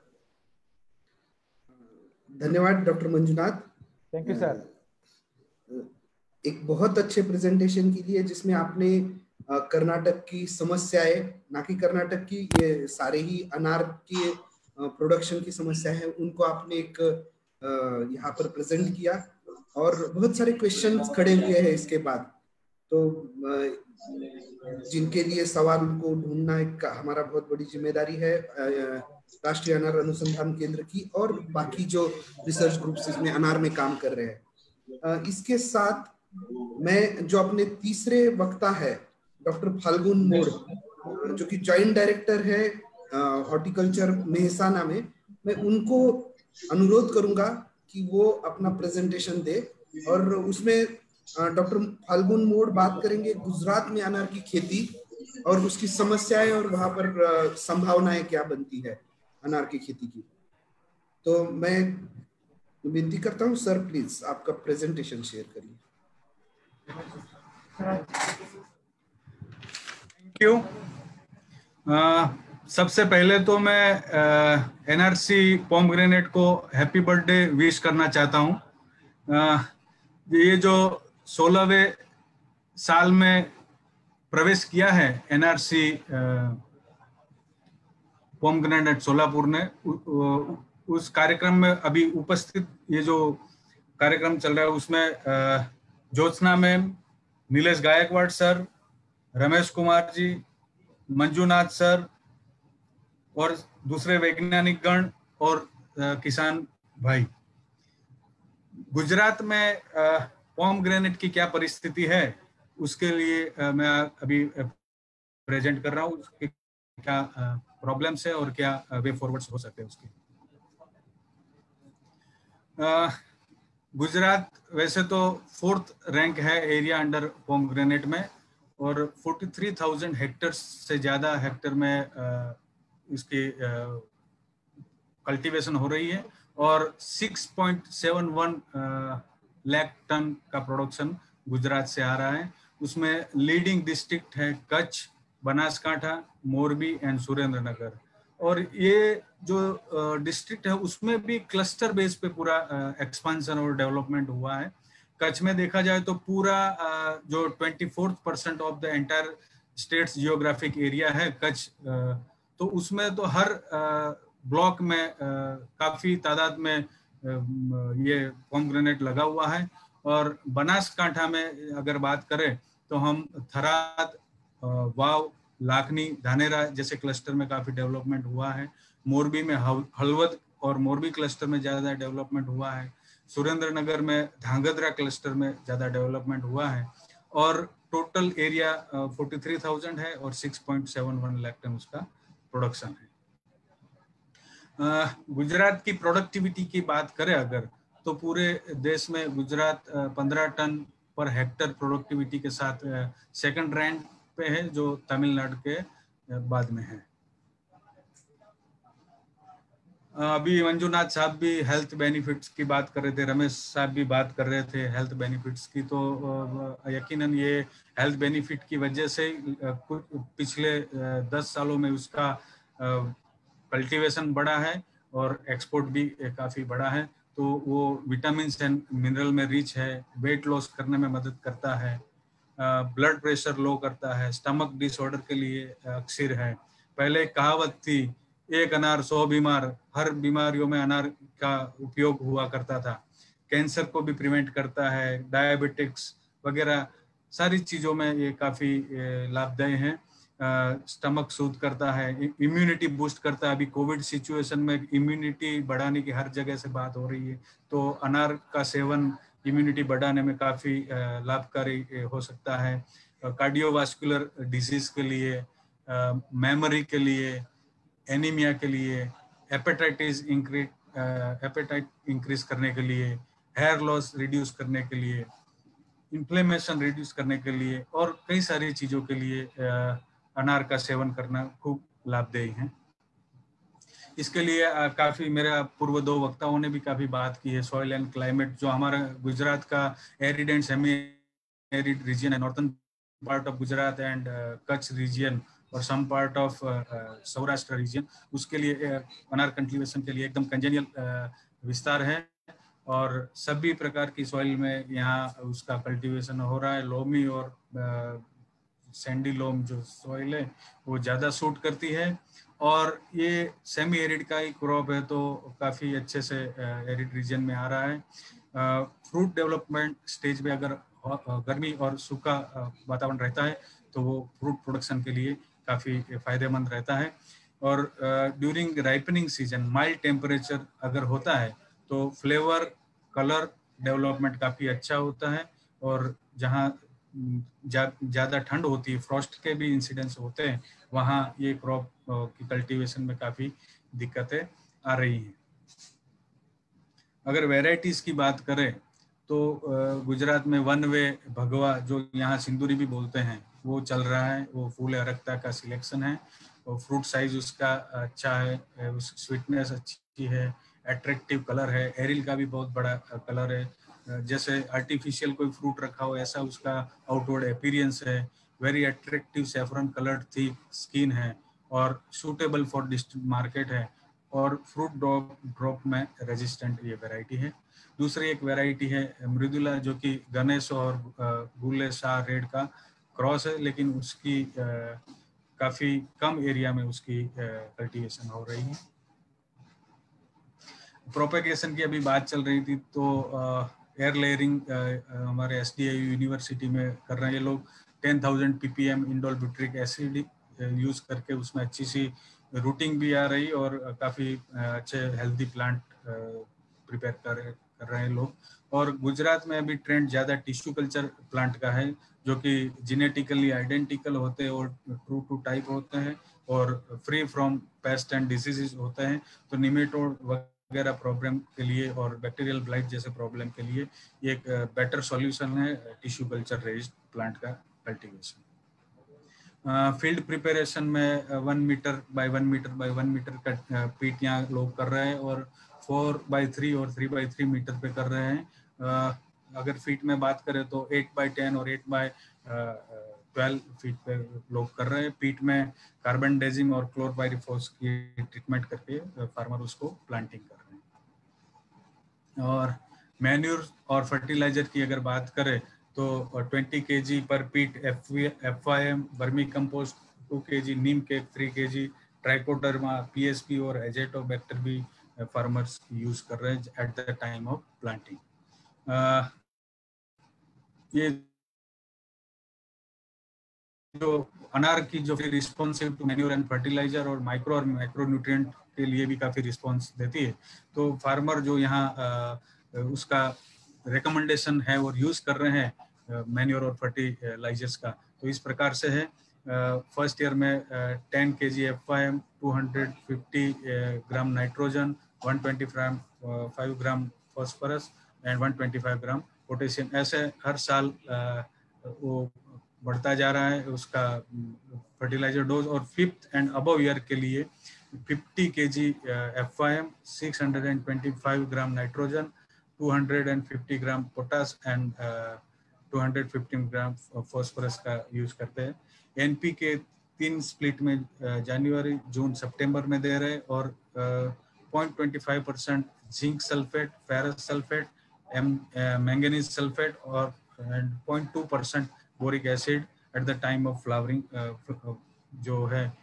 धन्यवाद doctor Manjunath. Thank you sir. एक बहुत अच्छे presentation के लिए जिसमें आपने कर्नाटक की समस्याएं, ना कि कर्नाटक की, ये सारे ही अनार की प्रोडक्शन की समस्या है, उनको आपने एक यहाँ पर प्रेजेंट किया और बहुत सारे क्वेश्चंस खड़े हुए हैं इसके बाद. तो जिनके लिए सवाल उनको ढूंढना एक हमारा बहुत बड़ी जिम्मेदारी है राष्ट्रीय अनार अनुसंधान केंद्र की और बाकी जो रिसर्च ग्रुप्स इसमें अनार में काम कर रहे हैं. इसके साथ मैं जो अपने तीसरे वक्ता है डॉक्टर फाल्गुन मोड़, जो कि जॉइंट डायरेक्टर है हॉर्टिकल्चर मेहसाना में, मैं उनको अनुरोध करूंगा कि वो अपना प्रेजेंटेशन दे और उसमें डॉक्टर फाल्गुन मोड़ बात करेंगे गुजरात में अनार की खेती और उसकी समस्याएं और वहां पर संभावनाएं क्या बनती है अनार की खेती की. तो मैं विनती करता हूं सर, प्लीज आपका प्रेजेंटेशन शेयर करिए. Thank you. सबसे पहले तो मैं एनआरसी पोमग्रेनेट को हैप्पी बर्थडे विश करना चाहता हूं. uh, ये जो सोलहवें साल में प्रवेश किया है एनआरसी पोमग्रेनेट सोलापुर ने, उस कार्यक्रम में अभी उपस्थित ये जो कार्यक्रम चल रहा है उसमें Jyotsna ma'am, Nilesh Gaikwad sir, Ramesh Kumar ji, Manjunath sir और दूसरे वैज्ञानिक गण और किसान भाई. गुजरात में पोमग्रेनेट की क्या परिस्थिति है उसके लिए मैं अभी प्रेजेंट कर रहा हूँ, क्या प्रॉब्लम्स है और क्या वे फॉरवर्ड्स हो सकते हैं उसके. गुजरात वैसे तो फोर्थ रैंक है एरिया अंडर पोमग्रेनेट में और तैंतालीस हज़ार हेक्टेयर से ज्यादा हेक्टेयर में इसकी कल्टीवेशन हो रही है और छह पॉइंट सात एक लाख टन का प्रोडक्शन गुजरात से आ रहा है. उसमें लीडिंग डिस्ट्रिक्ट है कच्छ, बनासकांठा, मोरबी एंड सुरेंद्रनगर. और ये जो डिस्ट्रिक्ट है उसमें भी क्लस्टर बेस पे पूरा एक्सपांशन और डेवलपमेंट हुआ है. कच्छ में देखा जाए तो पूरा जो twenty fourth percent of the entire state's geographic area है कच्छ, तो उसमें तो हर ब्लॉक में काफी तादाद में ये पोमग्रेनेट लगा हुआ है. और बनासकांठा में अगर बात करें तो हम थराद, वाव, लाखनी, धानेरा जैसे क्लस्टर में काफी डेवलपमेंट हुआ है. मोरबी में हलवद और मोरबी क्लस्टर में ज्यादा डेवलपमेंट हुआ है. सुरेंद्रनगर में धांगध्रा क्लस्टर में ज्यादा डेवलपमेंट हुआ है. और टोटल एरिया तैंतालीस हज़ार है और छह पॉइंट सात एक लाख टन उसका प्रोडक्शन है. गुजरात की प्रोडक्टिविटी की बात करें अगर तो पूरे देश में गुजरात पंद्रह टन पर हेक्टर प्रोडक्टिविटी के साथ सेकंड रैंक पे है, जो तमिलनाडु के बाद में है. अभी मंजुनाथ साहब भी हेल्थ बेनिफिट्स की बात कर रहे थे, रमेश साहब भी बात कर रहे थे हेल्थ बेनिफिट्स की. तो यकीनन ये हेल्थ बेनिफिट की वजह से पिछले दस सालों में उसका कल्टीवेशन बढ़ा है और एक्सपोर्ट भी काफी बढ़ा है. तो वो विटामिन एंड मिनरल में रिच है, वेट लॉस करने में मदद करता है, ब्लड प्रेशर लो करता है, स्टमक डिसऑर्डर के लिए अक्सर है. पहले कहावत थी एक अनार सौ बीमार, हर बीमारियों में अनार का उपयोग हुआ करता था। कैंसर को भी प्रिवेंट करता है, डायबिटिक्स वगैरह सारी चीज़ों में ये काफ़ी लाभदायी है। स्टमक सूद करता है, इम्यूनिटी बूस्ट करता है। अभी कोविड सिचुएशन में इम्यूनिटी बढ़ाने की हर जगह से बात हो रही है, तो अनार का सेवन इम्यूनिटी बढ़ाने में काफ़ी लाभकारी हो सकता है। कार्डियोवास्कुलर डिजीज के लिए, मेमोरी के लिए, एनीमिया के लिए, हेपेटाइटिस इंक्रीज हेपेटाइट इंक्रीज करने के लिए, हेयर लॉस रिड्यूस करने के लिए, इन्फ्लेमेशन रिड्यूस करने के लिए और कई सारी चीज़ों के लिए अनार का सेवन करना खूब लाभदायी है। इसके लिए काफ़ी मेरा पूर्व दो वक्ताओं ने भी काफ़ी बात की है। सॉइल एंड क्लाइमेट, जो हमारा गुजरात का arid and semi arid region है, northern part of Gujarat and Kutch region और some part of Saurashtra region, उसके लिए अनार कल्टीवेशन के लिए एकदम कंजेनियल विस्तार है और सभी प्रकार की सॉइल में यहाँ उसका कल्टीवेशन हो रहा है। लोमी और सैंडी लोम जो सॉइल है वो ज़्यादा सूट करती है और ये सेमी एरिड का ही क्रॉप है, तो काफ़ी अच्छे से एरिड रीजन में आ रहा है। फ्रूट डेवलपमेंट स्टेज में अगर गर्मी और सूखा वातावरण रहता है तो वो फ्रूट प्रोडक्शन के लिए काफ़ी फायदेमंद रहता है। और during ripening season mild temperature अगर होता है तो फ्लेवर, कलर डेवलपमेंट काफ़ी अच्छा होता है और जहाँ ज़्यादा ठंड होती है, फ्रॉस्ट के भी इंसिडेंट्स होते हैं, वहाँ ये क्रॉप की कल्टीवेशन में काफ़ी दिक्कतें आ रही हैं। अगर वेराइटीज़ की बात करें तो गुजरात में वन वे भगवा, जो यहाँ सिंदूरी भी बोलते हैं, वो चल रहा है। वो फूल अरक्ता का सिलेक्शन है और फ्रूट साइज उसका अच्छा है, उस स्वीटनेस अच्छी है, अट्रैक्टिव कलर है, एरिल का भी बहुत बड़ा कलर है, जैसे आर्टिफिशियल कोई फ्रूट रखा हो ऐसा उसका आउटवर्ड अपीयरेंस है। Very attractive saffron coloured thin skin है और सूटेबल फॉर डिस्ट्रिक्ट मार्केट है और फ्रूट ड्रॉप ड्रॉप में रेजिस्टेंट ये वैरायटी है। दूसरी एक वैरायटी है मृदुला, जो कि गणेश और गुले शाह रेड का क्रॉस है, लेकिन उसकी काफ़ी कम एरिया में उसकी कल्टीवेशन हो रही है। प्रोपेगेशन की अभी बात चल रही थी, तो एयर लेयरिंग हमारे एस डी आई यूनिवर्सिटी में कर रहे हैं ये लोग। Ten thousand P P M indole butyric acid use करके उसमें अच्छी सी रूटिंग भी आ रही और काफ़ी अच्छे हेल्दी प्लांट प्रिपेयर कर कर रहे हैं लोग। और गुजरात में अभी ट्रेंड ज़्यादा टिश्यू कल्चर प्लांट का है, जो कि जेनेटिकली आइडेंटिकल होते हैं और ट्रू टू टाइप होते हैं और free from pest and diseases होते हैं। तो निमेटोड वगैरह प्रॉब्लम के लिए और बैक्टीरियल ब्लाइट जैसे प्रॉब्लम के लिए ये एक बेटर सॉल्यूशन है टिश्यू कल्चर रेज्ड प्लांट का कल्टीवेशन। फील्ड uh, प्रिपरेशन में one metre by one metre by one metre का पीट यहाँ लोग कर रहे हैं और फोर बाय थ्री और थ्री बाय थ्री मीटर पे कर रहे हैं। uh, अगर फीट में बात करें तो एट बाय टेन और एट बाय ट्वेल्व फीट पे लोग कर रहे हैं। पीट में कार्बन डेजिंग और क्लोरपाइरिफॉस की ट्रीटमेंट करके फार्मर उसको प्लांटिंग कर रहे हैं। और मैन्यूर और फर्टिलाइजर की अगर बात करें तो ट्वेंटी के जी पर pit F I M, vermi compost two K G, neem cake three K G, trichoderma, P S P और एजेटोबैक्टर भी फार्मर्स यूज कर रहे हैं at the time of planting. ये जो अनार की जो फिर responsive to manure and fertiliser और माइक्रो और माइक्रो न्यूट्रिएंट के लिए भी काफ़ी रिस्पॉन्स देती है। तो फार्मर जो यहाँ उसका रिकमेंडेशन है और यूज़ कर रहे हैं मैन्योर और फर्टिलाइजर्स का, तो इस प्रकार से है। फर्स्ट ईयर में ten K G F I M, two hundred fifty gram nitrogen, one twenty five gram phosphorus and one twenty five gram potassium, ऐसे हर साल uh, वो बढ़ता जा रहा है उसका फर्टिलाइजर डोज। और फिफ्थ एंड अबव ईयर के लिए fifty K G F I M, six hundred twenty five gram nitrogen, two hundred fifty gram potash and two hundred fifteen gram phosphorus का यूज करते हैं। एन पी के तीन split में जनवरी, जून, सितंबर में दे रहे और point twenty five percent zinc sulphate, ferrous sulphate, manganese sulphate और point two percent boric acid at the time of flowering जो है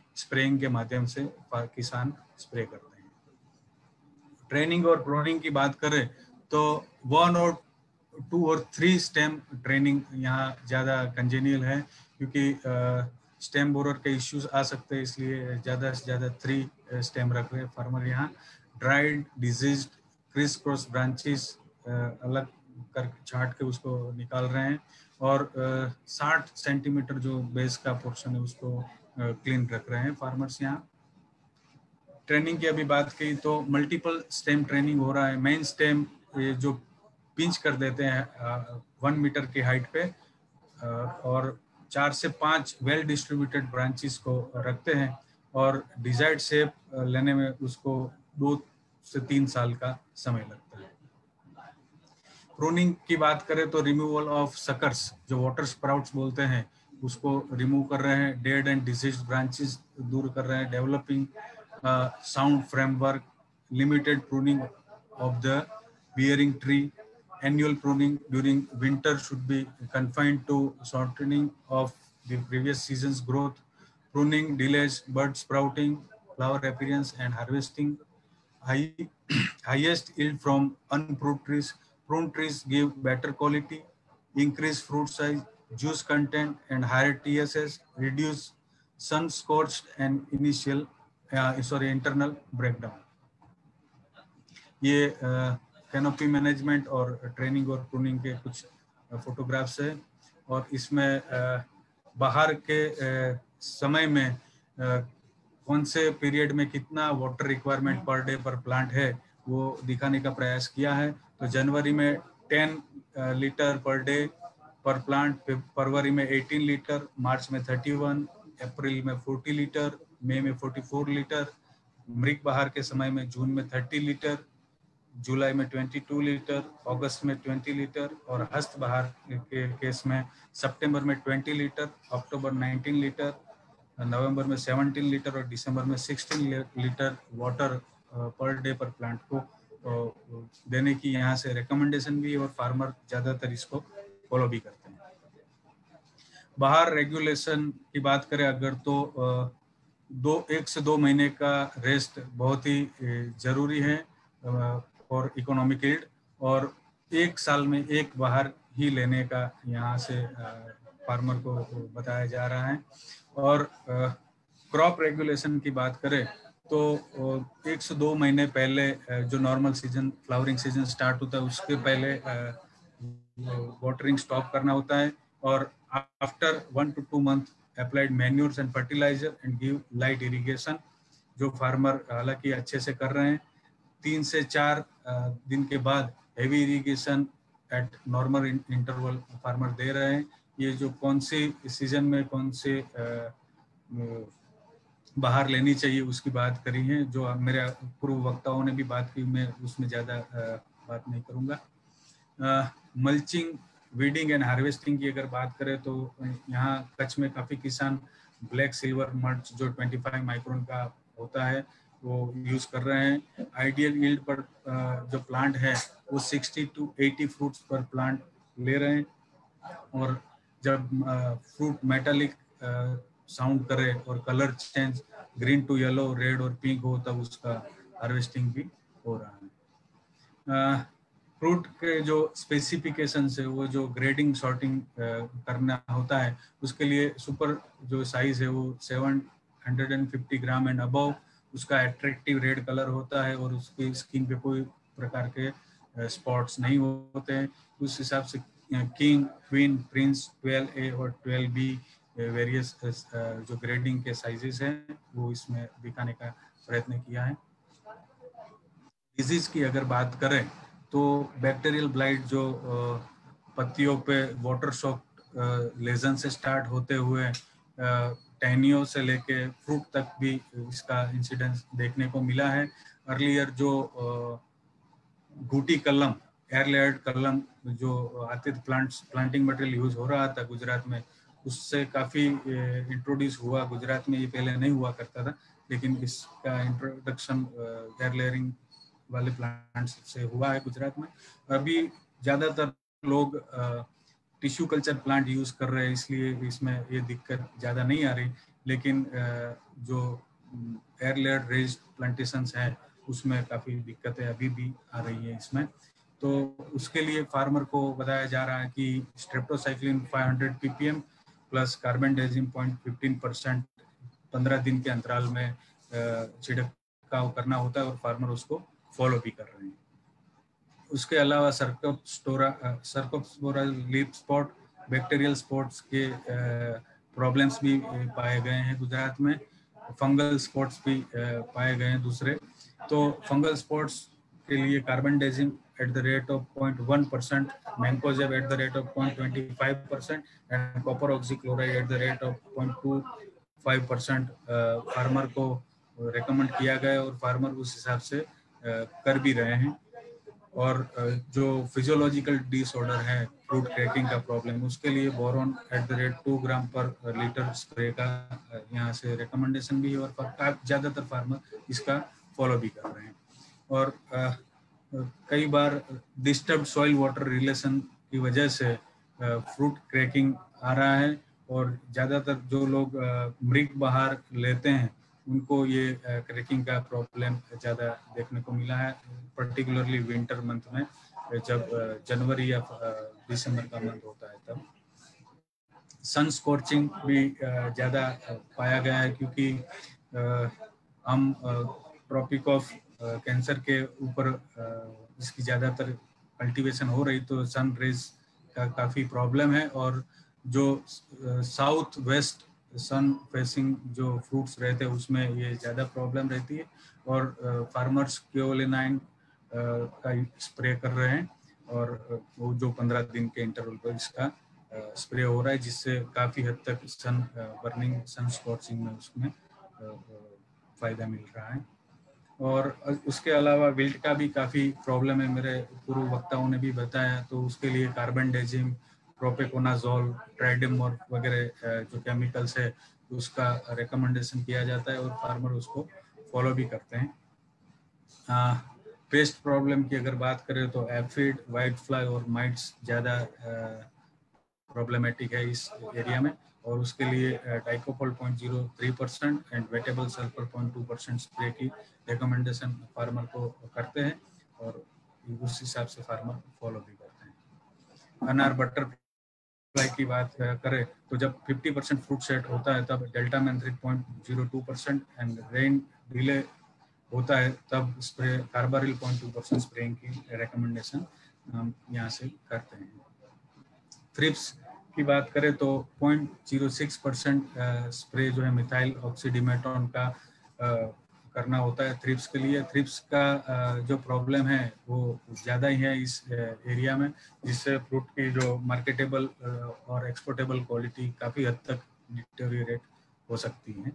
स्प्रेइंग के माध्यम से किसान स्प्रे करते हैं। ट्रेनिंग और प्रूनिंग की बात करें तो वन और टू और थ्री स्टेम ट्रेनिंग यहाँ ज़्यादा कंजेनियल है, क्योंकि स्टेम बोरर के इश्यूज आ सकते हैं, इसलिए ज़्यादा से ज़्यादा थ्री स्टेम रख रहे हैं फार्मर यहाँ। Dried, disease, criss cross branches अलग कर छाट के उसको निकाल रहे हैं, और साठ सेंटीमीटर जो बेस का पोर्शन है उसको क्लीन रख रहे हैं फार्मर्स यहाँ। ट्रेनिंग की अभी बात की तो मल्टीपल स्टेम ट्रेनिंग हो रहा है। मेन स्टेम ये जो पिंच कर देते हैं वन मीटर की हाइट पे, और चार से पांच वेल डिस्ट्रीब्यूटेड ब्रांचेस को रखते हैं, और डिजायर्ड शेप लेने में उसको दो से तीन साल का समय लगता है। प्रूनिंग की बात करें तो रिमूवल ऑफ सकर्स, जो वाटर स्प्राउट्स बोलते हैं, उसको रिमूव कर रहे हैं। डेड एंड डिजीज ब्रांचेस दूर कर रहे हैं। Developing sound framework, limited pruning of the bearing tree. Annual pruning during winter should be confined to shortening of the previous season's growth. Pruning delays bud sprouting, flower appearance, and harvesting. High, highest yield from unpruned trees. Pruned trees give better quality, increase fruit size, juice content, and higher T S S. Reduce sun scorched and initial, uh, sorry, internal breakdown. ये uh, canopy management और training और pruning के कुछ photographs है, और इसमें बाहर के समय में कौन से पीरियड में कितना water requirement per day per plant है वो दिखाने का प्रयास किया है। तो जनवरी में ten litre per day per plant, फरवरी में एटीन लीटर, मार्च में थर्टी वन, अप्रैल में फोर्टी लीटर, मई में फोर्टी फोर लीटर, मृग बहार के समय में जून में थर्टी लीटर, जुलाई में बाईस लीटर, अगस्त में बीस लीटर, और हस्त बहार के केस में सितंबर में बीस लीटर, अक्टूबर उन्नीस लीटर, नवंबर में सत्रह लीटर और दिसंबर में सोलह litre water per day per plant को देने की यहाँ से रिकमेंडेशन भी, और फार्मर ज़्यादातर इसको फॉलो भी करते हैं। बाहर रेगुलेशन की बात करें अगर तो दो एक से दो महीने का रेस्ट बहुत ही ज़रूरी है और इकोनॉमिक यील्ड, और एक साल में एक बाहर ही लेने का यहाँ से फार्मर को बताया जा रहा है। और क्रॉप रेगुलेशन की बात करें तो एक से दो महीने पहले जो normal season flowering season start होता है उसके पहले वाटरिंग स्टॉप करना होता है, और after one to two month applied manures and fertiliser and give light irrigation, जो फार्मर हालांकि अच्छे से कर रहे हैं। तीन से चार दिन के बाद heavy irrigation at normal interval farmer दे रहे हैं। ये जो कौन से सीजन में कौन से बाहर लेनी चाहिए उसकी बात करी है, जो मेरे पूर्व वक्ताओं ने भी बात की, मैं उसमें ज़्यादा बात नहीं करूँगा। मल्चिंग, वीडिंग एंड हार्वेस्टिंग की अगर बात करें तो यहाँ कच्छ में काफ़ी किसान ब्लैक सिल्वर मल्च जो पच्चीस माइक्रोन का होता है वो यूज कर रहे हैं। आइडियल यील्ड पर जो प्लांट है वो साठ टू अस्सी फ्रूट्स पर प्लांट ले रहे हैं, और जब फ्रूट मेटालिक साउंड करे और colour change green to yellow, red और पिंक हो तब उसका हार्वेस्टिंग भी हो रहा है। फ्रूट के जो स्पेसिफिकेशंस है वो जो ग्रेडिंग सॉर्टिंग करना होता है उसके लिए सुपर जो साइज है वो seven hundred and fifty gram and above, उसका अट्रैक्टिव रेड कलर होता है और उसकी स्किन पे कोई प्रकार के स्पॉट्स नहीं होते हैं। उस हिसाब से king, queen, prince, twelve A और ट्वेल्व बी वेरियस जो ग्रेडिंग के साइजेस हैं वो इसमें दिखाने का प्रयत्न किया है। डिजीज की अगर बात करें तो बैक्टीरियल ब्लाइट जो पत्तियों पे वाटर शॉक लेजन से स्टार्ट होते हुए टहनियों से लेके फ्रूट तक भी इसका इंसिडेंस देखने को मिला है। अर्लियर जो घूटी कलम, एयर लेयर्ड कलम जो आते थे प्लांट्स प्लांटिंग मटेरियल यूज हो रहा था गुजरात में, उससे काफ़ी इंट्रोड्यूस हुआ गुजरात में, ये पहले नहीं हुआ करता था, लेकिन इसका इंट्रोडक्शन एयर लेयरिंग वाले प्लांट्स से हुआ है गुजरात में। अभी ज़्यादातर लोग टिश्यू कल्चर प्लांट यूज़ कर रहे हैं, इसलिए इसमें ये दिक्कत ज़्यादा नहीं आ रही। लेकिन जो एयर लेयर रेज्ड प्लांटेशंस हैं उसमें काफ़ी दिक्कतें अभी भी आ रही है इसमें। तो उसके लिए फार्मर को बताया जा रहा है कि स्ट्रेप्टोसाइक्लिन पाँच सौ PPM plus carbendazim zero point one five percent पंद्रह दिन के अंतराल में छिड़काव करना होता है और फार्मर उसको फॉलो भी कर रहे हैं। उसके अलावा cercospora cercospora leaf spot bacterial spots के प्रॉब्लम्स भी पाए गए हैं गुजरात में, फंगल स्पॉट्स भी पाए गए हैं दूसरे। तो फंगल स्पॉट्स के लिए carbendazim at the rate of zero point one percent, mancozeb at the rate of zero point two five percent and copper oxychloride at the rate of zero point two five percent farmer को recommend किया गया और farmer उस हिसाब से कर भी रहे हैं। और जो फिजियोलॉजिकल डिसऑर्डर है फ्रूट क्रैकिंग का प्रॉब्लम, उसके लिए boron at the rate two gram per litre spray का यहाँ से रिकमेंडेशन भी है और ज़्यादातर फार्मर इसका फॉलो भी कर रहे हैं। और कई बार डिस्टर्ब सॉइल वाटर रिलेशन की वजह से फ्रूट क्रैकिंग आ रहा है और ज़्यादातर जो लोग मृग बहार लेते हैं उनको ये क्रैकिंग का प्रॉब्लम ज़्यादा देखने को मिला है, पर्टिकुलरली विंटर मंथ में जब जनवरी या दिसंबर का मंथ होता है तब। सन स्कॉर्चिंग भी ज़्यादा पाया गया है क्योंकि हम ट्रॉपिक ऑफ कैंसर के ऊपर इसकी ज़्यादातर कल्टीवेशन हो रही, तो सन रेज का काफ़ी प्रॉब्लम है। और जो साउथ वेस्ट सन फेसिंग जो फ्रूट्स रहते हैं उसमें ये ज़्यादा प्रॉब्लम रहती है और फार्मर्स क्योलिनाइन का स्प्रे कर रहे हैं और वो जो पंद्रह दिन के इंटरवल पर इसका स्प्रे हो रहा है जिससे काफ़ी हद तक सन बर्निंग सन स्कॉर्चिंग में उसमें फ़ायदा मिल रहा है। और उसके अलावा विल्ट का भी काफ़ी प्रॉब्लम है, मेरे पूर्व वक्ताओं ने भी बताया। तो उसके लिए कार्बेंडाजिम, प्रोपेकोनाजोल, ट्राइडेमोर वगैरह जो केमिकल्स है उसका रिकमेंडेशन किया जाता है और फार्मर उसको फॉलो भी करते हैं। पेस्ट प्रॉब्लम की अगर बात करें तो एफिड, वाइट फ्लाई और माइट्स ज़्यादा प्रॉब्लमेटिक है इस एरिया में और उसके लिए dicofol zero point zero three percent and wettable sulphur zero point two percent spray की रिकमेंडेशन फार्मर को करते हैं और उस हिसाब से फार्मर फॉलो भी करते हैं। अनार बटरफ्लाई की बात करें तो जब पचास परसेंट फ्रूट सेट होता है तब deltamethrin zero point zero two percent and rain delay होता है तब spray carbaryl zero point two percent spraying की रिकमेंडेशन हम यहाँ से करते हैं। थ्रिप्स की बात करें तो zero point zero six percent spray जो है मिथाइल ऑक्सीडिमेटोन का आ, करना होता है थ्रिप्स के लिए। थ्रिप्स का आ, जो प्रॉब्लम है वो ज़्यादा ही है इस एरिया में, जिससे फ्रूट की जो मार्केटेबल और एक्सपोर्टेबल क्वालिटी काफ़ी हद तक डिटेरियोरेट हो सकती है।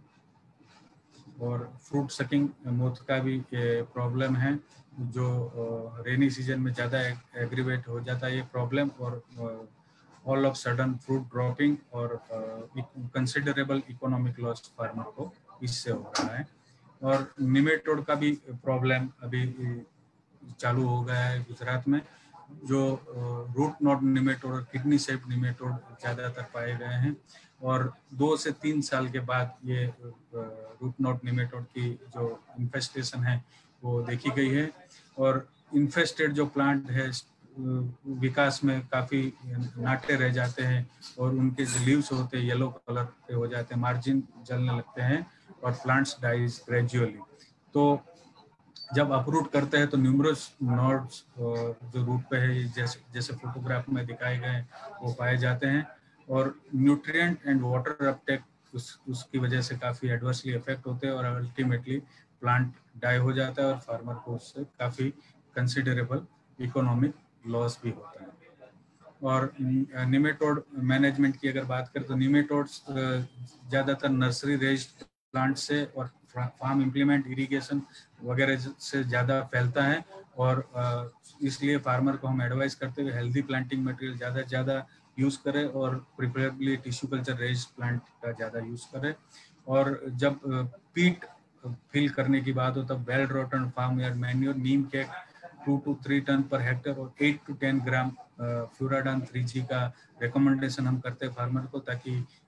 और फ्रूट सकिंग मोथ का भी प्रॉब्लम है जो रेनी सीजन में ज़्यादा एग्रीवेट हो जाता है ये प्रॉब्लम और all of sudden fruit dropping और कंसिडरेबल इकोनॉमिक लॉस फार्मर को इससे हो रहा है। और निमेटोड का भी प्रॉब्लम अभी चालू हो गया है गुजरात में, जो रूट नॉट निमेटोड और किडनी शेप्ड निमेटोड ज़्यादातर पाए गए हैं और दो से तीन साल के बाद ये रूट नॉट निमेटोड की जो इन्फेस्टेशन है वो देखी गई है। और इन्फेस्टेड जो प्लांट है विकास में काफ़ी नाटे रह जाते हैं और उनके जो लीव्स होते हैं येलो कलर के हो जाते हैं, मार्जिन जलने लगते हैं और प्लांट्स डाइज ग्रेजुअली। तो जब अपरूट करते हैं तो न्यूमरस नोड्स जो रूट पे है जैसे जैसे फोटोग्राफ में दिखाए गए वो पाए जाते हैं और न्यूट्रिएंट एंड वाटर अपटेक उस उसकी वजह से काफ़ी एडवर्सली इफेक्ट होते हैं और अल्टीमेटली प्लांट डाई हो जाता है और फार्मर को उससे काफ़ी कंसिडरेबल इकोनॉमिक लॉस भी होता है। और निमेटोड मैनेजमेंट की अगर बात करें तो निमेटोड्स ज़्यादातर नर्सरी रेज्ड प्लांट से और फार्म इम्प्लीमेंट इरिगेशन वगैरह से ज़्यादा फैलता है और इसलिए फार्मर को हम एडवाइस करते हुए हेल्दी प्लांटिंग मटेरियल ज़्यादा से ज़्यादा यूज़ करें और preferably tissue culture raised plant का ज़्यादा यूज़ करें। और जब पीट फिल करने की बात हो तब well rotten farm yard manure neem cake two to three ton per hectare और eight to ten gram Furadan three G का रिकमेंडेशन हम करते हैं फार्मर को, ताकि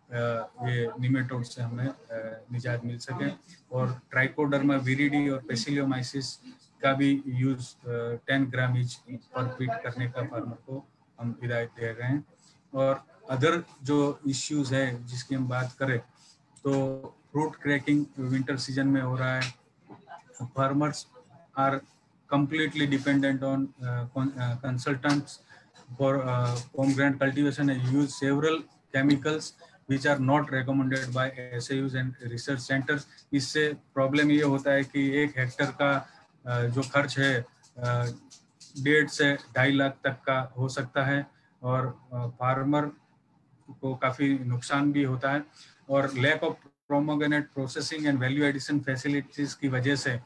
ये निमेटोड से हमें निजात मिल सके। और ट्राइकोडर्मा विरिडी और पेसिलियोमाइसिस का भी use ten gram each per feet करने का फार्मर को हम हिदायत दे रहे हैं। और अदर जो इश्यूज है जिसकी हम बात करें तो फ्रूट क्रैकिंग विंटर सीजन में हो रहा है। Farmers are completely dependent on uh, con uh, consultants for uh, pomegranate cultivation and use several chemicals which are not recommended by S A Us and research centers। इससे problem ये होता है कि एक हेक्टर का uh, जो खर्च है uh, डेढ़ से ढाई लाख तक का हो सकता है और फार्मर uh, को काफ़ी नुकसान भी होता है। और lack of pomegranate processing and value addition facilities की वजह से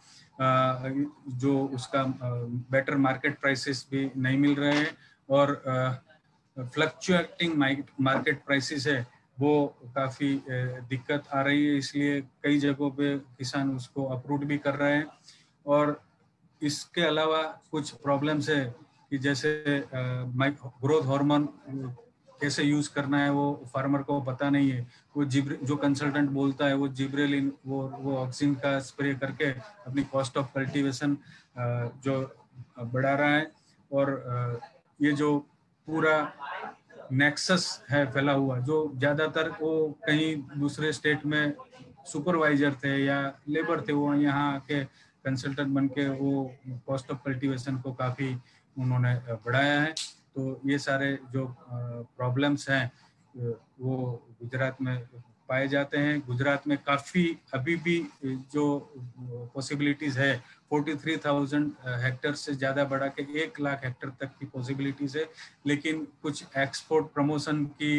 जो उसका बेटर मार्केट प्राइसेस भी नहीं मिल रहे हैं और फ्लक्चुएटिंग मार्केट प्राइसेस है वो काफ़ी दिक्कत आ रही है। इसलिए कई जगहों पे किसान उसको अप्रूव भी कर रहे हैं। और इसके अलावा कुछ प्रॉब्लम्स है कि जैसे ग्रोथ हार्मोन कैसे यूज करना है वो फार्मर को पता नहीं है। वो जिब्रे जो कंसल्टेंट बोलता है वो जिब्रेलिन वो वो ऑक्सीन का स्प्रे करके अपनी कॉस्ट ऑफ कल्टीवेशन जो बढ़ा रहा है। और ये जो पूरा नेक्सस है फैला हुआ, जो ज़्यादातर वो कहीं दूसरे स्टेट में सुपरवाइजर थे या लेबर थे, वो यहाँ के कंसल्टेंट बन के वो कॉस्ट ऑफ कल्टीवेशन को काफ़ी उन्होंने बढ़ाया है। तो ये सारे जो प्रॉब्लम्स हैं वो गुजरात में पाए जाते हैं। गुजरात में काफ़ी अभी भी जो पॉसिबिलिटीज़ है तैंतालीस हज़ार हेक्टर से ज़्यादा बढ़ा के एक लाख हेक्टर तक की पॉसिबिलिटीज़ है। लेकिन कुछ एक्सपोर्ट प्रमोशन की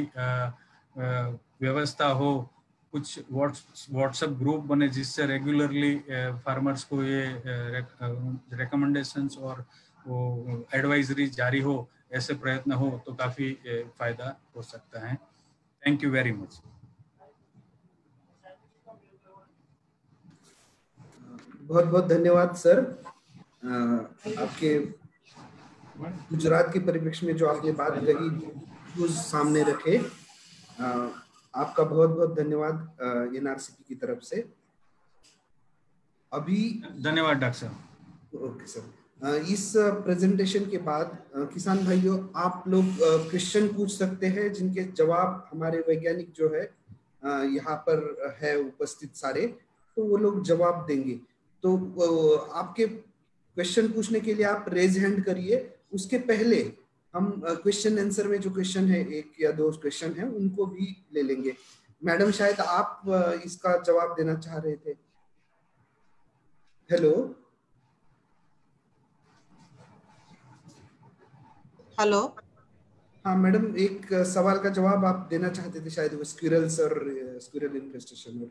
व्यवस्था हो, कुछ व्हाट्सएप ग्रुप बने जिससे रेगुलरली फार्मर्स को ये रिकमेंडेशंस और वो एडवाइजरी जारी हो, ऐसे प्रयत्न हो तो काफ़ी फायदा हो सकता है। Thank you very much. बहुत बहुत धन्यवाद सर, आपके गुजरात के परिप्रेक्ष्य में जो आपने बात कही उस सामने रखे। आपका बहुत बहुत धन्यवाद एनआरसीपी की तरफ से। अभी धन्यवाद डॉक्टर साहब। ओके सर, इस प्रेजेंटेशन के बाद किसान भाइयों आप लोग क्वेश्चन पूछ सकते हैं जिनके जवाब हमारे वैज्ञानिक जो है यहाँ पर है उपस्थित सारे, तो वो लोग जवाब देंगे। तो आपके क्वेश्चन पूछने के लिए आप रेज हैंड करिए। उसके पहले हम क्वेश्चन आंसर में जो क्वेश्चन है, एक या दो क्वेश्चन है, उनको भी ले लेंगे। मैडम शायद आप इसका जवाब देना चाह रहे थे। हेलो हेलो हाँ मैडम, एक सवाल का जवाब आप देना चाहते थे शायद, वो स्क्विरल्स और स्क्विरल इन्फेस्टेशन।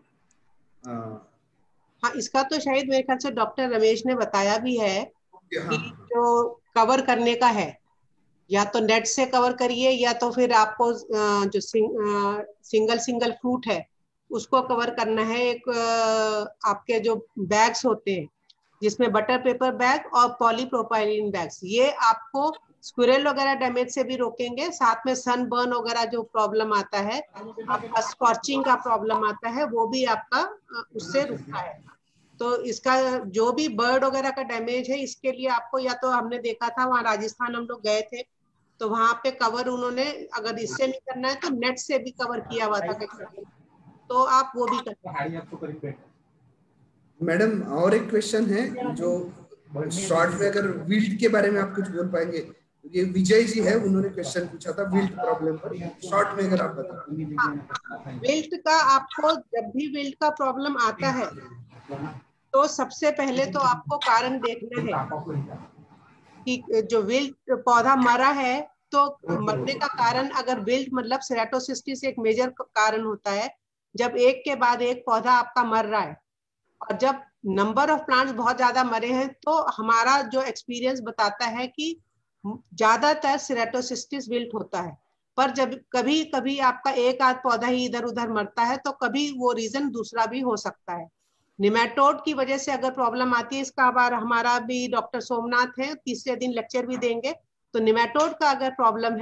हाँ, इसका तो शायद मेरे ख्याल से डॉक्टर रमेश ने बताया भी है कि जो कवर करने का है, या तो नेट से कवर करिए या तो फिर आपको जो सिंग, सिंगल सिंगल फ्रूट है उसको कवर करना है। एक आपके जो बैग्स होते हैं जिसमें बटर पेपर बैग और पॉलीप्रोपाइलिन बैग्स, ये आपको स्क्विरल वगैरह डैमेज से भी रोकेंगे। साथ में सन बर्न वगैरह जो प्रॉब्लम आता है, आपका स्कॉर्चिंग का प्रॉब्लम आता है, वो भी आपका उससे रुकता है। तो इसका जो भी बर्ड वगैरह का डैमेज है, इसके लिए आपको, या तो हमने देखा था वहाँ राजस्थान हम लोग गए थे तो वहां पे कवर उन्होंने, अगर इससे नहीं करना है तो नेट से भी कवर किया हुआ था, तो आप वो भी कर। मैडम और एक क्वेश्चन है जो शॉर्ट में, अगर विल्ट के बारे में आप कुछ बोल पाएंगे। ये विजय जी है, उन्होंने क्वेश्चन पूछा था विल्ट प्रॉब्लम पर, शॉर्ट में अगर आप बताएं। हाँ, विल्ट का आपको जब भी विल्ट का प्रॉब्लम आता है तो सबसे पहले तो आपको कारण देखना है कि जो विल्ट पौधा मरा है, तो मरने का कारण, अगर विल्ट मतलब सेराटोसिस्टिस एक मेजर कारण होता है। जब एक के बाद एक पौधा आपका मर रहा है और जब नंबर ऑफ प्लांट्स बहुत ज्यादा मरे हैं, तो हमारा जो एक्सपीरियंस बताता है कि ज्यादातर सेराटोसिस्टिस विल्ट होता है। पर जब कभी कभी आपका एक आध पौधा ही इधर उधर मरता है तो कभी वो रीजन दूसरा भी हो सकता है। निमेटोड की वजह से अगर प्रॉब्लम आती है, इसका बार हमारा भी डॉक्टर सोमनाथ है, तीसरे दिन लेक्चर भी देंगे। तो निमेटोड का अगर प्रॉब्लम है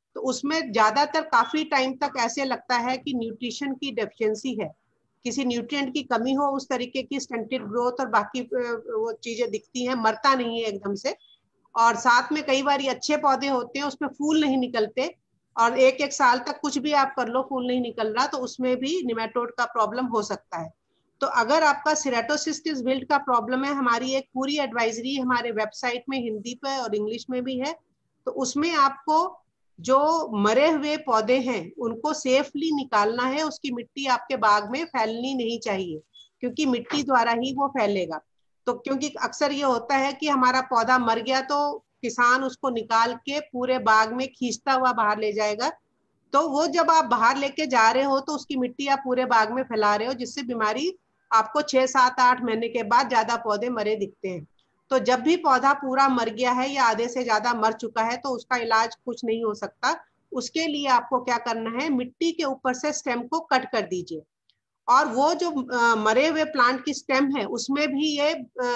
तो उसमें ज्यादातर काफी टाइम तक ऐसे लगता है कि न्यूट्रिशन की डेफिशिएंसी है, किसी न्यूट्रिएंट की कमी हो, उस तरीके की स्टंटेड ग्रोथ और बाकी वो चीजें दिखती हैं, मरता नहीं है एकदम से। और साथ में कई बार अच्छे पौधे होते हैं उसमें फूल नहीं निकलते, और एक एक साल तक कुछ भी आप कर लो फूल नहीं निकल रहा, तो उसमें भी निमेटोड का प्रॉब्लम हो सकता है। तो अगर आपका सिरेटोसिस्टिस विल्ट का प्रॉब्लम है, हमारी एक पूरी एडवाइजरी हमारे वेबसाइट में हिंदी पे और इंग्लिश में भी है, तो उसमें आपको जो मरे हुए पौधे हैं उनको सेफली निकालना है, उसकी मिट्टी आपके बाग में फैलनी नहीं चाहिए, क्योंकि मिट्टी द्वारा ही वो फैलेगा। तो क्योंकि अक्सर ये होता है कि हमारा पौधा मर गया तो किसान उसको निकाल के पूरे बाग में खींचता हुआ बाहर ले जाएगा, तो वो जब आप बाहर लेके जा रहे हो तो उसकी मिट्टी आप पूरे बाग में फैला रहे हो, जिससे बीमारी आपको छह सात आठ महीने के बाद ज्यादा पौधे मरे दिखते हैं। तो जब भी पौधा पूरा मर गया है या आधे से ज्यादा मर चुका है तो उसका इलाज कुछ नहीं हो सकता। उसके लिए आपको क्या करना है, मिट्टी के ऊपर से स्टेम को कट कर दीजिए, और वो जो आ, मरे हुए प्लांट की स्टेम है उसमें भी ये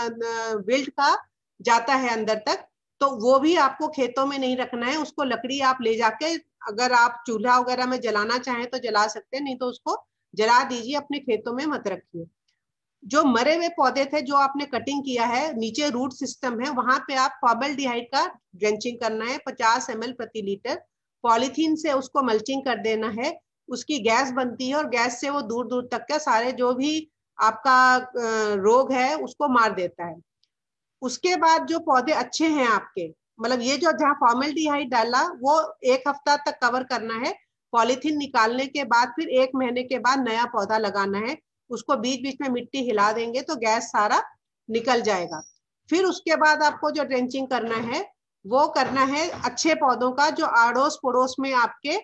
विल्ट का जाता है अंदर तक, तो वो भी आपको खेतों में नहीं रखना है। उसको लकड़ी आप ले जाके अगर आप चूल्हा वगैरह में जलाना चाहें तो जला सकते हैं, नहीं तो उसको जला दीजिए, अपने खेतों में मत रखिए। जो मरे हुए पौधे थे जो आपने कटिंग किया है, नीचे रूट सिस्टम है, वहां पे आप फॉर्मल्डिहाइड का ड्रेंचिंग करना है पचास एम एल प्रति लीटर, पॉलीथीन से उसको मल्चिंग कर देना है। उसकी गैस बनती है और गैस से वो दूर दूर तक का सारे जो भी आपका रोग है उसको मार देता है। उसके बाद जो पौधे अच्छे हैं आपके, मतलब ये जो जहाँ फॉर्मल्डिहाइड डाला वो एक हफ्ता तक कवर करना है, पॉलीथीन निकालने के बाद फिर एक महीने के बाद नया पौधा लगाना है। उसको बीच बीच में मिट्टी हिला देंगे तो गैस सारा निकल जाएगा। फिर उसके बाद आपको जो ड्रेंचिंग करना है वो करना है अच्छे पौधों का, जो आड़ोस पड़ोस में आपके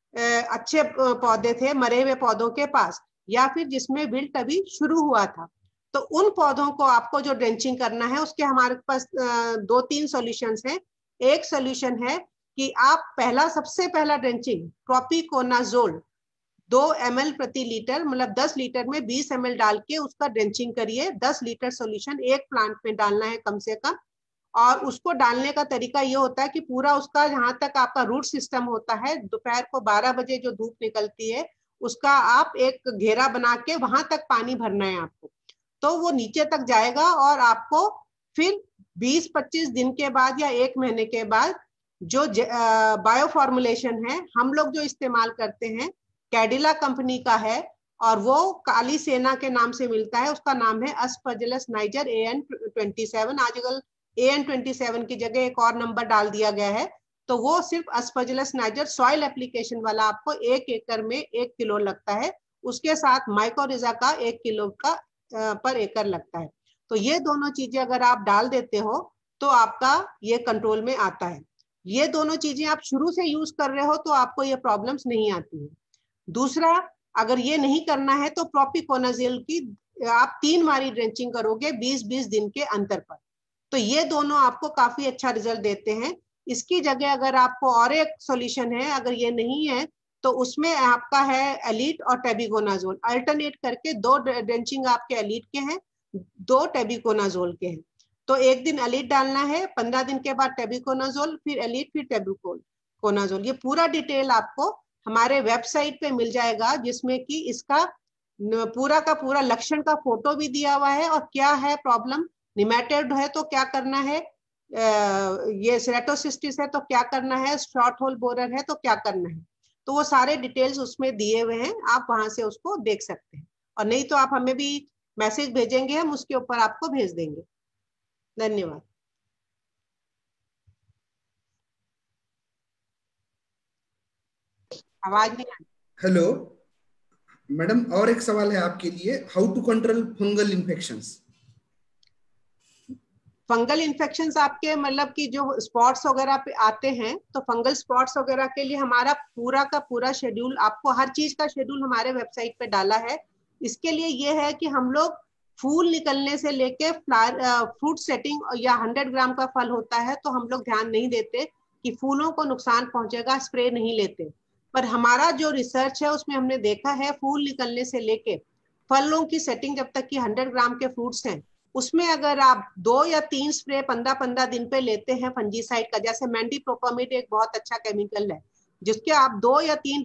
अच्छे पौधे थे मरे हुए पौधों के पास, या फिर जिसमें विल्ट अभी शुरू हुआ था, तो उन पौधों को आपको जो ड्रेंचिंग करना है उसके हमारे पास दो तीन सॉल्यूशंस हैं। एक सॉल्यूशन है कि आप पहला सबसे पहला ड्रेंचिंग प्रोपिकोनाजोल दो एम एल प्रति लीटर, मतलब दस लीटर में बीस एम एल डाल के उसका ड्रेंचिंग करिए। दस लीटर सॉल्यूशन एक प्लांट में डालना है कम से कम, और उसको डालने का तरीका ये होता है कि पूरा उसका जहां तक आपका रूट सिस्टम होता है, दोपहर को बारह बजे जो धूप निकलती है उसका आप एक घेरा बना के वहां तक पानी भरना है आपको, तो वो नीचे तक जाएगा। और आपको फिर बीस पच्चीस दिन के बाद या एक महीने के बाद जो बायो फॉर्मुलेशन है हम लोग जो इस्तेमाल करते हैं कैडिला कंपनी का है, और वो काली सेना के नाम से मिलता है, उसका नाम है Aspergillus niger A N twenty seven. आजकल ए एन ट्वेंटी सेवन की जगह एक और नंबर डाल दिया गया है, तो वो सिर्फ अस्परजिलस नाइजर सॉइल एप्लीकेशन वाला आपको एक एकड़ में एक किलो लगता है, उसके साथ माइकोरिजा का एक किलो का पर एकड़ लगता है। तो ये दोनों चीजें अगर आप डाल देते हो तो आपका ये कंट्रोल में आता है। ये दोनों चीजें आप शुरू से यूज कर रहे हो तो आपको ये प्रॉब्लम्स नहीं आती है। दूसरा, अगर ये नहीं करना है तो प्रोपिकोनाजोल की आप तीन बारी ड्रेंचिंग करोगे बीस बीस दिन के अंतर पर, तो ये दोनों आपको काफी अच्छा रिजल्ट देते हैं। इसकी जगह अगर आपको और एक सॉल्यूशन है, अगर ये नहीं है तो उसमें आपका है एलीट और टेबिकोनाजोल, अल्टरनेट करके दो ड्रेंचिंग आपके एलीट के हैं, दो टेबिकोनाजोल के हैं। तो एक दिन एलीट डालना है, पंद्रह दिन के बाद टेबिकोनाजोल, फिर एलीट, फिर टेबिकोनाजोल। ये पूरा डिटेल आपको हमारे वेबसाइट पे मिल जाएगा, जिसमें कि इसका पूरा का पूरा लक्षण का फोटो भी दिया हुआ है, और क्या है प्रॉब्लम, निमेटोड है तो क्या करना है, ये सिरेटोसिस्टिस है तो क्या करना है, शॉर्ट होल बोरर है तो क्या करना है, तो वो सारे डिटेल्स उसमें दिए हुए हैं, आप वहां से उसको देख सकते हैं। और नहीं तो आप हमें भी मैसेज भेजेंगे, हम उसके ऊपर आपको भेज देंगे। धन्यवाद। आवाज नहीं आ रही। हेलो मैडम, और एक सवाल है आपके लिए, how to control fungal infections. Fungal infections आपके मतलब कि जो स्पॉट्स वगैरह पे आते हैं, तो फंगल स्पॉट्स वगैरह के लिए हमारा पूरा का पूरा शेड्यूल, आपको हर चीज का शेड्यूल हमारे वेबसाइट पे डाला है। इसके लिए ये है कि हम लोग फूल निकलने से लेके फ्लावर फ्रूट सेटिंग, या हंड्रेड ग्राम का फल होता है तो हम लोग ध्यान नहीं देते कि फूलों को नुकसान पहुंचेगा, स्प्रे नहीं लेते। पर हमारा जो रिसर्च है उसमें हमने देखा है फूल निकलने से लेके फलों की सेटिंग जब तक कि हंड्रेड ग्राम के फ्रूट्स हैं, उसमें अगर आप दो या तीन स्प्रे पंद्रह पंद्रह दिन पे लेते हैं फंजीसाइड का, जैसे मैंडी प्रोपामिड एक बहुत अच्छा केमिकल है, जिसके आप दो या तीन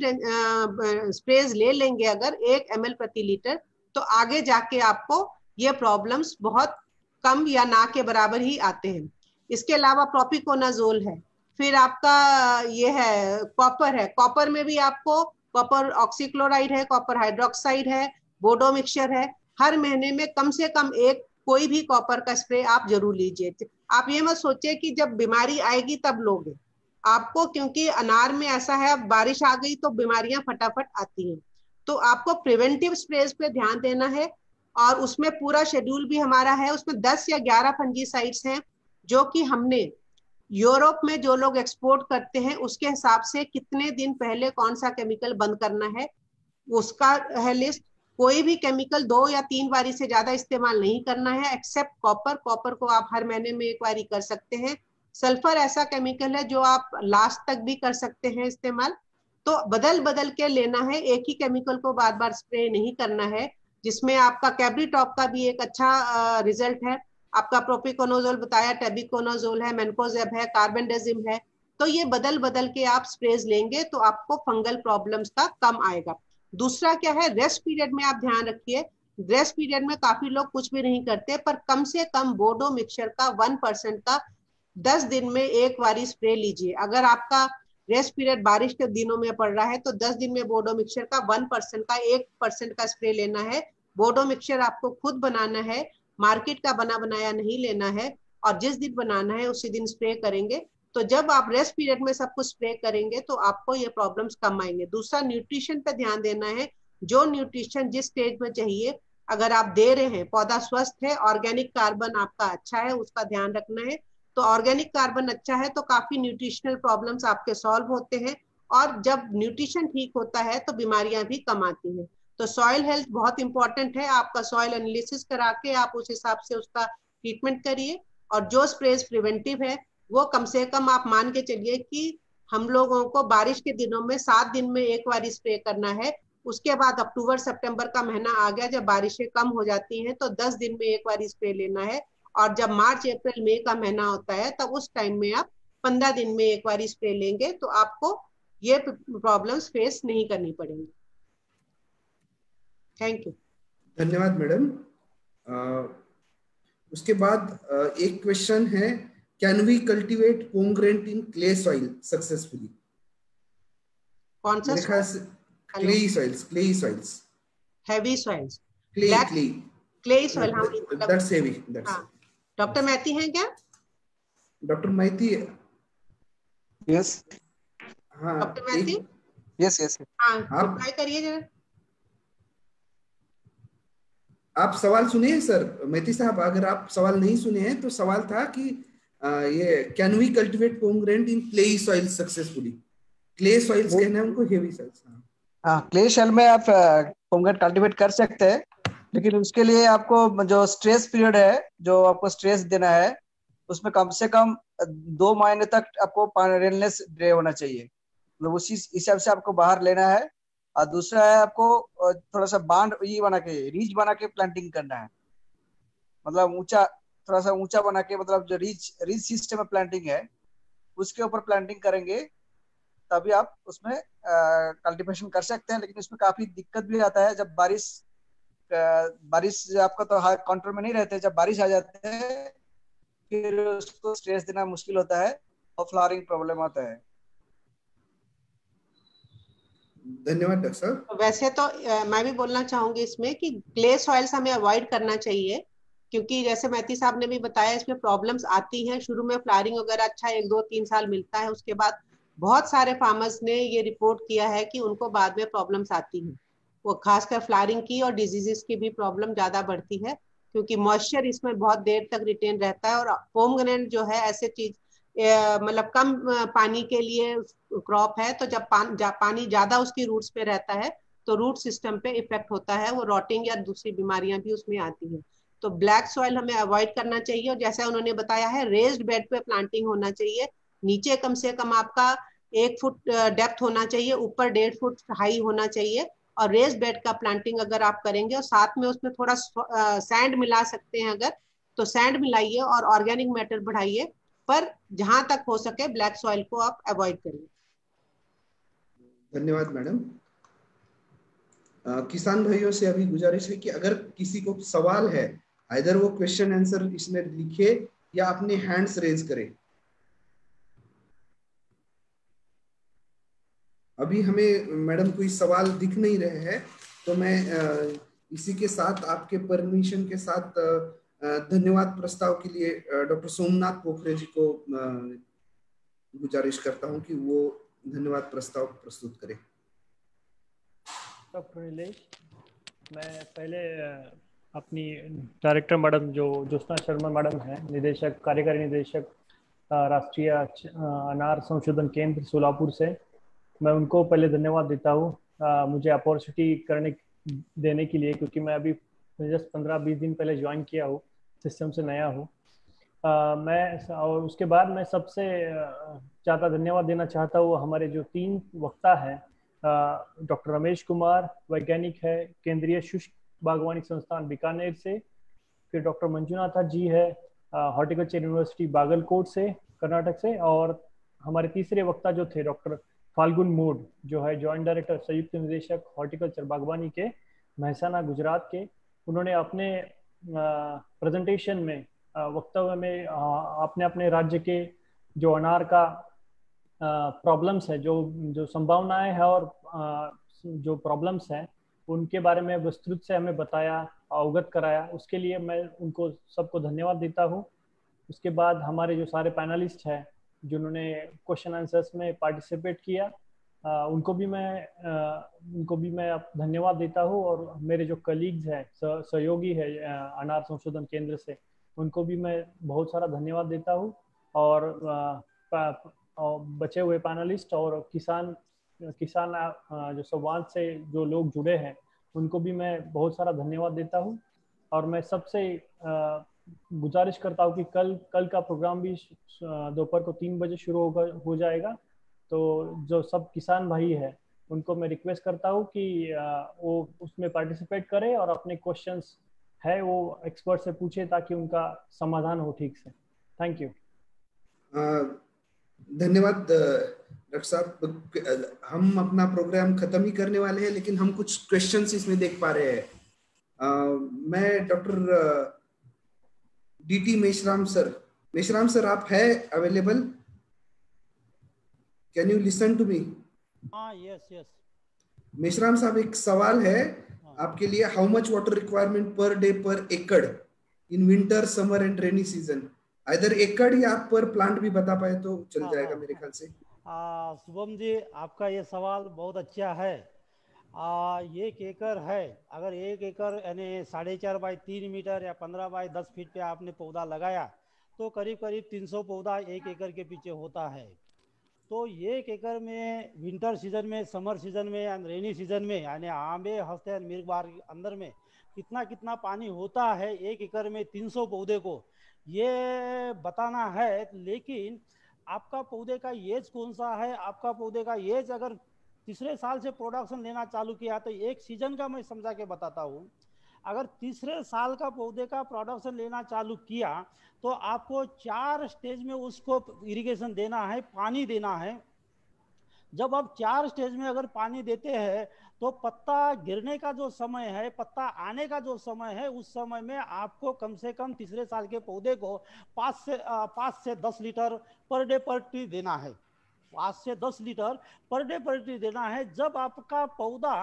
स्प्रेज ले लेंगे अगर एक एम एल प्रति लीटर, तो आगे जाके आपको ये प्रॉब्लम्स बहुत कम या ना के बराबर ही आते हैं। इसके अलावा प्रोपिकोनाजोल है, फिर आपका ये है कॉपर है, कॉपर में भी आपको कॉपर ऑक्सीक्लोराइड है, कॉपर हाइड्रोक्साइड है, बोडो मिक्सचर है। हर महीने में कम से कम एक कोई भी कॉपर का स्प्रे आप जरूर लीजिए। आप ये मत सोचिए कि जब बीमारी आएगी तब लोगे आपको, क्योंकि अनार में ऐसा है बारिश आ गई तो बीमारियां फटाफट आती हैं। तो आपको प्रिवेंटिव स्प्रेज पे ध्यान देना है, और उसमें पूरा शेड्यूल भी हमारा है। उसमें दस या ग्यारह फंजीसाइड्स हैं जो कि हमने यूरोप में जो लोग एक्सपोर्ट करते हैं उसके हिसाब से कितने दिन पहले कौन सा केमिकल बंद करना है उसका है लिस्ट। कोई भी केमिकल दो या तीन बारी से ज्यादा इस्तेमाल नहीं करना है एक्सेप्ट कॉपर। कॉपर को आप हर महीने में एक बारी कर सकते हैं। सल्फर ऐसा केमिकल है जो आप लास्ट तक भी कर सकते हैं इस्तेमाल। तो बदल बदल के लेना है, एक ही केमिकल को बार बार स्प्रे नहीं करना है। जिसमें आपका कैब्रीटॉप का भी एक अच्छा रिजल्ट है, आपका प्रोपिकोनाजोल बताया, टेबिकोनाजोल है, मेनकोजेब है, कार्बेंडाजिम है। तो ये बदल बदल के आप स्प्रेज लेंगे तो आपको फंगल प्रॉब्लम्स का कम आएगा। दूसरा क्या है, रेस्ट पीरियड में आप ध्यान रखिए। रेस्ट पीरियड में काफी लोग कुछ भी नहीं करते, पर कम से कम बोडो मिक्सचर का वन परसेंट का दस दिन में एक बारी स्प्रे लीजिए। अगर आपका रेस्ट पीरियड बारिश के दिनों में पड़ रहा है तो दस दिन में बोडो मिक्सचर का वन परसेंट का एक परसेंट का स्प्रे लेना है। बोडो मिक्सचर आपको खुद बनाना है, मार्केट का बना बनाया नहीं लेना है, और जिस दिन बनाना है उसी दिन स्प्रे करेंगे। तो जब आप रेस्ट पीरियड में सब कुछ स्प्रे करेंगे तो आपको ये प्रॉब्लम्स कम आएंगे। दूसरा, न्यूट्रिशन पे ध्यान देना है। जो न्यूट्रिशन जिस स्टेज में चाहिए अगर आप दे रहे हैं, पौधा स्वस्थ है, ऑर्गेनिक कार्बन आपका अच्छा है, उसका ध्यान रखना है। तो ऑर्गेनिक कार्बन अच्छा है तो काफी न्यूट्रिशनल प्रॉब्लम्स आपके सॉल्व होते हैं, और जब न्यूट्रिशन ठीक होता है तो बीमारियां भी कम आती हैं। तो सॉइल हेल्थ बहुत इंपॉर्टेंट है। आपका सॉइल एनालिसिस करा के आप उस हिसाब से उसका ट्रीटमेंट करिए। और जो स्प्रेज प्रिवेंटिव है वो कम से कम आप मान के चलिए कि हम लोगों को बारिश के दिनों में सात दिन में एक बार स्प्रे करना है। उसके बाद अक्टूबर सितंबर का महीना आ गया, जब बारिशें कम हो जाती हैं तो दस दिन में एक बार स्प्रे लेना है। और जब मार्च अप्रैल मई का महीना होता है तब उस टाइम में आप पंद्रह दिन में एक बार स्प्रे लेंगे तो आपको ये प्रॉब्लम्स फेस नहीं करनी पड़ेंगी। Thank you. धन्यवाद मैडम। उसके बाद एक क्वेश्चन है, can we cultivate pomegranate in clay soil successfully? कौन सा? Clay soils, clay soils, heavy soils, clay clay clay soil. हाँ, that's heavy, that's. Doctor Maiti हैं क्या? डॉक्टर मैती? यस। हाँ डॉक्टर मैती? Yes yes. हाँ, रिप्लाई करिए जरा। आप सवाल सुनिए सर मैती साहब। अगर आप सवाल नहीं सुने हैं तो सवाल था कि आ, ये can we cultivate pomegranate in clay soil successfully? Clay soils कहना है उनको, हेवी सॉइल्स। हाँ, क्ले सॉइल में आप पोमग्रेनेट कल्टीवेट कर सकते हैं, लेकिन उसके लिए आपको जो स्ट्रेस पीरियड है, जो आपको स्ट्रेस देना है, उसमें कम से कम दो महीने तक आपको रेनलेस डे होना चाहिए। मतलब उसी हिसाब से आपको बाहर लेना है। और दूसरा है आपको थोड़ा सा बांध ये बना के, रीच बना के प्लांटिंग करना है। मतलब ऊंचा, थोड़ा सा ऊंचा बना के, मतलब जो रीच रीच सिस्टम में प्लांटिंग है उसके ऊपर प्लांटिंग करेंगे तभी आप उसमें कल्टीवेशन कर सकते हैं। लेकिन उसमें काफी दिक्कत भी आता है। जब बारिश बारिश आपका तो कंट्रोल में नहीं रहते, जब बारिश आ जाते हैं फिर उसको स्ट्रेस देना मुश्किल होता है और फ्लावरिंग प्रॉब्लम आता है। धन्यवाद डॉक्टर साहब। वैसे तो आ, मैं भी बोलना चाहूंगी इसमें कि क्ले सॉइल्स हमें अवॉइड करना चाहिए, क्योंकि जैसे मैती साहब ने भी बताया इसमें प्रॉब्लम्स आती हैं। शुरू में फ्लावरिंग वगैरह अच्छा एक दो तीन साल मिलता है, उसके बाद बहुत सारे फार्मर्स ने ये रिपोर्ट किया है कि उनको बाद में प्रॉब्लम्स आती हैं। वो खासकर फ्लावरिंग की और डिजीजेस की भी प्रॉब्लम ज्यादा बढ़ती है, क्योंकि मॉइस्चर इसमें बहुत देर तक रिटेन रहता है। और पोमग्रेनेट जो है ऐसे चीज मतलब कम पानी के लिए क्रॉप है, तो जब पान, जा, पानी ज्यादा उसकी रूट्स पे रहता है तो रूट सिस्टम पे इफेक्ट होता है, वो रॉटिंग या दूसरी बीमारियां भी उसमें आती हैं। तो ब्लैक सॉइल हमें अवॉइड करना चाहिए। और जैसा उन्होंने बताया है, रेज्ड बेड पे प्लांटिंग होना चाहिए। नीचे कम से कम आपका एक फुट डेप्थ होना चाहिए, ऊपर डेढ़ फुट हाई होना चाहिए। और रेज्ड बेड का प्लांटिंग अगर आप करेंगे और साथ में उसमें थोड़ा सैंड मिला सकते हैं अगर, तो सैंड मिलाइए और ऑर्गेनिक मैटर बढ़ाइए। पर जहां तक हो सके ब्लैक सॉइल को आप अवॉइड करिए। धन्यवाद मैडम। किसान भाइयों से अभी गुजारिश है कि अगर किसी को सवाल है, आइदर वो क्वेश्चन आंसर इसमें लिखे या अपने हैंड्स रेज करें। अभी हमें मैडम कोई सवाल दिख नहीं रहे हैं, तो मैं इसी के साथ आपके परमिशन के साथ धन्यवाद प्रस्ताव के लिए डॉक्टर सोमनाथ पोखरे जी को गुजारिश करता हूं कि वो धन्यवाद प्रस्ताव प्रस्तुत करें। डॉक्टर नीलेश, मैं पहले अपनी डायरेक्टर मैडम जो ज्योत्सना शर्मा मैडम है, निदेशक कार्यकारी निदेशक राष्ट्रीय अनार संशोधन केंद्र सोलापुर से, मैं उनको पहले धन्यवाद देता हूँ मुझे अपॉर्चुनिटी करने देने के लिए, क्योंकि मैं अभी जस्ट पंद्रह बीस दिन पहले ज्वाइन किया हूँ, सिस्टम से नया हूँ। मैं और उसके बाद मैं सबसे ज़्यादा धन्यवाद देना चाहता हूँ हमारे जो तीन वक्ता हैं, डॉक्टर रमेश कुमार वैज्ञानिक है केंद्रीय शुष्क बागवानी संस्थान बीकानेर से, फिर डॉक्टर मंजुनाथा जी है हॉर्टिकल्चर यूनिवर्सिटी बागलकोट से कर्नाटक से, और हमारे तीसरे वक्ता जो थे डॉक्टर फाल्गुन मोड जो है जॉइंट डायरेक्टर संयुक्त निदेशक हॉर्टिकल्चर बागवानी के महसाना गुजरात के। उन्होंने अपने प्रेजेंटेशन में वक्तव्य में अपने अपने राज्य के जो अनार का प्रॉब्लम्स है, जो जो संभावनाएं हैं और जो प्रॉब्लम्स हैं उनके बारे में विस्तृत से हमें बताया, अवगत कराया। उसके लिए मैं उनको सबको धन्यवाद देता हूँ। उसके बाद हमारे जो सारे पैनलिस्ट हैं जिन्होंने क्वेश्चन आंसर्स में पार्टिसिपेट किया, आ, उनको भी मैं आ, उनको भी मैं धन्यवाद देता हूँ, और मेरे जो कलीग्स हैं सहयोगी है अनार संशोधन केंद्र से, उनको भी मैं बहुत सारा धन्यवाद देता हूँ। और, आ, और बचे हुए पैनलिस्ट और किसान किसान आ, जो संवाद से जो लोग जुड़े हैं उनको भी मैं बहुत सारा धन्यवाद देता हूँ। और मैं सबसे गुजारिश करता हूँ कि कल कल का प्रोग्राम भी दोपहर को तीन बजे शुरू होगा हो जाएगा, तो जो सब किसान भाई है उनको मैं रिक्वेस्ट करता हूँ कि वो उसमें पार्टिसिपेट करें और अपने क्वेश्चंस है वो एक्सपर्ट से पूछे ताकि उनका समाधान हो ठीक से। Thank you. धन्यवाद डॉक्टर साहब। हम अपना प्रोग्राम खत्म ही करने वाले हैं, लेकिन हम कुछ क्वेश्चंस इसमें देख पा रहे हैं। uh, मैं डॉक्टर डीटी मेश्राम सर, मेश्राम सर आप है available? Can you listen to me? हाँ, यस यस। मेश्राम साहब, एक सवाल है आपके लिए। How much water requirement per day per acre in winter, summer and rainy season? Either acre या आप पर प्लांट भी बता पाए तो चल जाएगा मेरे ख्याल से। शुभम जी, आपका ये सवाल बहुत अच्छा है। आ, एक एकड़ है, अगर एक एकड़ यानी साढ़े चार बाई तीन मीटर या पंद्रह बाई दस फीट पे आपने पौधा लगाया तो करीब करीब तीन सौ पौधा एक एकड़ के पीछे होता है। तो एक एकड़ में विंटर सीजन में, समर सीजन में या रेनी सीजन में, यानी आंबे हफ्ते मिर्गबार के अंदर में कितना कितना पानी होता है एक एकड़ में तीन सौ पौधे को, ये बताना है। लेकिन आपका पौधे का एज कौन सा है, आपका पौधे का एज अगर तीसरे साल से प्रोडक्शन लेना चालू किया तो एक सीजन का मैं समझा के बताता हूँ। अगर तीसरे साल का पौधे का प्रोडक्शन लेना चालू किया तो आपको चार स्टेज में उसको इरिगेशन देना है, पानी देना है। जब आप चार स्टेज में अगर पानी देते हैं तो पत्ता गिरने का जो समय है, पत्ता आने का जो समय है, उस समय में आपको कम से कम तीसरे साल के पौधे को पाँच से पाँच से दस लीटर पर डे पर ट्री देना है। पाँच से दस लीटर पर डे पर ट्री देना है। जब आपका पौधा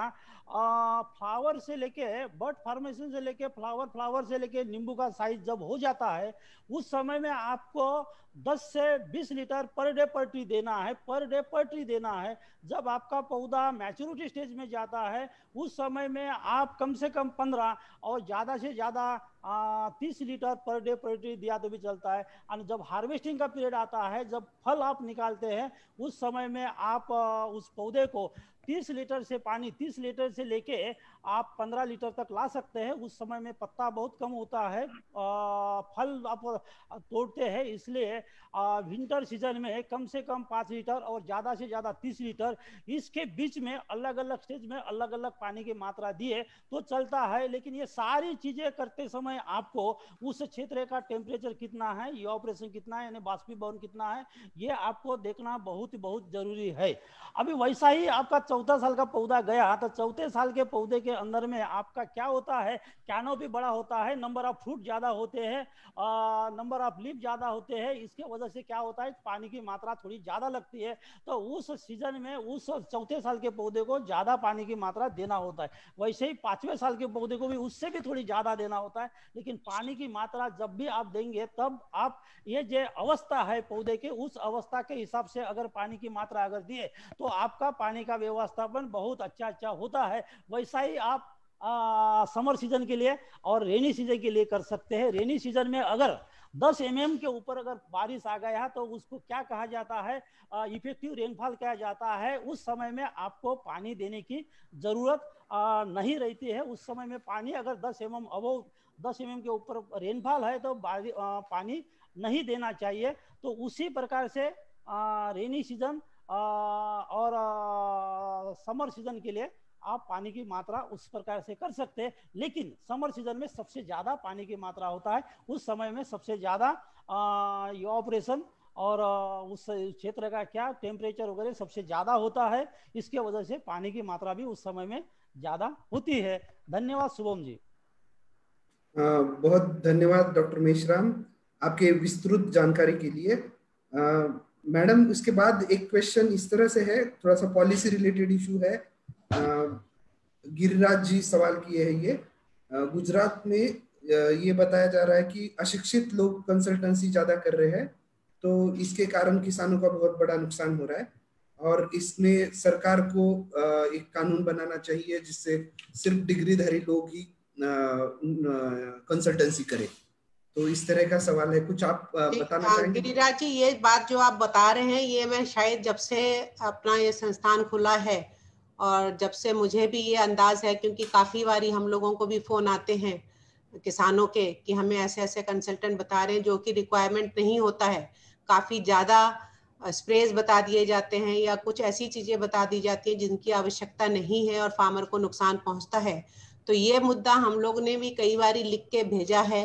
फ्लावर से लेके बर्ड फॉर्मेशन से लेके फ्लावर फ्लावर से लेके नींबू का साइज जब हो जाता है, उस समय में आपको दस से बीस लीटर पर डे पर ट्री देना है, पर डे पर ट्री देना है। जब आपका पौधा मैच्योरिटी स्टेज में जाता है उस समय में आप कम से कम पंद्रह और ज़्यादा से ज़्यादा तीस लीटर पर डे पर ट्री दिया तो भी चलता है। और जब हार्वेस्टिंग का पीरियड आता है, जब फल आप निकालते हैं, उस समय में आप आ, उस पौधे को तीस लीटर से पानी तीस लीटर से लेके आप पंद्रह लीटर तक ला सकते हैं। उस समय में पत्ता बहुत कम होता है, आ, फल आप तोड़ते हैं। इसलिए विंटर सीजन में कम से कम पाँच लीटर और ज़्यादा से ज़्यादा तीस लीटर, इसके बीच में अलग अलग स्टेज में अलग अलग पानी की मात्रा दिए तो चलता है। लेकिन ये सारी चीज़ें करते समय आपको उस क्षेत्र का टेम्परेचर कितना है, ये ऑपरेशन कितना है, यानी बाष्पीभवन कितना है, ये आपको देखना बहुत बहुत जरूरी है। अभी वैसा ही आपका चौथा साल का पौधा गया तो चौथे साल के पौधे के अंदर में आपका क्या होता है, कैनोपी बड़ा होता है, नंबर ऑफ फ्रूट ज्यादा होते हैं, नंबर ऑफ लीफ ज्यादा होते हैं। इसके वजह से क्या होता है, पानी की मात्रा थोड़ी ज्यादा लगती है। तो उस सीजन में उस चौथे साल के पौधे को ज्यादा पानी की मात्रा देना होता है। वैसे ही पांचवें साल के पौधे को भी उससे भी थोड़ी ज्यादा देना होता है। लेकिन पानी की मात्रा जब भी आप देंगे तब आप ये जो अवस्था है पौधे के, उस अवस्था के हिसाब से अगर पानी की मात्रा अगर दिए तो आपका पानी का व्यवस्थापन बहुत अच्छा अच्छा होता है। वैसा ही आप आ, समर सीजन के लिए और रेनी सीजन के लिए कर सकते हैं। रेनी सीजन में अगर दस एम एम के ऊपर अगर बारिश आ गया तो उसको क्या कहा जाता है, इफेक्टिव रेनफॉल कहा जाता है। उस समय में आपको पानी देने की जरूरत आ, नहीं रहती है। उस समय में पानी अगर दस एम एम अबव दस एम एम के ऊपर रेनफॉल है तो आ, पानी नहीं देना चाहिए। तो उसी प्रकार से आ, रेनी सीजन आ, और आ, समर सीजन के लिए आप पानी की मात्रा उस प्रकार से कर सकते हैं। लेकिन समर सीजन में सबसे ज्यादा पानी की मात्रा होता है। उस समय में सबसे ज्यादा ये ऑपरेशन और आ, उस क्षेत्र का क्या टेम्परेचर वगैरह सबसे ज्यादा होता है। इसके वजह से पानी की मात्रा भी उस समय में ज्यादा होती है। धन्यवाद शुभम जी। आ, बहुत धन्यवाद डॉक्टर मेश्राम आपके विस्तृत जानकारी के लिए। मैडम, उसके बाद एक क्वेश्चन इस तरह से है, थोड़ा सा पॉलिसी रिलेटेड इशू है। गिरिराज जी सवाल किए हैं ये। गुजरात में ये बताया जा रहा है कि अशिक्षित लोग कंसल्टेंसी ज्यादा कर रहे हैं, तो इसके कारण किसानों का बहुत बड़ा नुकसान हो रहा है और इसमें सरकार को एक कानून बनाना चाहिए जिससे सिर्फ डिग्रीधारी लोग ही कंसल्टेंसी करें। तो इस तरह का सवाल है, कुछ आप बताना चाहेंगे? गिरिराज जी, ये बात जो आप बता रहे हैं ये मैं शायद जब से अपना ये संस्थान खुला है और जब से मुझे भी ये अंदाज है, क्योंकि काफी बारी हम लोगों को भी फोन आते हैं किसानों के कि हमें ऐसे ऐसे कंसल्टेंट बता रहे हैं जो कि रिक्वायरमेंट नहीं होता है, काफी ज्यादा स्प्रेज बता दिए जाते हैं या कुछ ऐसी चीजें बता दी जाती हैं जिनकी आवश्यकता नहीं है और फार्मर को नुकसान पहुंचता है। तो ये मुद्दा हम लोग ने भी कई बारी लिख के भेजा है,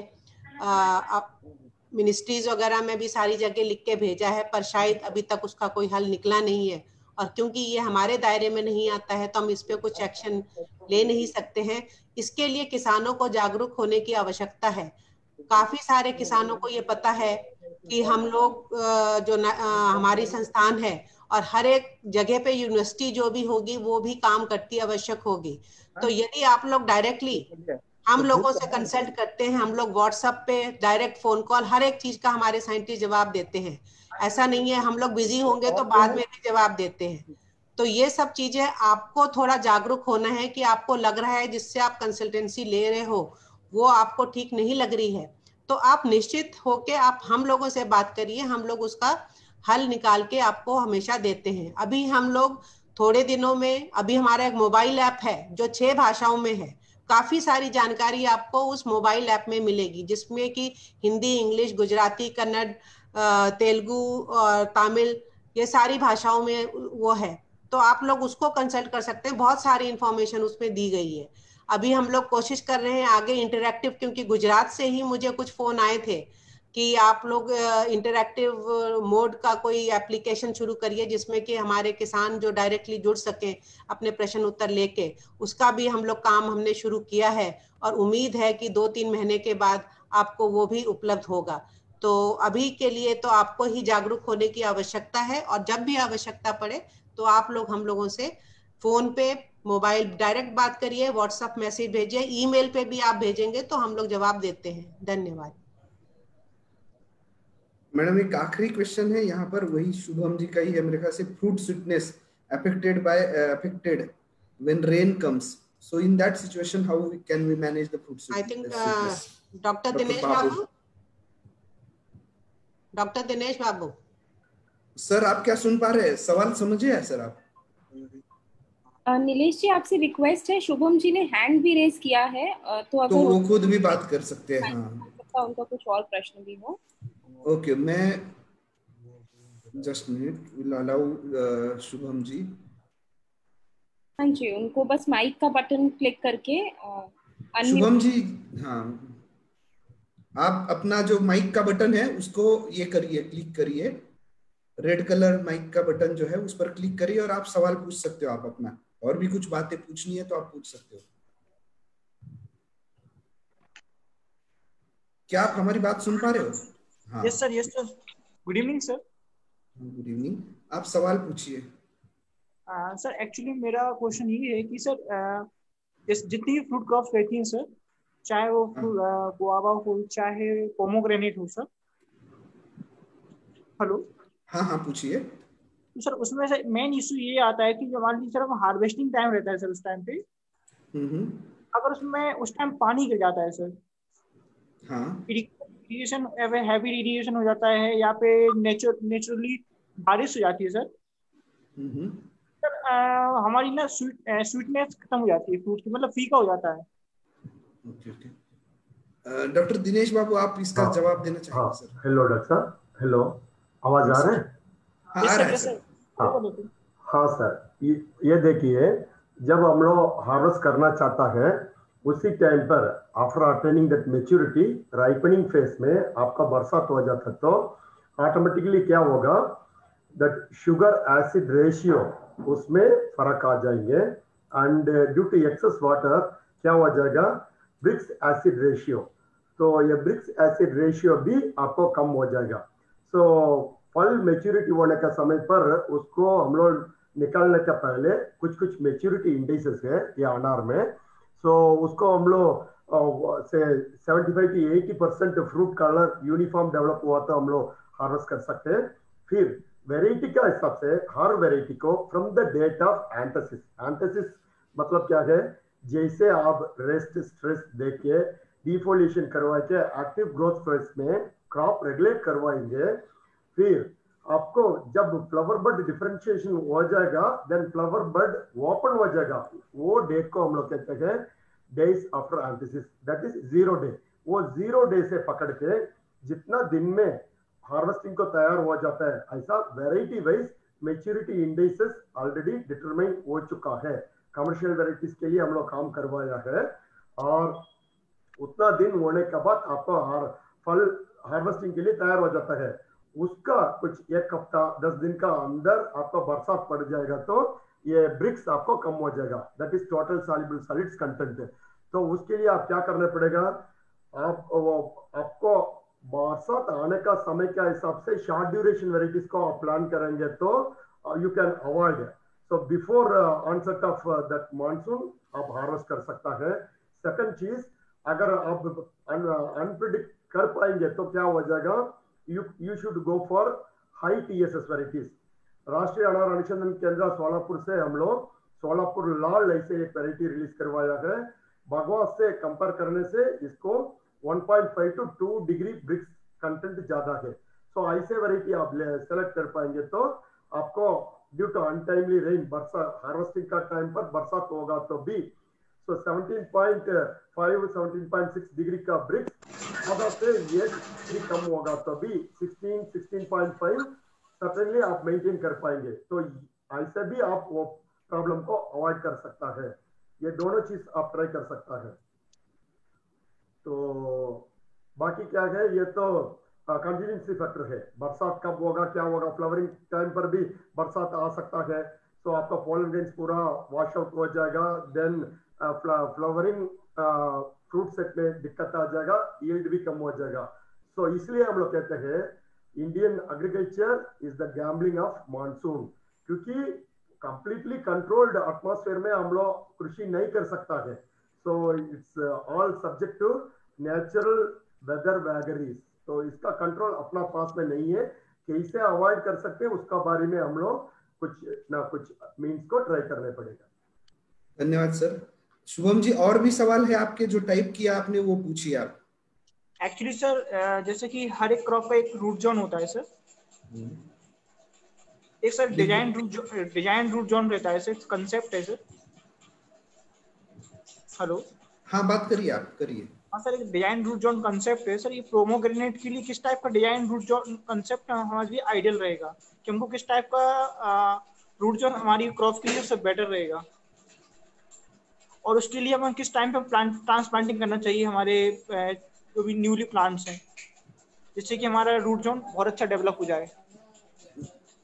मिनिस्ट्रीज वगैरह में भी सारी जगह लिख के भेजा है, पर शायद अभी तक उसका कोई हल निकला नहीं है। और क्योंकि ये हमारे दायरे में नहीं आता है तो हम इस पे कुछ एक्शन ले नहीं सकते हैं। इसके लिए किसानों को जागरूक होने की आवश्यकता है। काफी सारे किसानों को ये पता है कि हम लोग जो न, हमारी संस्थान है और हर एक जगह पे यूनिवर्सिटी जो भी होगी वो भी काम करती आवश्यक होगी। तो यदि आप लोग डायरेक्टली हम लोगों से कंसल्ट करते हैं, हम लोग व्हाट्सएप पे डायरेक्ट फोन कॉल, हर एक चीज का हमारे साइंटिस्ट जवाब देते हैं। ऐसा नहीं है हम लोग बिजी होंगे तो बाद में भी जवाब देते हैं। तो ये सब चीजें आपको थोड़ा जागरूक होना है कि आपको लग रहा है जिससे आप कंसल्टेंसी ले रहे हो वो आपको ठीक नहीं लग रही है, तो आप निश्चित होके आप हम लोगों से बात करिए, हम लोग उसका हल निकाल के आपको हमेशा देते हैं। अभी हम लोग थोड़े दिनों में, अभी हमारा एक मोबाइल ऐप है जो छह भाषाओं में है। काफी सारी जानकारी आपको उस मोबाइल ऐप में मिलेगी जिसमें कि हिंदी, इंग्लिश, गुजराती, कन्नड़, तेलुगु और तमिल, ये सारी भाषाओं में वो है। तो आप लोग उसको कंसल्ट कर सकते हैं, बहुत सारी इंफॉर्मेशन उसमें दी गई है। अभी हम लोग कोशिश कर रहे हैं आगे इंटरैक्टिव, क्योंकि गुजरात से ही मुझे कुछ फोन आए थे कि आप लोग इंटरैक्टिव मोड का कोई एप्लीकेशन शुरू करिए जिसमें कि हमारे किसान जो डायरेक्टली जुड़ सकें अपने प्रश्न उत्तर लेके। उसका भी हम लोग काम हमने शुरू किया है और उम्मीद है कि दो तीन महीने के बाद आपको वो भी उपलब्ध होगा। तो अभी के लिए तो आपको ही जागरूक होने की आवश्यकता है और जब भी आवश्यकता पड़े तो आप लोग हम लोगों से फोन पे, मोबाइल डायरेक्ट बात करिए, व्हाट्सएप मैसेज भेजिए, ईमेल पे भी आप भेजेंगे तो हम लोग जवाब देते हैं। धन्यवाद। मैडम एक आखिरी क्वेश्चन है यहाँ पर, वही शुभम जी का ही है मेरे ख्याल से। Fruit sweetness affected by uh, affected when rain comes, so in that situation how we, can we manage the fruit sweetness? I think uh, Dr. Dinesh Babu, Dr. Dinesh Babu sir आप क्या सुन पा रहे हैं? सवाल समझे है sir आप? नीलेश जी आपसे रिक्वेस्ट है, शुभम जी ने हैंड भी रेज किया है तो अगर तो वो खुद भी बात कर सकते हैं। हाँ, उनका कुछ और प्रश्न भी हो। ओके, मैं just minute will allow Shubham ji. हाँ जी, उनको बस माइक का बटन क्लिक करके शुभम जी, हाँ आप अपना जो माइक का बटन है उसको ये करिए, क्लिक करिए रेड कलर माइक का बटन जो है उस पर क्लिक करिए और आप सवाल पूछ सकते हो। आप अपना और भी कुछ बातें पूछनी है तो आप पूछ सकते हो। क्या आप हमारी बात सुन पा रहे हो? हाँ, yes sir, yes sir. Good evening sir. Good evening. आप सवाल पूछिए। सर एक्चुअली मेरा क्वेश्चन ये है कि सर uh, जितनी भी फ्रूट क्रॉप्स रहती हैं सर, चाहे वो गुआवा हो चाहे पोमोग्रेनेट हो सर। हेलो। हाँ हाँ पूछिए। तो सर उसमें से मेन इशू ये आता है कि जो मान लीजिए सर हार्वेस्टिंग टाइम रहता है सर, उस टाइम पे अगर उसमें उस टाइम पानी गिर जाता है सर, हाँ, इरिगेशन हैवी इरिगेशन हो जाता है या पे नेचर नेचुरली बारिश हो जाती है सर, सर आ, हमारी ना स्वीट स्वीटनेस खत्म हो जाती है फ्रूट की, मतलब फीका हो जाता है। Okay okay. Doctor Dinesh Babu आप इसका हाँ, जवाब देना चाहेंगे? हाँ, सर हेलो डॉक्टर साहब। हेलो, आवाज आ रहा है? हाँ, आ रहा है सर। हाँ हाँ सर, ये, ये देखिए, जब हम लोग हार्वेस्ट करना चाहता है उसी टाइम पर after attaining that maturity ripening phase में आपका बरसात हो जाता तो ऑटोमेटिकली क्या होगा, दैट शुगर एसिड रेशियो उसमें फर्क आ जाएंगे and due to excess water क्या हो जाएगा, ब्रिक्स एसिड रेशियो। तो ये ब्रिक्स एसिड रेशियो भी आपको कम हो जाएगा। सो so, फल मेच्योरिटी होने का समय पर उसको हम लोग निकालने के पहले कुछ कुछ मेच्योरिटी इंडिसेस है ये अनार में। सो so, उसको हम लोग से seventy five to eighty percent fruit colour uniform develop हुआ तो हम लोग हार्वेस्ट कर सकते हैं। फिर वेराइटी का हिसाब से हर वेराइटी को from the date of anthesis, anthesis मतलब क्या है, जैसे आप रेस्ट स्ट्रेस देके डिफोलिएशन करवा के एक्टिव ग्रोथ फेज में क्रॉप रेगुलेट करवाएंगे, फिर आपको जब फ्लावर बड डिफरेंशिएशन हो जाएगा देन फ्लावर बड ओपन हो जाएगा, वो डेट को हम लोग कहते हैं days after anthesis, that is zero day. वो जीरो डे से पकड़ के जितना दिन में हार्वेस्टिंग को तैयार हो जाता है ऐसा variety wise maturity indices already determine हो चुका है। कमर्शियल वेराइटीज के लिए हम लोग काम करवाया है और उतना दिन होने के बाद आपका हार फल हार्वेस्टिंग के लिए तैयार हो जाता है। उसका कुछ एक हफ्ता दस दिन का अंदर आपका बरसात पड़ जाएगा तो ये ब्रिक्स आपको कम हो जाएगा, that is total soluble solids content. तो उसके लिए आप क्या करना पड़ेगा, आप आपको बरसात आने का समय के हिसाब से शॉर्ट ड्यूरेशन वेराइटीज को आप प्लान करेंगे तो you can avoid. So before onset of that monsoon आप हार्वेस्ट कर सकता है। सेकंड चीज, अगर आप अनप्रिडिक्ट कर पाएंगे तो क्या हो जाएगा, you you should go for high T S S varieties। राष्ट्रीय अनार अनुसंधान केंद्र सोलापुर से हम लोग सोलापुर लाल ऐसे एक वैरायटी रिलीज करवाया है। बगवास से कंपेयर करने से इसको one point five to two degree brix content ज्यादा है। सो ऐसे वैरायटी आप सेलेक्ट कर पाएंगे तो आपको ड्यू टू अनटाइमली रेन बरसात हार्वेस्टिंग का टाइम पर बरसात होगा तो भी so seventeen point five seventeen point six degree का ब्रिक्स आधा से एक डिग्री कम होगा तो भी sixteen sixteen point five certainly आप मेंटेन कर पाएंगे। तो ऐसे भी आप वो प्रॉब्लम को अवॉइड कर सकता है। ये दोनों चीज आप ट्राई कर सकता है। तो बाकी क्या है, ये तो कंटिन्यूसी फैक्टर है, बरसात कब होगा क्या होगा, फ्लावरिंग टाइम पर भी बरसात आ सकता है तो आपका पॉलन ग्रेन्स पूरा वॉश आउट हो जाएगा, देन फ्लावरिंग फ्रूट सेट में दिक्कत आ जाएगा, यील्ड भी कम हो जाएगा। सो so, इसलिए हम लोग कहते हैं Indian agriculture is the gambling of monsoon, क्योंकि कंप्लीटली कंट्रोल्ड एटमॉस्फेयर में हम लोग कृषि नहीं कर सकता है। So it's all subject to natural weather vagaries. तो इसका कंट्रोल अपना पास में नहीं है, कैसे अवॉइड कर सकते हैं उसका बारे में हम लोग कुछ ना कुछ मीन्स को ट्राई करने पड़ेगा। धन्यवाद सर। शुभम जी, और भी सवाल है आपके जो टाइप किया आपने वो पूछिए आप। एक्चुअली सर जैसे कि हर एक क्रॉप का एक रूट जोन होता है सर, एक sir design root design root zone रहता है सर, कंसेप्ट है सर। हेलो, हाँ बात करिए आप करिए। हाँ सर, एक डिजाइन रूट जोन कंसेप्ट है सर, ये प्रोमोग्रेनेट के लिए किस टाइप का डिजाइन रूट जोन कंसेप्ट हमारे लिए आइडियल रहेगा, कि हमको किस टाइप का रूट जोन हमारी क्रॉप के लिए सब बेटर रहेगा, और उसके लिए हमें किस टाइम पे प्लांट ट्रांसप्लांटिंग करना चाहिए हमारे जो भी न्यूली प्लांट्स हैं, जिससे कि हमारा रूट जोन बहुत अच्छा डेवलप हो जाए।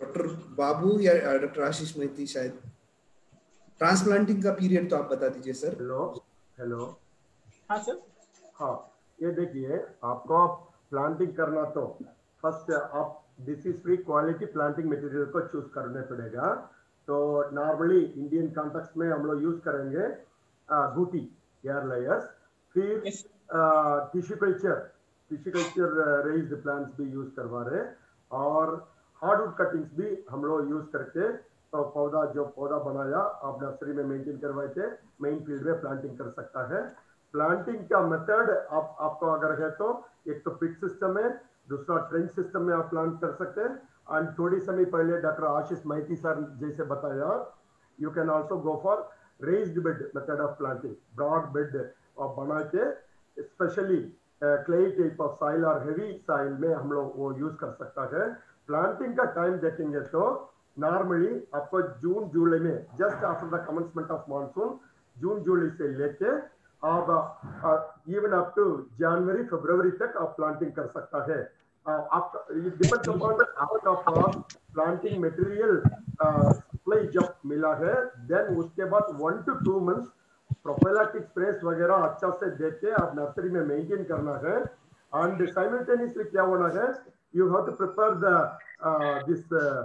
डॉक्टर बाबू या डॉक्टर आशीष मैती शायद, ट्रांसप्लांटिंग का पीरियड तो आप बता दीजिए सर। हेलो हेलो हाँ सर। हाँ, ये देखिए, आपको प्लांटिंग करना तो फर्स्ट आप disease free quality planting material को चूज करने पड़ेगा। तो नॉर्मली इंडियन कॉन्टेक्स्ट में हम लोग यूज करेंगे बूटी एयर लेयर्स, फिर tissue culture tissue culture raised plants भी यूज करवा रहे, और हार्डवुड कटिंग्स भी हम लोग यूज करके तो पौधा जो पौधा बनाया आप नर्सरी में मेंटेन करवाए थे, मेन फील्ड में प्लांटिंग कर सकता है। प्लांटिंग का मेथड आप आपको अगर है तो एक तो पिट सिस्टम है, दूसरा ट्रेंच सिस्टम में आप प्लांट कर सकते हैं। एंड थोड़ी समय पहले डॉक्टर आशीष मैती सर जैसे बताया, you can also go for raised bed method of planting, broad bed और बना के specially clay type of soil और हेवी सॉइल में हम लोग वो यूज कर सकता है। प्लांटिंग का टाइम देखेंगे तो नॉर्मली आपको जून जुलाई में just after the commencement of monsoon, June July से लेके आप इवन अप टू जनवरी फरवरी तक आप प्लांटिंग कर सकता है। आप इट डिपेंड्स अपॉन आपका पास प्लांटिंग मटेरियल सप्लाई जब मिला है, देन उसके बाद one to two months prophylactic sprays वगैरह अच्छा से देख के आप नर्सरी में मेंटेन करना है। एंड साइमल्टेनियसली क्या होना है, you have to prepare the this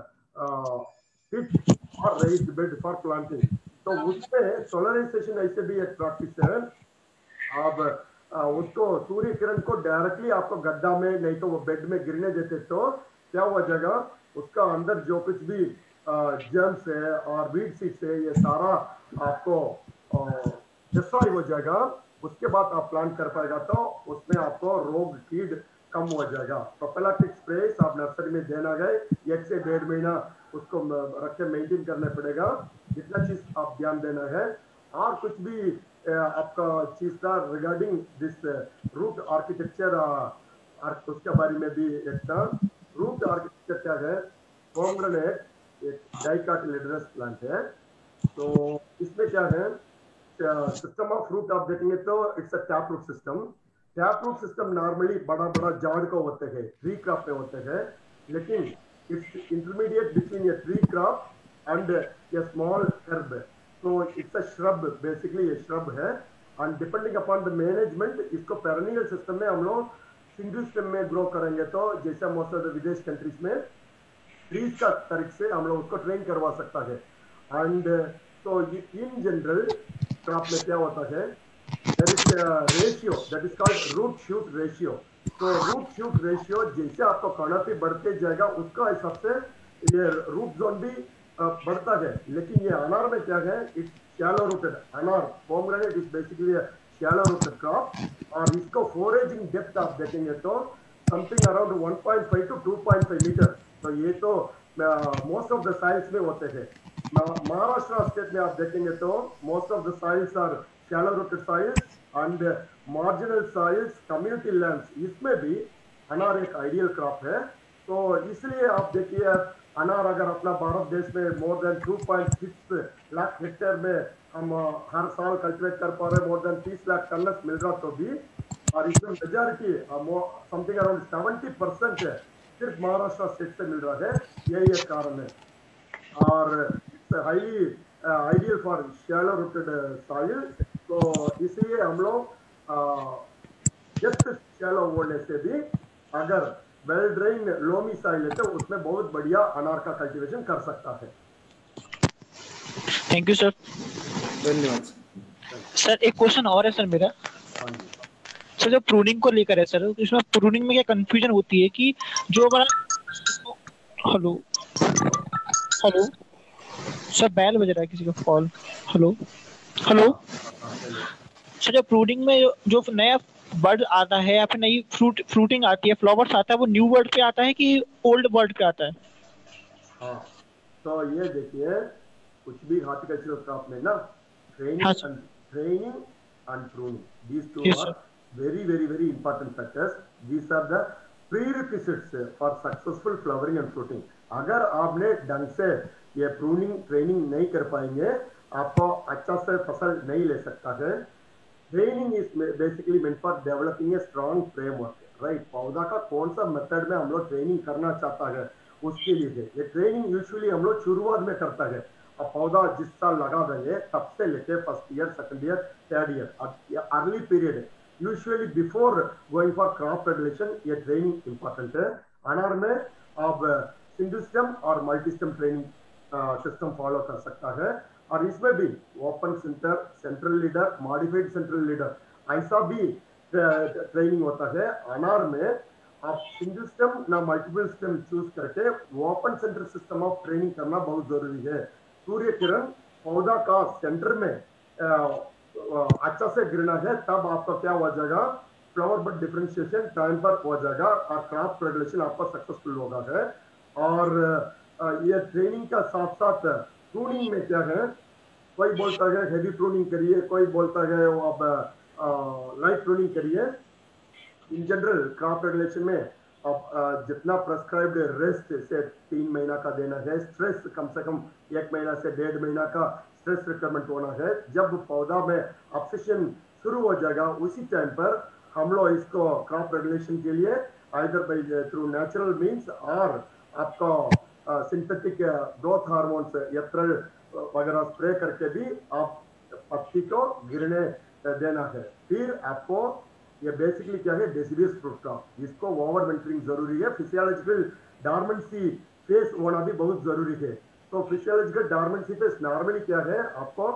pit और रेज्ड बेड फॉर प्लांटिंग। तो उसमें सोलराइजेशन ऐसे भी एक प्रैक्टिस है। आप उसको सूर्य किरण को डायरेक्टली आपको गड्ढा में नहीं तो वो बेड में गिरने देते तो क्या हो जाएगा, उसका अंदर जो कुछ भी जर्म्स है और वीड सीड्स है ये सारा आपको डिस्ट्रॉय हो जाएगा। उसके बाद आप प्लांट कर पाएगा तो उसमें आपको रोग कीट कम हो जाएगा। प्रोफिलैक्टिक स्प्रे आप नर्सरी में देना गए, एक से डेढ़ महीना उसको रख के मेंटेन करना पड़ेगा, इतना चीज आप ध्यान देना है। और कुछ भी आपका चीज था रिगार्डिंग दिस रूट आर्किटेक्चर, उसके बारे में भी एक था। रूट आर्किटेक्चर क्या है, पोमग्रेनेट एक डाइकोटिलेडोनस प्लांट है, तो इसमें क्या है सिस्टम ऑफ रूट आप देखेंगे तो it's a tap root system. Tap root system normally बड़ा बड़ा झाड़ को होते हैं, ट्री क्रॉप में होते हैं, लेकिन it's intermediate between a tree crop and a small herb. So it's a shrub, basically a shrub है, and depending upon the management इसको perennial system में हम लोग single stem में grow करेंगे तो जैसा most of the विदेश countries में trees का तरीके से हम लोग उसको train करवा सकता है। And uh, so in general crop में क्या होता है, there is a ratio that is called root shoot ratio। तो root shoot ratio जैसे आपको canopy बढ़ते जाएगा उसका हिसाब से ये root zone भी बढ़ता है। लेकिन ये अनार में क्या है, इट्स शैलो रूटेड अनार, pomegranate is basically shallow rooted crop, और इसको फोरेजिंग डेप्थ आप देखेंगे तो something around one point five to two point five metre. तो ये तो मोस्ट ऑफ द साइल्स में होते हैं। महाराष्ट्र स्टेट में आप देखेंगे तो most of the soils are shallow rooted soils and marginal soils, community lands, इसमें भी अनार एक आइडियल क्रॉप है। तो इसलिए आप देखिए अनार अगर अपना भारत देश में more than two point six lakh hectare में हम हर साल कल्टिवेट कर पा रहे, मोर देन तीस लाख टन मिल रहा तो भी, और इसमें majority something around seventy percent है सिर्फ महाराष्ट्र स्टेट से मिल रहा है। यही एक कारण है, और it's highly ideal for shallow rooted soil. तो इसलिए हम लोग जस्ट शैलो बोलने से भी अगर वेल ड्रेन लोमी सॉइल है तो उसमें बहुत बढ़िया अनार का कल्टीवेशन कर सकता है। Thank you sir. धन्यवाद सर। एक क्वेश्चन और है सर मेरा। सर जो प्रूनिंग को लेकर है सर, इसमें प्रूनिंग में क्या कंफ्यूजन होती है कि जो हमारा हेलो हेलो सर बैल बज रहा है किसी का कॉल। हेलो हेलो सर, जो प्रूनिंग में जो नया बर्ड आता है या फिर नई फ्रूट फ्रूटिंग आती है, फ्लावर्स आता है, वो न्यू वर्ड पे आता है कि ओल्ड वर्ड पे आता है? हाँ, तो ये देखिए कुछ भी हॉर्टिकल्चरल क्रॉप में ना training and training and pruning, these two are very very very important factors. These are the prerequisites for successful flowering and fruiting. अगर आपने ढंग से ये प्रूनिंग ट्रेनिंग नहीं कर पाएंगे, आपको अच्छा से फसल नहीं ले सकता है। Training is basically meant for developing a strong framework, right. पौधा का कौन सा मेथड में हम लोग ट्रेनिंग करना चाहता है उसके लिए है। ये ट्रेनिंग यूजुअली हम लोग शुरुआत में करता है। अब पौधा जिस साल लगा देंगे तब से लेके first year, second year, third year, early period usually before going for crop regulation ये ट्रेनिंग इंपॉर्टेंट है। अनार में आप सिंगल स्टेम और multi stem training system follow कर सकता है। और इसमें भी open centre, central leader, modified central leader ऐसा भी ट्रेनिंग होता है। अनार में आप सिंगल स्टेम ना मल्टीपल स्टेम चूज करके open centre system of training करना बहुत जरूरी है। सूर्य किरण पौधा का सेंटर में अच्छा से गिरना है तब आपका क्या हो जाएगा, फ्लावर बड डिफरेंशिएशन टाइम पर हो जाएगा और क्रॉप रेगुलेशन आपका सक्सेसफुल होगा है। और ये ट्रेनिंग का साथ साथ प्रूनिंग में क्या है, कोई बोलता है हेवी प्रूनिंग करिए, कोई बोलता है वो अब लाइट प्रूनिंग करिए। इन जनरल क्रॉप रेगुलेशन में अब जितना प्रेस्क्राइब्ड रेस्ट से तीन महीना का देना है, स्ट्रेस कम से कम एक महीना से डेढ़ महीना का स्ट्रेस रिक्वायरमेंट होना है। जब पौधा में ऑब्सेशन शुरू हो जाएगा उसी टाइम पर हम लोग इसको क्रॉप रेगुलेशन के लिए either by through natural means और आपका सिंथेटिक ग्रोथ हार्मोन्स यत्र वगैरह स्प्रे करके भी आप पत्ती को गिरने देना है। फिर आपको ये बेसिकली क्या है, डेसिडियस फ्रूट क्रॉप, इसको ओवर विंटरिंग जरूरी है। फिजियोलॉजिकल डॉर्मेंसी फेस होना भी बहुत जरूरी है। तो फिजियोलॉजिकल डॉर्मेंसी फेस नॉर्मली क्या है, आपको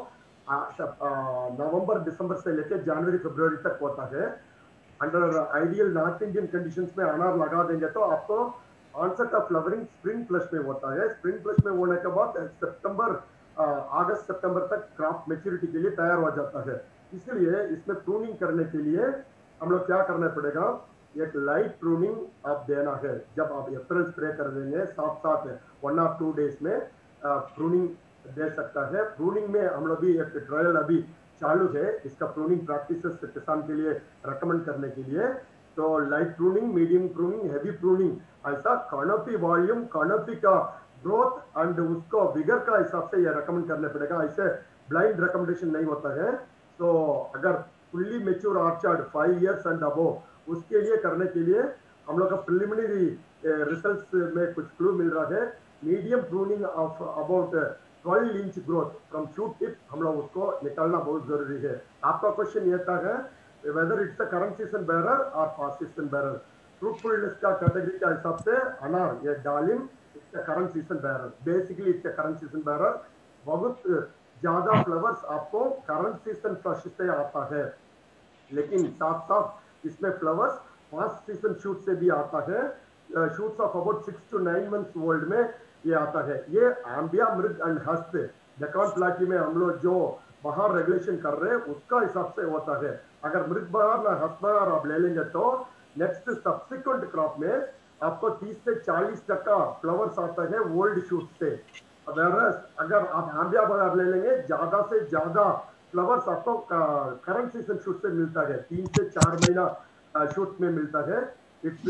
नवंबर दिसंबर से लेकर जनवरी फरवरी तक होता है। Under ideal north Indian conditions में अनार लगा देंगे तो आपको onset of flowering spring flush में होता है। स्प्रिंग फ्लश में होने के बाद सितंबर अगस्त सितंबर तक क्रॉप मैच्योरिटी के लिए तैयार हो जाता है। इसलिए इसमें प्रूनिंग करने के लिए हम लोग क्या करना पड़ेगा, एक लाइट प्रूनिंग आप देना है। जब आप एप्रल स्प्रे कर देंगे साथ साथ वन और टू डेज में प्रूनिंग दे सकता है। प्रूनिंग में हम लोग भी एक ट्रायल अभी चालू है, इसका प्रूनिंग प्रैक्टिसेस किसान के लिए रेकमेंड करने के लिए। तो light pruning, medium pruning, heavy pruning, ऐसा कैनोपी वॉल्यूम, कैनोपी का ग्रोथ एंड उसको विगर का हिसाब से ये रेकमेंड करने पड़ेगा। ऐसे ब्लाइंड रिकमेंडेशन नहीं होता है। तो अगर fully mature orchard five years and above उसके लिए करने के लिए हम लोग का प्रिलिमिनरी रिजल्ट्स में कुछ क्लू मिल रहा है। Medium pruning of about twelve inch growth from shoot tip हम लोग उसको निकालना बहुत जरूरी है। आपका क्वेश्चन ये था है whether it's a current season bearer और पास्ट सीजन बेरर। फ्रूटफुलनेस का कैटेगरी के हिसाब से अनार ये डालिम it's a current season bearer, basically it's a current season bearer. बहुत ज्यादा फ्लावर्स आपको करंट सीजन फ्लश से आता है, लेकिन साथ साथ इसमें फ्लावर्स फर्स्ट सीजन शूट से भी आता है। Shoots of about six to nine months old में ये आता है। ये आम्बिया, मृग एंड हस्त डेकान प्लाटी में हम लोग जो बहार रेगुलेशन कर रहे हैं उसका हिसाब से होता है। अगर मृग बहार ना हस्त बहार आप ले लेंगे तो नेक्स्ट सब्सिक्वेंट क्रॉप में आपको तीस से चालीस टका फ्लावर्स आता है ओल्ड शूट से। अगर आप आम्बिया बहार ले लेंगे ज्यादा से ज्यादा फ्लावर्स आपको करंट सीजन शूट से मिलता है, तीन से चार महीना शूट में मिलता है। It's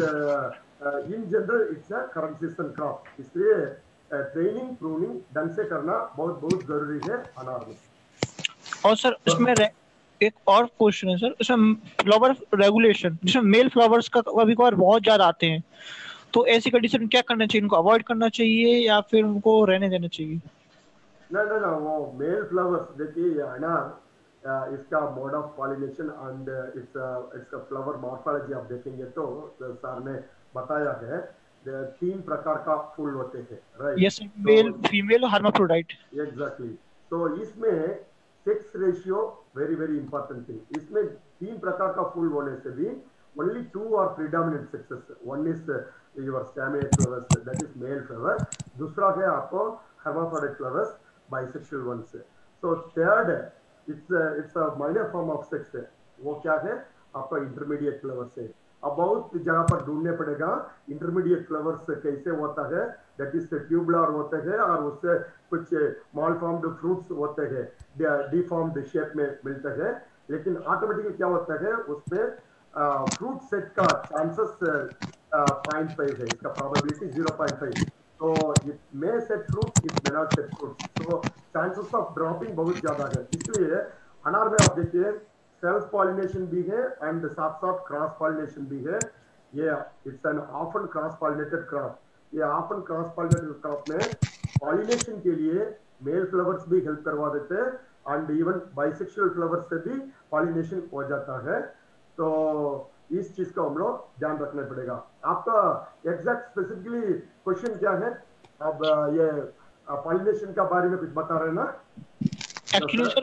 in general it's a current season crop, इसलिए ट्रेनिंग प्रूनिंग ढंग से करना बहुत बहुत जरूरी है अनार में। और सर इसमें एक और क्वेश्चन है सर, इसमें फ्लावर रेगुलेशन जिसमें मेल फ्लावर्स का कभी कभार बहुत ज्यादा आते हैं, तो ऐसी कंडीशन क्या करना चाहिए, उनको अवॉइड करना चाहिए या फिर उनको रहने देना चाहिए? ना ना ना वो मेल फ्लावर्स देखिए अनार इसका mode of pollination and it's इसका फ्लावर मॉर्फोलॉजी आप देखेंगे तो सर ने बताया है तीन प्रकार का फूल होते हैं, right? Yes, male, female, hermaphrodite. Exactly. तो इसमें sex ratio very very important thing. इसमें तीन प्रकार का फूल होने से भी only two are predominant sexes. One is uh, your staminate flowers, that is male flower. दूसरा है आपको hermaphrodite flowers, bisexual ones. So third, it's a, it's a minor form of sex. वो क्या है आपका intermediate flowers है। अब बहुत जगह पर ढूंढने पड़ेगा इंटरमीडिएट फ्लावर्स कैसे होता है, दैट इज ट्यूबुलर होते हैं और उससे कुछ मालफॉर्म्ड फ्रूट्स होते हैं, डिफॉर्म्ड शेप में मिलते हैं। लेकिन ऑटोमेटिकली क्या होता है उसमें फ्रूट सेट का चांसेस पॉइंट फाइव है, इसका प्रोबेबिलिटी जीरो पॉइंट फाइव। तो it may set fruit, it may not set fruit, तो चांसेस ऑफ ड्रॉपिंग बहुत ज्यादा है। इसलिए अनार में आप देखिए सेल्फ पॉलिनेशन भी है एंड साथ साथ क्रॉस पॉलिनेशन भी है। ये it's an often cross pollinated crop. ये ओपन क्रॉस पॉलिनेटेड क्रॉप में पॉलिनेशन के लिए मेल फ्लावर्स भी हेल्प करवा देते हैं एंड इवन बाइसेक्सुअल फ्लावर्स से भी पॉलिनेशन हो जाता है। तो इस चीज को हम लोग ध्यान रखना पड़ेगा। आपका एग्जैक्ट स्पेसिफिकली क्वेश्चन क्या है? अब ये पॉलिनेशन का बारे में कुछ बता रहे हैं ना? एक्चुअली सर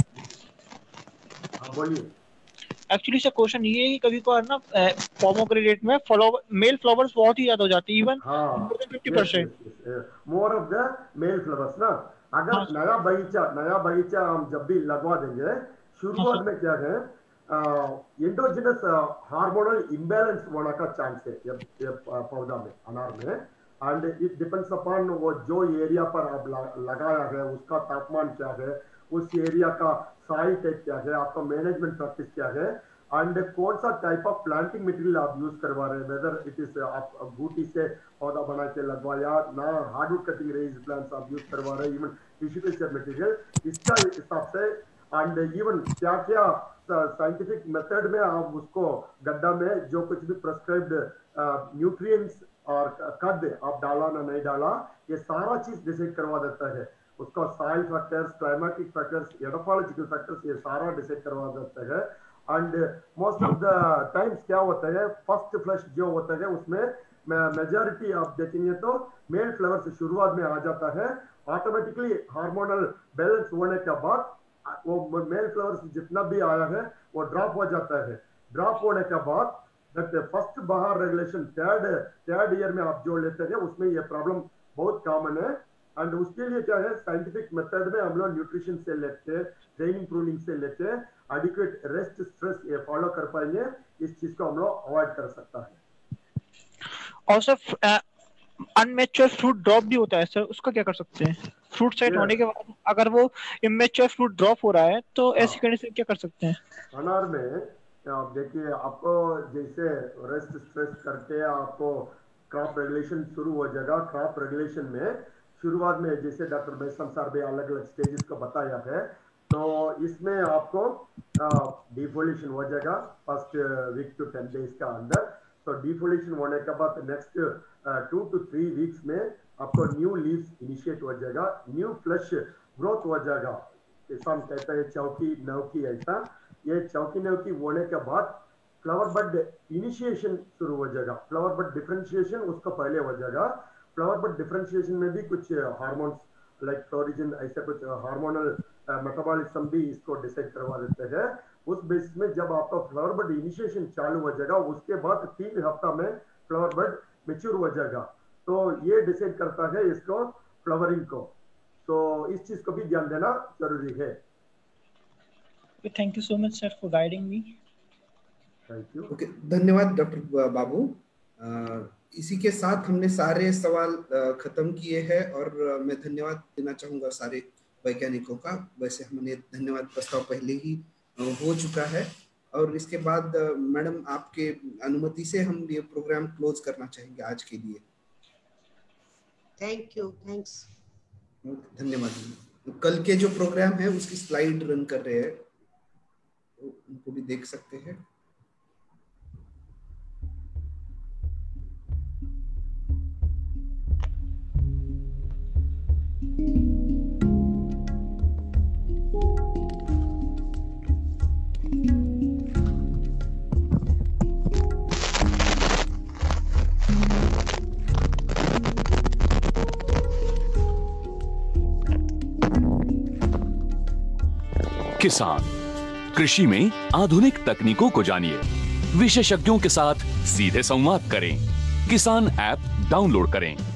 हाँ बोलिए। एक्चुअली सर क्वेश्चन ये है कि कभी कभार ना पोमोग्रेनेट में फ्लावर मेल फ्लावर्स बहुत ही ज्यादा हो जाती है, even more than fifty percent more of the male flowers ना। अगर हाँ, नया बगीचा नया बगीचा हम जब भी लगवा देंगे, शुरुआत हाँ, में क्या है एंडोजिनस हार्मोनल इम्बैलेंस होने का चांस है ये, ये पौधा में, अनार में। एंड इट डिपेंड्स अपॉन वो जो एरिया पर आप लगाया है उसका तापमान क्या है, उस एरिया का सॉइल टाइप क्या है, आपका मैनेजमेंट प्रैक्टिस क्या है, एंड कौन सा टाइप ऑफ प्लांटिंग मटेरियल आप यूज करवा रहे हैं, वेदर इट इज आप बूटी से पौधा बना के लगवाया ना, हार्डवुड कटिंग रेज प्लांट्स आप यूज करवा रहे हैं, इवन टिश्यू कल्चर मटेरियल, इसका हिसाब से एंड इवन क्या क्या साइंटिफिक मेथड में आप उसको गड्ढा में जो कुछ भी प्रेस्क्राइब्ड न्यूट्रिएंट्स और कद आप डाला ना नहीं डाला, ये सारा चीज डिसाइड करवा देता है। उसका soil factors, climatic factors, edaphological factors, ये सारा डिसाइड करवा देता है। And most of the times क्या होता है, फर्स्ट फ्लश जो होता है उसमें मेजॉरिटी आप देखेंगे तो मेल फ्लावर से शुरुआत में आ जाता है। ऑटोमेटिकली हार्मोनल बैलेंस होने के बाद वो मेल फ्लावर्स जितना भी आया है वो ड्रॉप हो जाता है। ड्रॉप होने के बाद फर्स्ट बहार रेगुलेशन थर्ड थर्ड ईयर में आप जो लेते हैं उसमें ये प्रॉब्लम बहुत कॉमन है। एंड उसके लिए क्या है, साइंटिफिक मेथड में हम लोग न्यूट्रिशन से लेके ट्रेनिंग प्रूनिंग से लेके एडिक्वेट रेस्ट स्ट्रेस ये फॉलो कर पाएंगे, इस चीज को हम लोग अवॉइड कर सकता है। और सर अनमेच्योर फ्रूट ड्रॉप भी होता है सर, उसका क्या कर सकते हैं? Fruit set yeah. होने के बाद अगर वो इमेच्योर फ्रूट ड्रॉप हो रहा है तो हाँ. ऐसी कंडीशन क्या कर सकते हैं? अनार में आप देखिए, आपको जैसे रेस्ट स्ट्रेस करके आपको क्रॉप रेगुलेशन शुरू हो जाएगा। क्रॉप रेगुलेशन में शुरुआत में जैसे डॉक्टर बैसम सर भी अलग अलग स्टेजेस को बताया है, तो इसमें आपको डिफोलिएशन हो जाएगा first week to ten days का अंदर। तो डिफोलिएशन होने के बाद next two to three weeks में आपको न्यू लीव्स इनिशिएट हो जाएगा, न्यू फ्लश ग्रोथ हो जाएगा। किसान कहता है चौकी नौकी, ऐसा ये चौकी नौकी होने के बाद फ्लावर बड इनिशिएशन शुरू हो जाएगा। फ्लावर बड डिफरेंशिएशन उसका पहले हो जाएगा। फ्लावर बड डिफरेंशिएशन में भी कुछ हार्मोन्स लाइक फ्लोरिजन ऐसे कुछ हार्मोनल मेटाबॉलिज्म भी इसको डिसाइड करवा देते हैं। उस बेसिस में जब आपका फ्लावर बड इनिशिएशन चालू हो जाएगा उसके बाद तीन हफ्ता में फ्लावर बड मेच्योर हो जाएगा। तो ये डिसाइड करता है इसको फ्लावरिंग को। तो इस चीज को भी ध्यान देना जरूरी है। Thank you so much sir for guiding me. Thank you. Okay, धन्यवाद डॉक्टर बाबू। आ, इसी के साथ हमने सारे सवाल खत्म किए हैं और मैं धन्यवाद देना चाहूंगा सारे वैज्ञानिकों का। वैसे हमने धन्यवाद प्रस्ताव पहले ही हो चुका है और इसके बाद मैडम आपके अनुमति से हम ये प्रोग्राम क्लोज करना चाहेंगे आज के लिए। थैंक यू, थैंक्स, धन्यवाद। कल के जो प्रोग्राम है उसकी स्लाइड रन कर रहे हैं, तो उनको भी देख सकते हैं। किसान कृषि में आधुनिक तकनीकों को जानिए, विशेषज्ञों के साथ सीधे संवाद करें। किसान ऐप डाउनलोड करें।